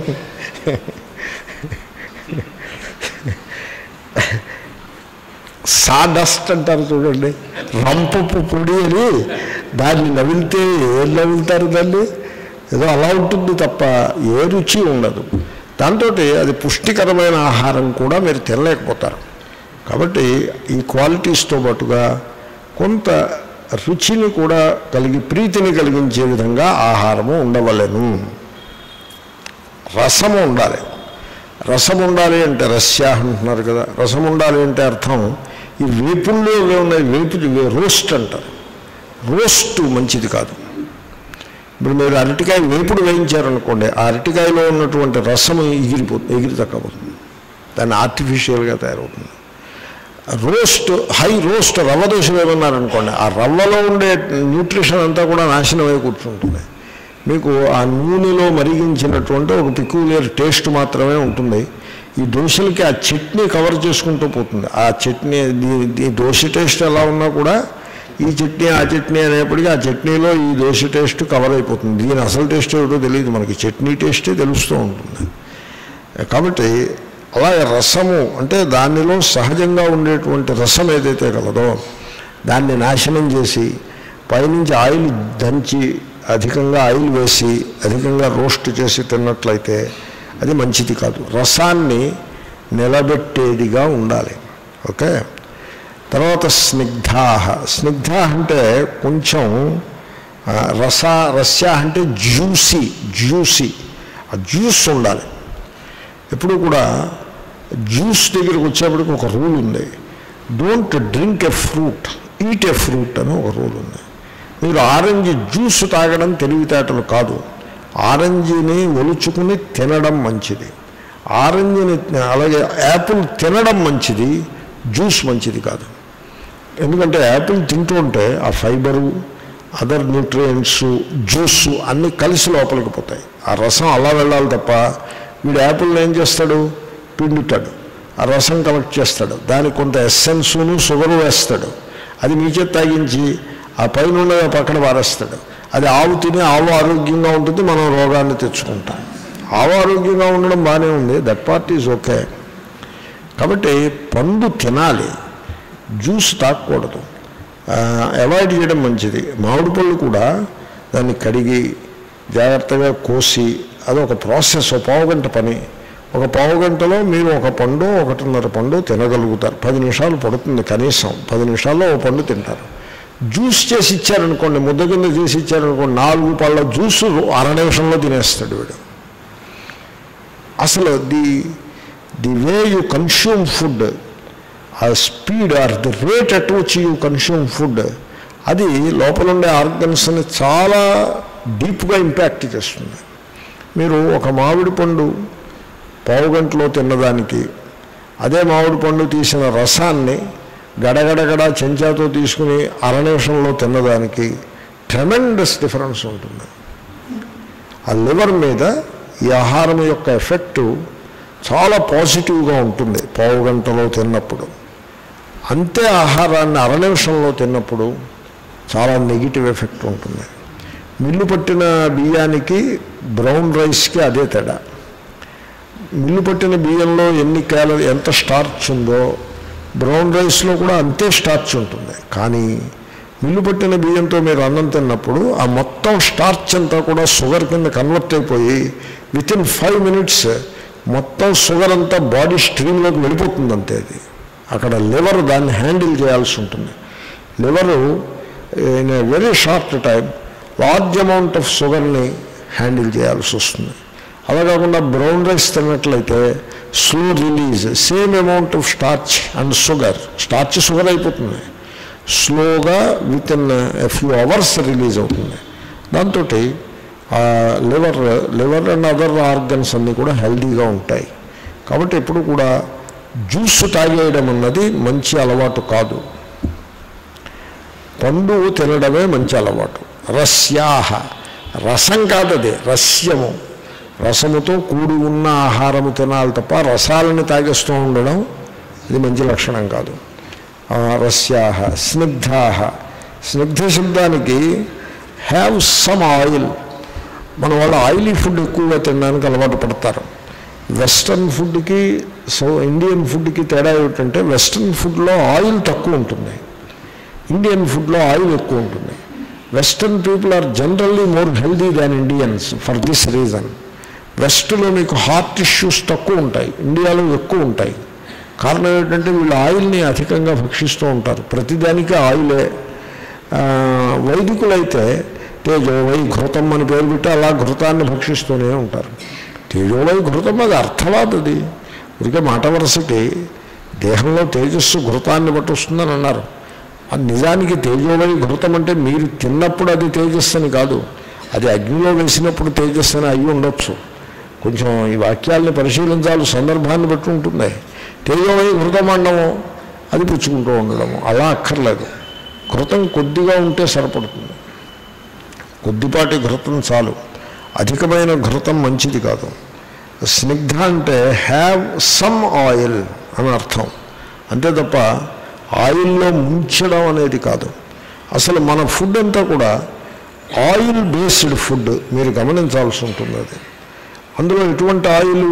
A: సాడస్ట్ అంటారు చూడండి, రంపపు పొడి అని దాన్ని నవ్వితే ఏం నవ్వుతారు దాన్ని, ఏదో అలా ఉంటుంది తప్ప ఏ రుచి ఉండదు. దాంతో అది పుష్టికరమైన ఆహారం కూడా మీరు తినలేకపోతారు. కాబట్టి ఈ క్వాలిటీస్తో పాటుగా కొంత రుచిని కూడా ప్రీతిని కలిగించే విధంగా ఆహారము ఉండవలెను. రసము ఉండాలి. రసం ఉండాలి అంటే రస్యా అంటున్నారు కదా, రసం ఉండాలి అంటే అర్థం ఈ వేపుల్లో ఉన్నాయి, రోస్ట్ అంటారు. రోస్ట్ మంచిది కాదు. ఇప్పుడు మీరు అరటికాయ వేపుడు వేయించారనుకోండి, ఆ అరటికాయలో ఉన్నటువంటి రసం ఎగిరి తక్కపోతుంది, దాన్ని ఆర్టిఫిషియల్గా తయారవుతుంది. రోస్ట్, హై రోస్ట్ రవ్వ దోశలు ఏమన్నారనుకోండి, ఆ రవ్వలో ఉండే న్యూట్రిషన్ అంతా కూడా నాశనమై కూర్చుంటుంది. మీకు ఆ నూనెలో మరిగించినటువంటి ఒక పిక్యులర్ టేస్ట్ మాత్రమే ఉంటుంది. ఈ దోశలకి ఆ చట్నీ కవర్ చేసుకుంటూ పోతుంది. ఆ చట్నీ ఈ దోశ టేస్ట్ ఎలా ఉన్నా కూడా ఈ చట్నీ ఆ చట్నీ అనేప్పటికీ ఆ చట్నీలో ఈ దోశ టేస్ట్ కవర్ అయిపోతుంది. దీని అసలు టేస్ట్ ఏమిటో తెలియదు, మనకి చట్నీ టేస్టే తెలుస్తూ ఉంటుంది. కాబట్టి అలాగే రసము అంటే దానిలో సహజంగా ఉండేటువంటి రసం ఏదైతే కలదో దాన్ని నాశనం చేసి పైనుంచి ఆయిల్ దంచి అధికంగా ఆయిల్ వేసి అధికంగా రోస్ట్ చేసి తిన్నట్లయితే అది మంచిది కాదు. రసాన్ని నిలబెట్టేదిగా ఉండాలి. ఓకే. తర్వాత స్నిగ్ధాహ. స్నిగ్ధ అంటే కొంచెం రస్య అంటే జ్యూసీ ఆ జ్యూస్ ఉండాలి. ఎప్పుడు కూడా జ్యూస్ దగ్గరికి వచ్చేప్పటికి ఒక రూల్ ఉంది, don't drink a fruit, eat a fruit అని ఒక రూల్ ఉంది. మీరు ఆరెంజ్ జ్యూస్ తాగడం తెలివితేటలు కాదు, ఆరెంజ్ని ఒలుచుకుని తినడం మంచిది. ఆరెంజ్ని అలాగే యాపిల్ తినడం మంచిది, జ్యూస్ మంచిది కాదు. ఎందుకంటే యాపిల్ తింటుంటే ఆ ఫైబరు, అదర్ న్యూట్రియంట్స్, జ్యూస్ అన్నీ కలిసి లోపలికి పోతాయి. ఆ రసం అలా వెళ్ళాలి తప్ప వీడు యాపిల్ని ఏం చేస్తాడు, పిండుతాడు, ఆ రసం కలెక్ట్ చేస్తాడు, దానికి కొంత ఎస్సెన్సును షుగరు వేస్తాడు, అది మీ చేత తాగించి ఆ పైన ఉన్నది పక్కన పారేస్తాడు. అది ఆవు తిని ఆవు ఆరోగ్యంగా ఉంటుంది, మనం రోగాన్ని తెచ్చుకుంటాం. ఆవు ఆరోగ్యంగా ఉండడం బాగానే ఉంది, దట్ పార్ట్ ఈజ్ ఓకే. కాబట్టి పండు తినాలి, జ్యూస్ తాగకూడదు, అవాయిడ్ చేయడం మంచిది. మామిడి పళ్ళు కూడా దాన్ని కడిగి జాగ్రత్తగా కోసి అదొక ప్రాసెస్, ఒక పావుగంట పని. ఒక పావుగంటలో మీరు ఒక పండు 1.5 పండు తినగలుగుతారు. 10 నిమిషాలు పడుతుంది, కనీసం 10 నిమిషాల్లో ఒక పండు తింటారు. జ్యూస్ చేసి ఇచ్చారనుకోండి, ముద్ద కింద చేసి ఇచ్చారనుకోండి, 4 పళ్ళ జ్యూసు 1/2 నిమిషంలో తినేస్తాడు వీడు. అసలు the way you consume food, ఆ speed or the rate at which you consume food, అది లోపల ఉండే ఆర్గన్స్ని చాలా డీప్గా ఇంపాక్ట్ చేస్తుంది. మీరు ఒక మామిడి పండు పావుగంటలో తిన్నదానికి అదే మామిడి పండు తీసిన రసాన్ని గడగడగడ చెంచాతో తీసుకుని 1/2 నిమిషంలో తిన్నదానికి ట్రెమెండస్ డిఫరెన్స్ ఉంటుంది. ఆ లివర్ మీద ఈ ఆహారం యొక్క ఎఫెక్టు చాలా పాజిటివ్గా ఉంటుంది పావుగంటలో తిన్నప్పుడు. అంతే ఆహారాన్ని 1/2 నిమిషంలో తిన్నప్పుడు చాలా నెగిటివ్ ఎఫెక్ట్ ఉంటుంది. మిల్లు పట్టిన బియ్యానికి బ్రౌన్ రైస్కి అదే తేడా. మిల్లు పట్టిన బియ్యంలో ఎంత స్టార్చ్ ఉందో బ్రౌన్ రైస్లో కూడా అంతే స్టార్చ్ ఉంటుంది. కానీ మిల్లు పట్టిన బియ్యంతో మీరు అన్నం తిన్నప్పుడు ఆ మొత్తం స్టార్చ్ అంతా కూడా షుగర్ కింద కన్వర్ట్ అయిపోయి వితిన్ 5 minutes మొత్తం షుగర్ అంతా బాడీ స్ట్రీమ్లోకి వెళ్ళిపోతుంది. అంతే అది అక్కడ లివర్ దాన్ని హ్యాండిల్ చేయాల్సి ఉంటుంది. Liver in a very short time large amount of షుగర్ని హ్యాండిల్ చేయాల్సి వస్తుంది. అలా కాకుండా బ్రౌన్ రైస్ తిన్నట్లయితే slow release, same amount of starch and sugar, starch sugar అయిపోతుంది, స్లోగా within a few hours release అవుతుంది. దాంతో లివర్ అండ్ అదర్ ఆర్గన్స్ అన్నీ కూడా హెల్దీగా ఉంటాయి. కాబట్టి ఎప్పుడు కూడా జ్యూస్ తాగేయడం అన్నది మంచి అలవాటు కాదు, పండు తినడమే మంచి అలవాటు. రస్యాహ, రసం కాదది, రస్యము. రసముతో కూడి ఉన్న ఆహారము తినాలి తప్ప రసాలని తాగేస్తూ ఉండడం ఇది మంచి లక్షణం కాదు. రస్యాహ స్నిగ్ధాహ, స్నిగ్ధ శబ్దానికి హ్యావ్ సమ్ ఆయిల్. మన వాళ్ళు ఆయిలీ ఫుడ్ ఎక్కువగా తినడానికి అలవాటు పడతారు. వెస్ట్రన్ ఫుడ్కి ఇండియన్ ఫుడ్కి తేడా ఏమిటంటే వెస్ట్రన్ ఫుడ్లో ఆయిల్ తక్కువ ఉంటుంది, ఇండియన్ ఫుడ్లో ఆయిల్ ఎక్కువ ఉంటుంది. Western people are generally more healthy than Indians for this reason. వెస్ట్లో మీకు హార్ట్ ఇష్యూస్ తక్కువ ఉంటాయి, ఇండియాలో ఎక్కువ ఉంటాయి. కారణం ఏంటంటే వీళ్ళు ఆయిల్ని అధికంగా భక్షిస్తూ ఉంటారు, ప్రతిదానికి ఆయిలే. వైదికులైతే తేజోవై ఘృతం అని పేరు పెట్టి అలా ఘృతాన్ని భక్షిస్తూనే ఉంటారు. తేజోవై ఘృతం అది అర్థవాదు, అది ఊరికే మాట వరుసకి దేహంలో తేజస్సు ఘృతాన్ని బట్టి వస్తుందని అన్నారు. అది నిజానికి తేజోవై ఘృతం అంటే మీరు తిన్నప్పుడు అది తేజస్సు అని కాదు, అది అగ్నిలో వేసినప్పుడు తేజస్సు అని అయ్యి ఉండొచ్చు. కొంచెం ఈ వాక్యాలని పరిశీలించాలి, సందర్భాన్ని బట్టి ఉంటుంది. తేజోవై ఘృతం అనడము అది పుచ్చుకుంటూ ఉండడము అలా అక్కర్లేదు. ఘృతం కొద్దిగా ఉంటే సరిపడుతుంది, కొద్దిపాటి ఘృతం చాలు, అధికమైన ఘృతం మంచిది కాదు. స్నిగ్ధ అంటే హ్యావ్ సమ్ ఆయిల్ అని అర్థం, అంతే తప్ప ఆయిల్లో ముంచడం అనేది కాదు. అసలు మన ఫుడ్ అంతా కూడా ఆయిల్ బేస్డ్ ఫుడ్, మీరు గమనించాల్సి ఉంటుంది. అది అందులో ఎటువంటి ఆయిల్,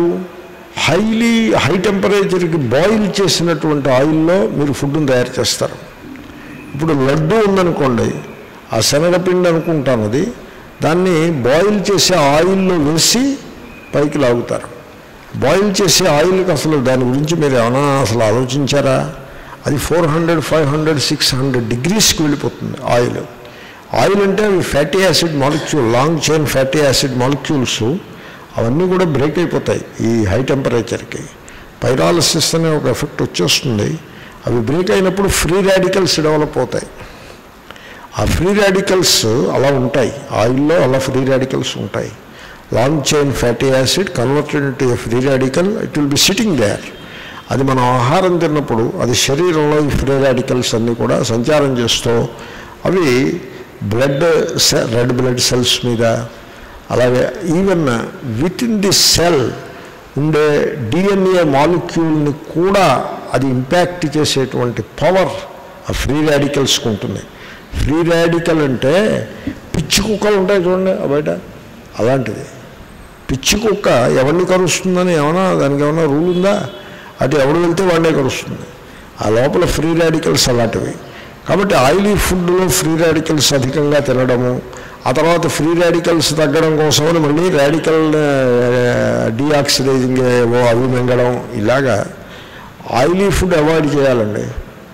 A: హై టెంపరేచర్కి బాయిల్ చేసినటువంటి ఆయిల్లో మీరు ఫుడ్ని తయారు చేస్తారు. ఇప్పుడు లడ్డు ఉందనుకోండి, ఆ శనగపిండి అనుకుంటాను, అది దాన్ని బాయిల్ చేసే ఆయిల్లో వేసి పైకి లాగుతారు. బాయిల్ చేసే ఆయిల్కి అసలు దాని గురించి మీరు ఏమైనా అసలు ఆలోచించారా? అది 400, 500, 600 డిగ్రీస్కి వెళ్ళిపోతుంది ఆయిల్. ఆయిల్ అంటే అవి fatty acid molecule, long chain fatty acid molecules అవన్నీ కూడా బ్రేక్ అయిపోతాయి ఈ హై టెంపరేచర్కి. పైరాలసిస్ అనే ఒక ఎఫెక్ట్ వచ్చేస్తుంది. అవి బ్రేక్ అయినప్పుడు ఫ్రీ రాడికల్స్ డెవలప్ అవుతాయి. ఆ ఫ్రీ రాడికల్స్ అలా ఉంటాయి ఆయిల్లో, అలా ఫ్రీ రాడికల్స్ ఉంటాయి. Long chain fatty acid converted into a free radical, it will be sitting there. అది మనం ఆహారం తిన్నప్పుడు అది శరీరంలో ఈ ఫ్రీ రాడికల్స్ అన్నీ కూడా సంచారం చేస్తూ అవి రెడ్ బ్లడ్ సెల్స్ మీద, అలాగే even within the cell ఉండే డిఎన్ఏ మాలిక్యూల్ని కూడా అది ఇంపాక్ట్ చేసేటువంటి పవర్ ఆ ఫ్రీ రాడికల్స్కి ఉంటుంది. ఫ్రీ రాడికల్ అంటే పిచ్చి కుక్కలు ఉంటాయి చూడండి బయట, అలాంటిది. పిచ్చి కుక్క ఎవరిని కరుస్తుందని దానికి ఏమైనా రూల్ ఉందా? అటు ఎవడు వెళ్తే వాడినే కరుస్తుంది. ఆ లోపల ఫ్రీ రాడికల్స్ అలాంటివి. కాబట్టి ఆయిలీ ఫుడ్లో ఫ్రీ రాడికల్స్ అధికంగా తినడము, ఆ తర్వాత ఫ్రీ రాడికల్స్ తగ్గడం కోసమని మళ్ళీ రాడికల్ డీఆక్సిడైజింగ్ ఏవో అవి మింగడం, ఇలాగా ఆయిలీ ఫుడ్ అవాయిడ్ చేయాలండి.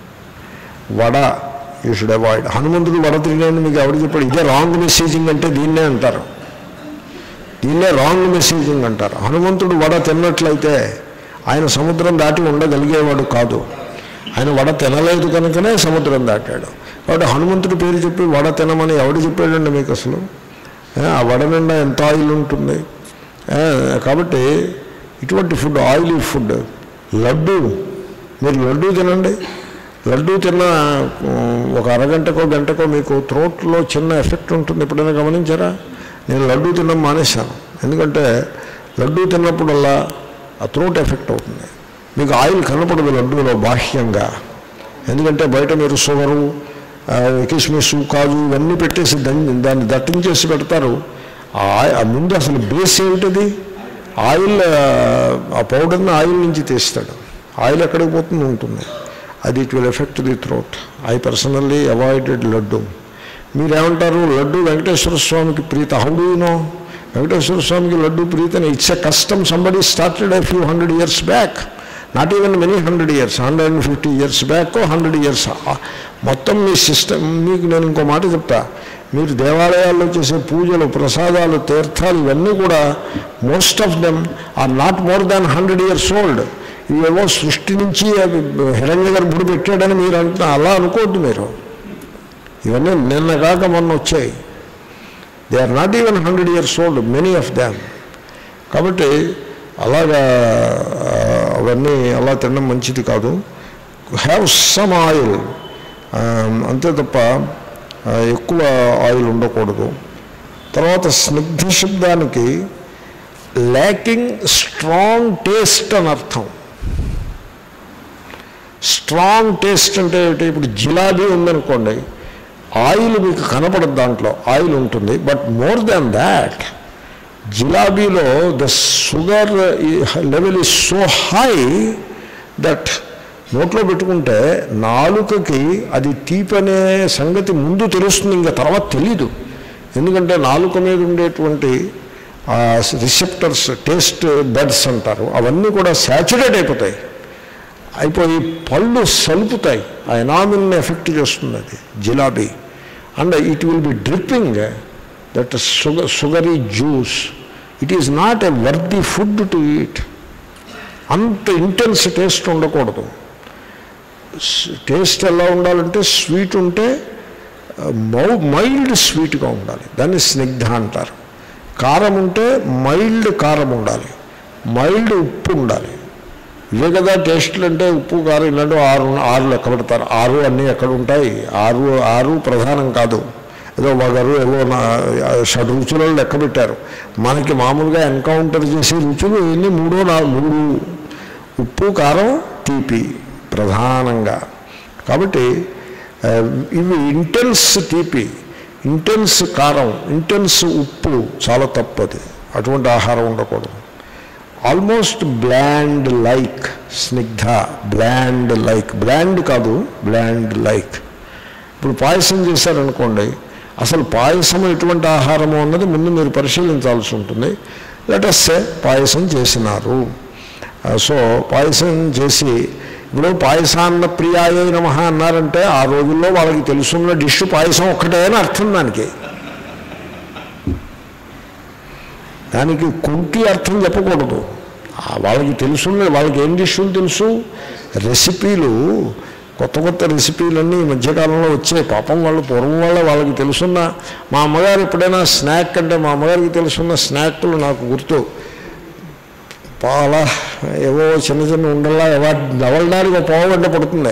A: Vada you should avoid. హనుమంతుడు వడ తిరిగాను మీకు ఎవరు చెప్పాడు? ఇదే రాంగ్ మెసేజింగ్ అంటే దీన్నే అంటారు, దీన్నే రాంగ్ మెసేజింగ్ అంటారు. హనుమంతుడు వడ తిన్నట్లయితే ఆయన సముద్రం దాటి ఉండగలిగేవాడు కాదు. ఆయన వడ తినలేదు కనుకనే సముద్రం దాటాడు. కాబట్టి హనుమంతుడి పేరు చెప్పి వడ తినమని ఎవడు చెప్పాడండి మీకు అసలు? ఆ వడ నిండా ఎంత ఆయిల్ ఉంటుంది. కాబట్టి ఇటువంటి ఫుడ్ ఆయిలీ ఫుడ్. లడ్డు, మీరు లడ్డు తినండి. లడ్డు తిన్న ఒక అరగంటకో గంటకో మీకు థ్రోట్లో చిన్న ఎఫెక్ట్ ఉంటుంది. ఎప్పుడైనా గమనించారా? నేను లడ్డు తినడం మానేశాను. ఎందుకంటే లడ్డు తిన్నప్పుడల్లా ఆ థ్రోట్ ఎఫెక్ట్ అవుతుంది. మీకు ఆయిల్ కనపడదు లడ్డూలో బాహ్యంగా, ఎందుకంటే బయట మీరు షుగరు, కిస్మిస్, కాజు ఇవన్నీ పెట్టేసి దాన్ని దట్టించేసి పెడతారు. ఆ ముందు అసలు బేస్ ఏమిటది? ఆయిల్. ఆ పౌడర్ని ఆయిల్ నుంచి తీస్తాడు. ఆయిల్ ఎక్కడికి పోతుంది ఉంటుంది. అది it will effect the throat. I personally avoided laddu. మీరేమంటారు? లడ్డు వెంకటేశ్వర స్వామికి ప్రీత. How do you know? Venkateswara స్వామికి లడ్డు ప్రీతని it's a custom somebody started a few hundred years back. Not even many 100 years, 150 years back, 100 years. మొత్తం మీ సిస్టమ్. మీకు నేను ఇంకో మాట చెప్తా. మీరు దేవాలయాల్లో చేసే పూజలు, ప్రసాదాలు, తీర్థాలు ఇవన్నీ కూడా most of them are not more than 100 years old. ఇవేవో సృష్టి నుంచి హిరణ్య గర్భుడు పెట్టాడని మీరు అలా అనుకోవద్దు. మీరు ఇవన్నీ నిన్న కాక మొన్న వచ్చాయి. They are not even 100 years old, many of them. కాబట్టి అలాగా అవన్నీ అలా తినడం మంచిది కాదు. హ్యావ్ సమ్ ఆయిల్, అంతే తప్ప ఎక్కువ ఆయిల్ ఉండకూడదు. తర్వాత స్నిగ్ధ శబ్దానికి ల్యాకింగ్ స్ట్రాంగ్ టేస్ట్ అని అర్థం. స్ట్రాంగ్ టేస్ట్ అంటే ఇప్పుడు జిలాబీ ఉందనుకోండి, ఆయిల్ మీకు కనపడదు, దాంట్లో ఆయిల్ ఉంటుంది, బట్ మోర్ దాన్ దాట్ జిలాబీలో the sugar level is so high that నోట్లో పెట్టుకుంటే నాలుకకి అది తీపి అనే సంగతి ముందు తెలుస్తుంది, ఇంకా తర్వాత తెలీదు. ఎందుకంటే నాలుక మీద ఉండేటువంటి రిసెప్టర్స్, టేస్ట్ బడ్స్ అంటారు, అవన్నీ కూడా శాచురేట్ అయిపోయి పళ్ళు సలుపుతాయి. ఆ ఎనామిల్ని ఎఫెక్ట్ చేస్తుంది అది జిలాబీ. And it will be dripping that sugary juice. It is not a worthy food to eat. అంత ఇంటెన్స్ టేస్ట్ ఉండకూడదు. టేస్ట్ ఎలా ఉండాలంటే స్వీట్ ఉంటే మైల్డ్ స్వీట్గా ఉండాలి, దాన్ని స్నిగ్ధ అంటారు. కారం ఉంటే మైల్డ్ కారం ఉండాలి, మైల్డ్ ఉప్పు ఉండాలి. ఇవే కదా టేస్ట్లు అంటే, ఉప్పు కారం ఇలాంటివి ఆరు లెక్క పెడతారు. 6 అన్నీ ఎక్కడ ఉంటాయి? 6 ప్రధానం కాదు, ఏదో వగరు ఏవో 6 రుచులను లెక్క పెట్టారు. మనకి మామూలుగా ఎన్కౌంటర్ చేసే రుచులు ఎన్ని? 3 ఉప్పు కారం తీపి ప్రధానంగా. కాబట్టి ఇవి ఇంటెన్స్ తీపి, ఇంటెన్స్ కారం, ఇంటెన్స్ ఉప్పు చాలా తప్పది. అటువంటి ఆహారం ఉండకూడదు. ఆల్మోస్ట్ బ్లాండ్ లైక్ స్నిగ్ధ, బ్లాండ్ లైక్, బ్లాండ్ కాదు బ్లాండ్ లైక్. ఇప్పుడు పాయసం చేశారనుకోండి, అసలు పాయసం ఎటువంటి ఆహారము అన్నది ముందు మీరు పరిశీలించాల్సి ఉంటుంది. లెట్ అస్ సే పాయసం చేసినారు. సో పాయసం చేసి ఇప్పుడు పాయసాన్న ప్రియాయ నమః అన్నారంటే ఆ రోజుల్లో వాళ్ళకి తెలుసున్న డిష్ పాయసం ఒక్కటే అని అర్థం. దానికి కుంటి అర్థం చెప్పకూడదు. వాళ్ళకి తెలుసున్న, వాళ్ళకి ఏం డిష్లు తెలుసు, రెసిపీలు, కొత్త కొత్త రెసిపీలన్నీ ఈ మధ్యకాలంలో వచ్చాయి. పాపం వాళ్ళు పూర్వం వాళ్ళకి తెలుసున్న, మా అమ్మగారు ఎప్పుడైనా స్నాక్ అంటే మా అమ్మగారికి తెలుసున్న స్నాక్లు నాకు గుర్తు. పాల ఏవో చిన్న చిన్న ఉండల్లా నవలడానికి ఒక పావుగంట పడుతుంది.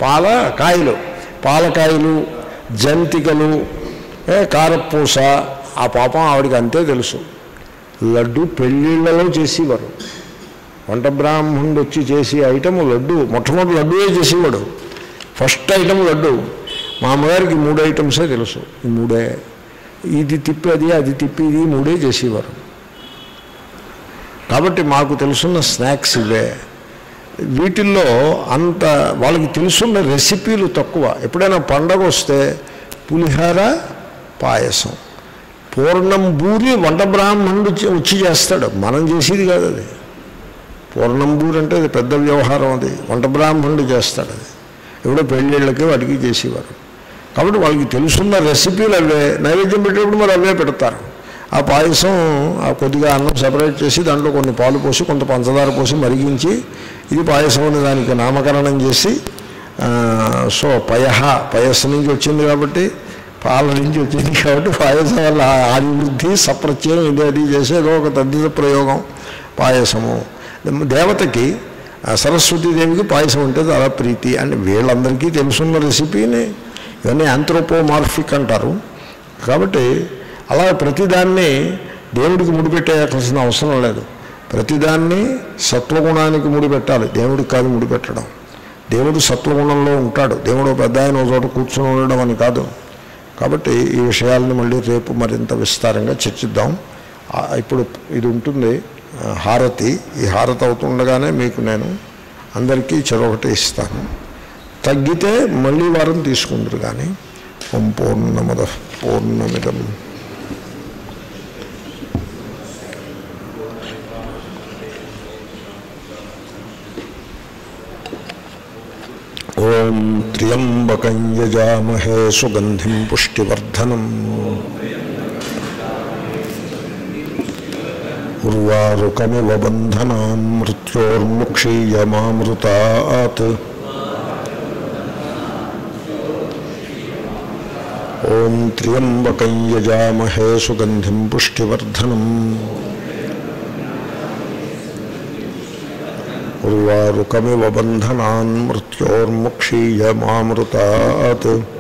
A: పాలకాయలు, జంతికలు, కారపూస. ఆ పాపం ఆవిడికి అంతే తెలుసు. లడ్డు పెళ్ళిళ్ళలో చేసేవారు. వంట బ్రాహ్మణుడు వచ్చి చేసే ఐటము లడ్డు. మొట్టమొదటి లడ్డువే చేసేవాడు. First item laddu. మా అమ్మగారికి 3 ఐటమ్సే తెలుసు. ఈ 3, ఇది తిప్పి అది తిప్పి ఇది 3 చేసేవారు. కాబట్టి మాకు తెలుసున్న స్నాక్స్ ఇవే. వీటిల్లో అంత వాళ్ళకి తెలుసున్న రెసిపీలు తక్కువ. ఎప్పుడైనా పండగ వస్తే పులిహార, పాయసం, పూర్ణం బూరి వంట బ్రాహ్మణుడు వచ్చి చేస్తాడు, మనం చేసేది కాదు అది. పూర్ణం బూరి అంటే అది పెద్ద వ్యవహారం, అది వంట బ్రాహ్మణుడు చేస్తాడు. అది ఎప్పుడో పెళ్ళిళ్ళకి వాటికి చేసేవారు. కాబట్టి వాళ్ళకి తెలుసున్న రెసిపీలు అవే. నైవేద్యం పెట్టేప్పుడు మరి అవే పెడతారు. ఆ పాయసం కొద్దిగా అన్నం సెపరేట్ చేసి దాంట్లో కొన్ని పాలు పోసి కొంత పంచదార పోసి మరిగించి ఇది పాయసం అని దానికి నామకరణం చేసి, సో పయస్సు నుంచి వచ్చింది కాబట్టి, పాల నుంచి వచ్చింది కాబట్టి పాయసం వల్ల ఆదివృద్ధి సప్రత్యయం ఇది అది చేసి ఏదో ఒక తద్దిత ప్రయోగం పాయసము. దేవతకి, సరస్వతీదేవికి పాయసం అంటే చాలా ప్రీతి అని వీళ్ళందరికీ తెలుసున్న రెసిపీని. ఇవన్నీ ఆంథ్రోపోమార్ఫిక్ అంటారు. కాబట్టి అలా ప్రతిదాన్ని దేవుడికి ముడిపెట్టేయాల్సిన అవసరం లేదు. ప్రతిదాన్ని సత్వగుణానికి ముడిపెట్టాలి, దేవుడికి కాదు ముడిపెట్టడం. దేవుడు సత్వగుణంలో ఉంటాడు. దేవుడు పెద్ద ఆయన చోట కూర్చొని ఉండడం అని కాదు. కాబట్టి ఈ విషయాలను మళ్ళీ రేపు మరింత విస్తారంగా చర్చిద్దాం. ఇప్పుడు ఇది ఉంటుంది హారతి. ఈ హారతి అవుతుండగానే మీకు నేను అందరికీ చెరొకటి ఇస్తాను. తగ్గితే మళ్ళీ వారం తీసుకుందరు. కానీ ఓం పూర్ణమద పూర్ణమిదం ఓం త్ర్యంబకం యజామహే సుగంధిం పుష్టివర్ధనం ఉర్వారుకమివ బంధనాన్ మృత్యోర్ముక్షీయమామృతాత్. ఓం త్ర్యంబకం యజామహే సుగంధిం పుష్టివర్ధనం ఉర్వారుకమివ బంధనాన్ మృత్యోర్ముక్షీయమామృతాత్.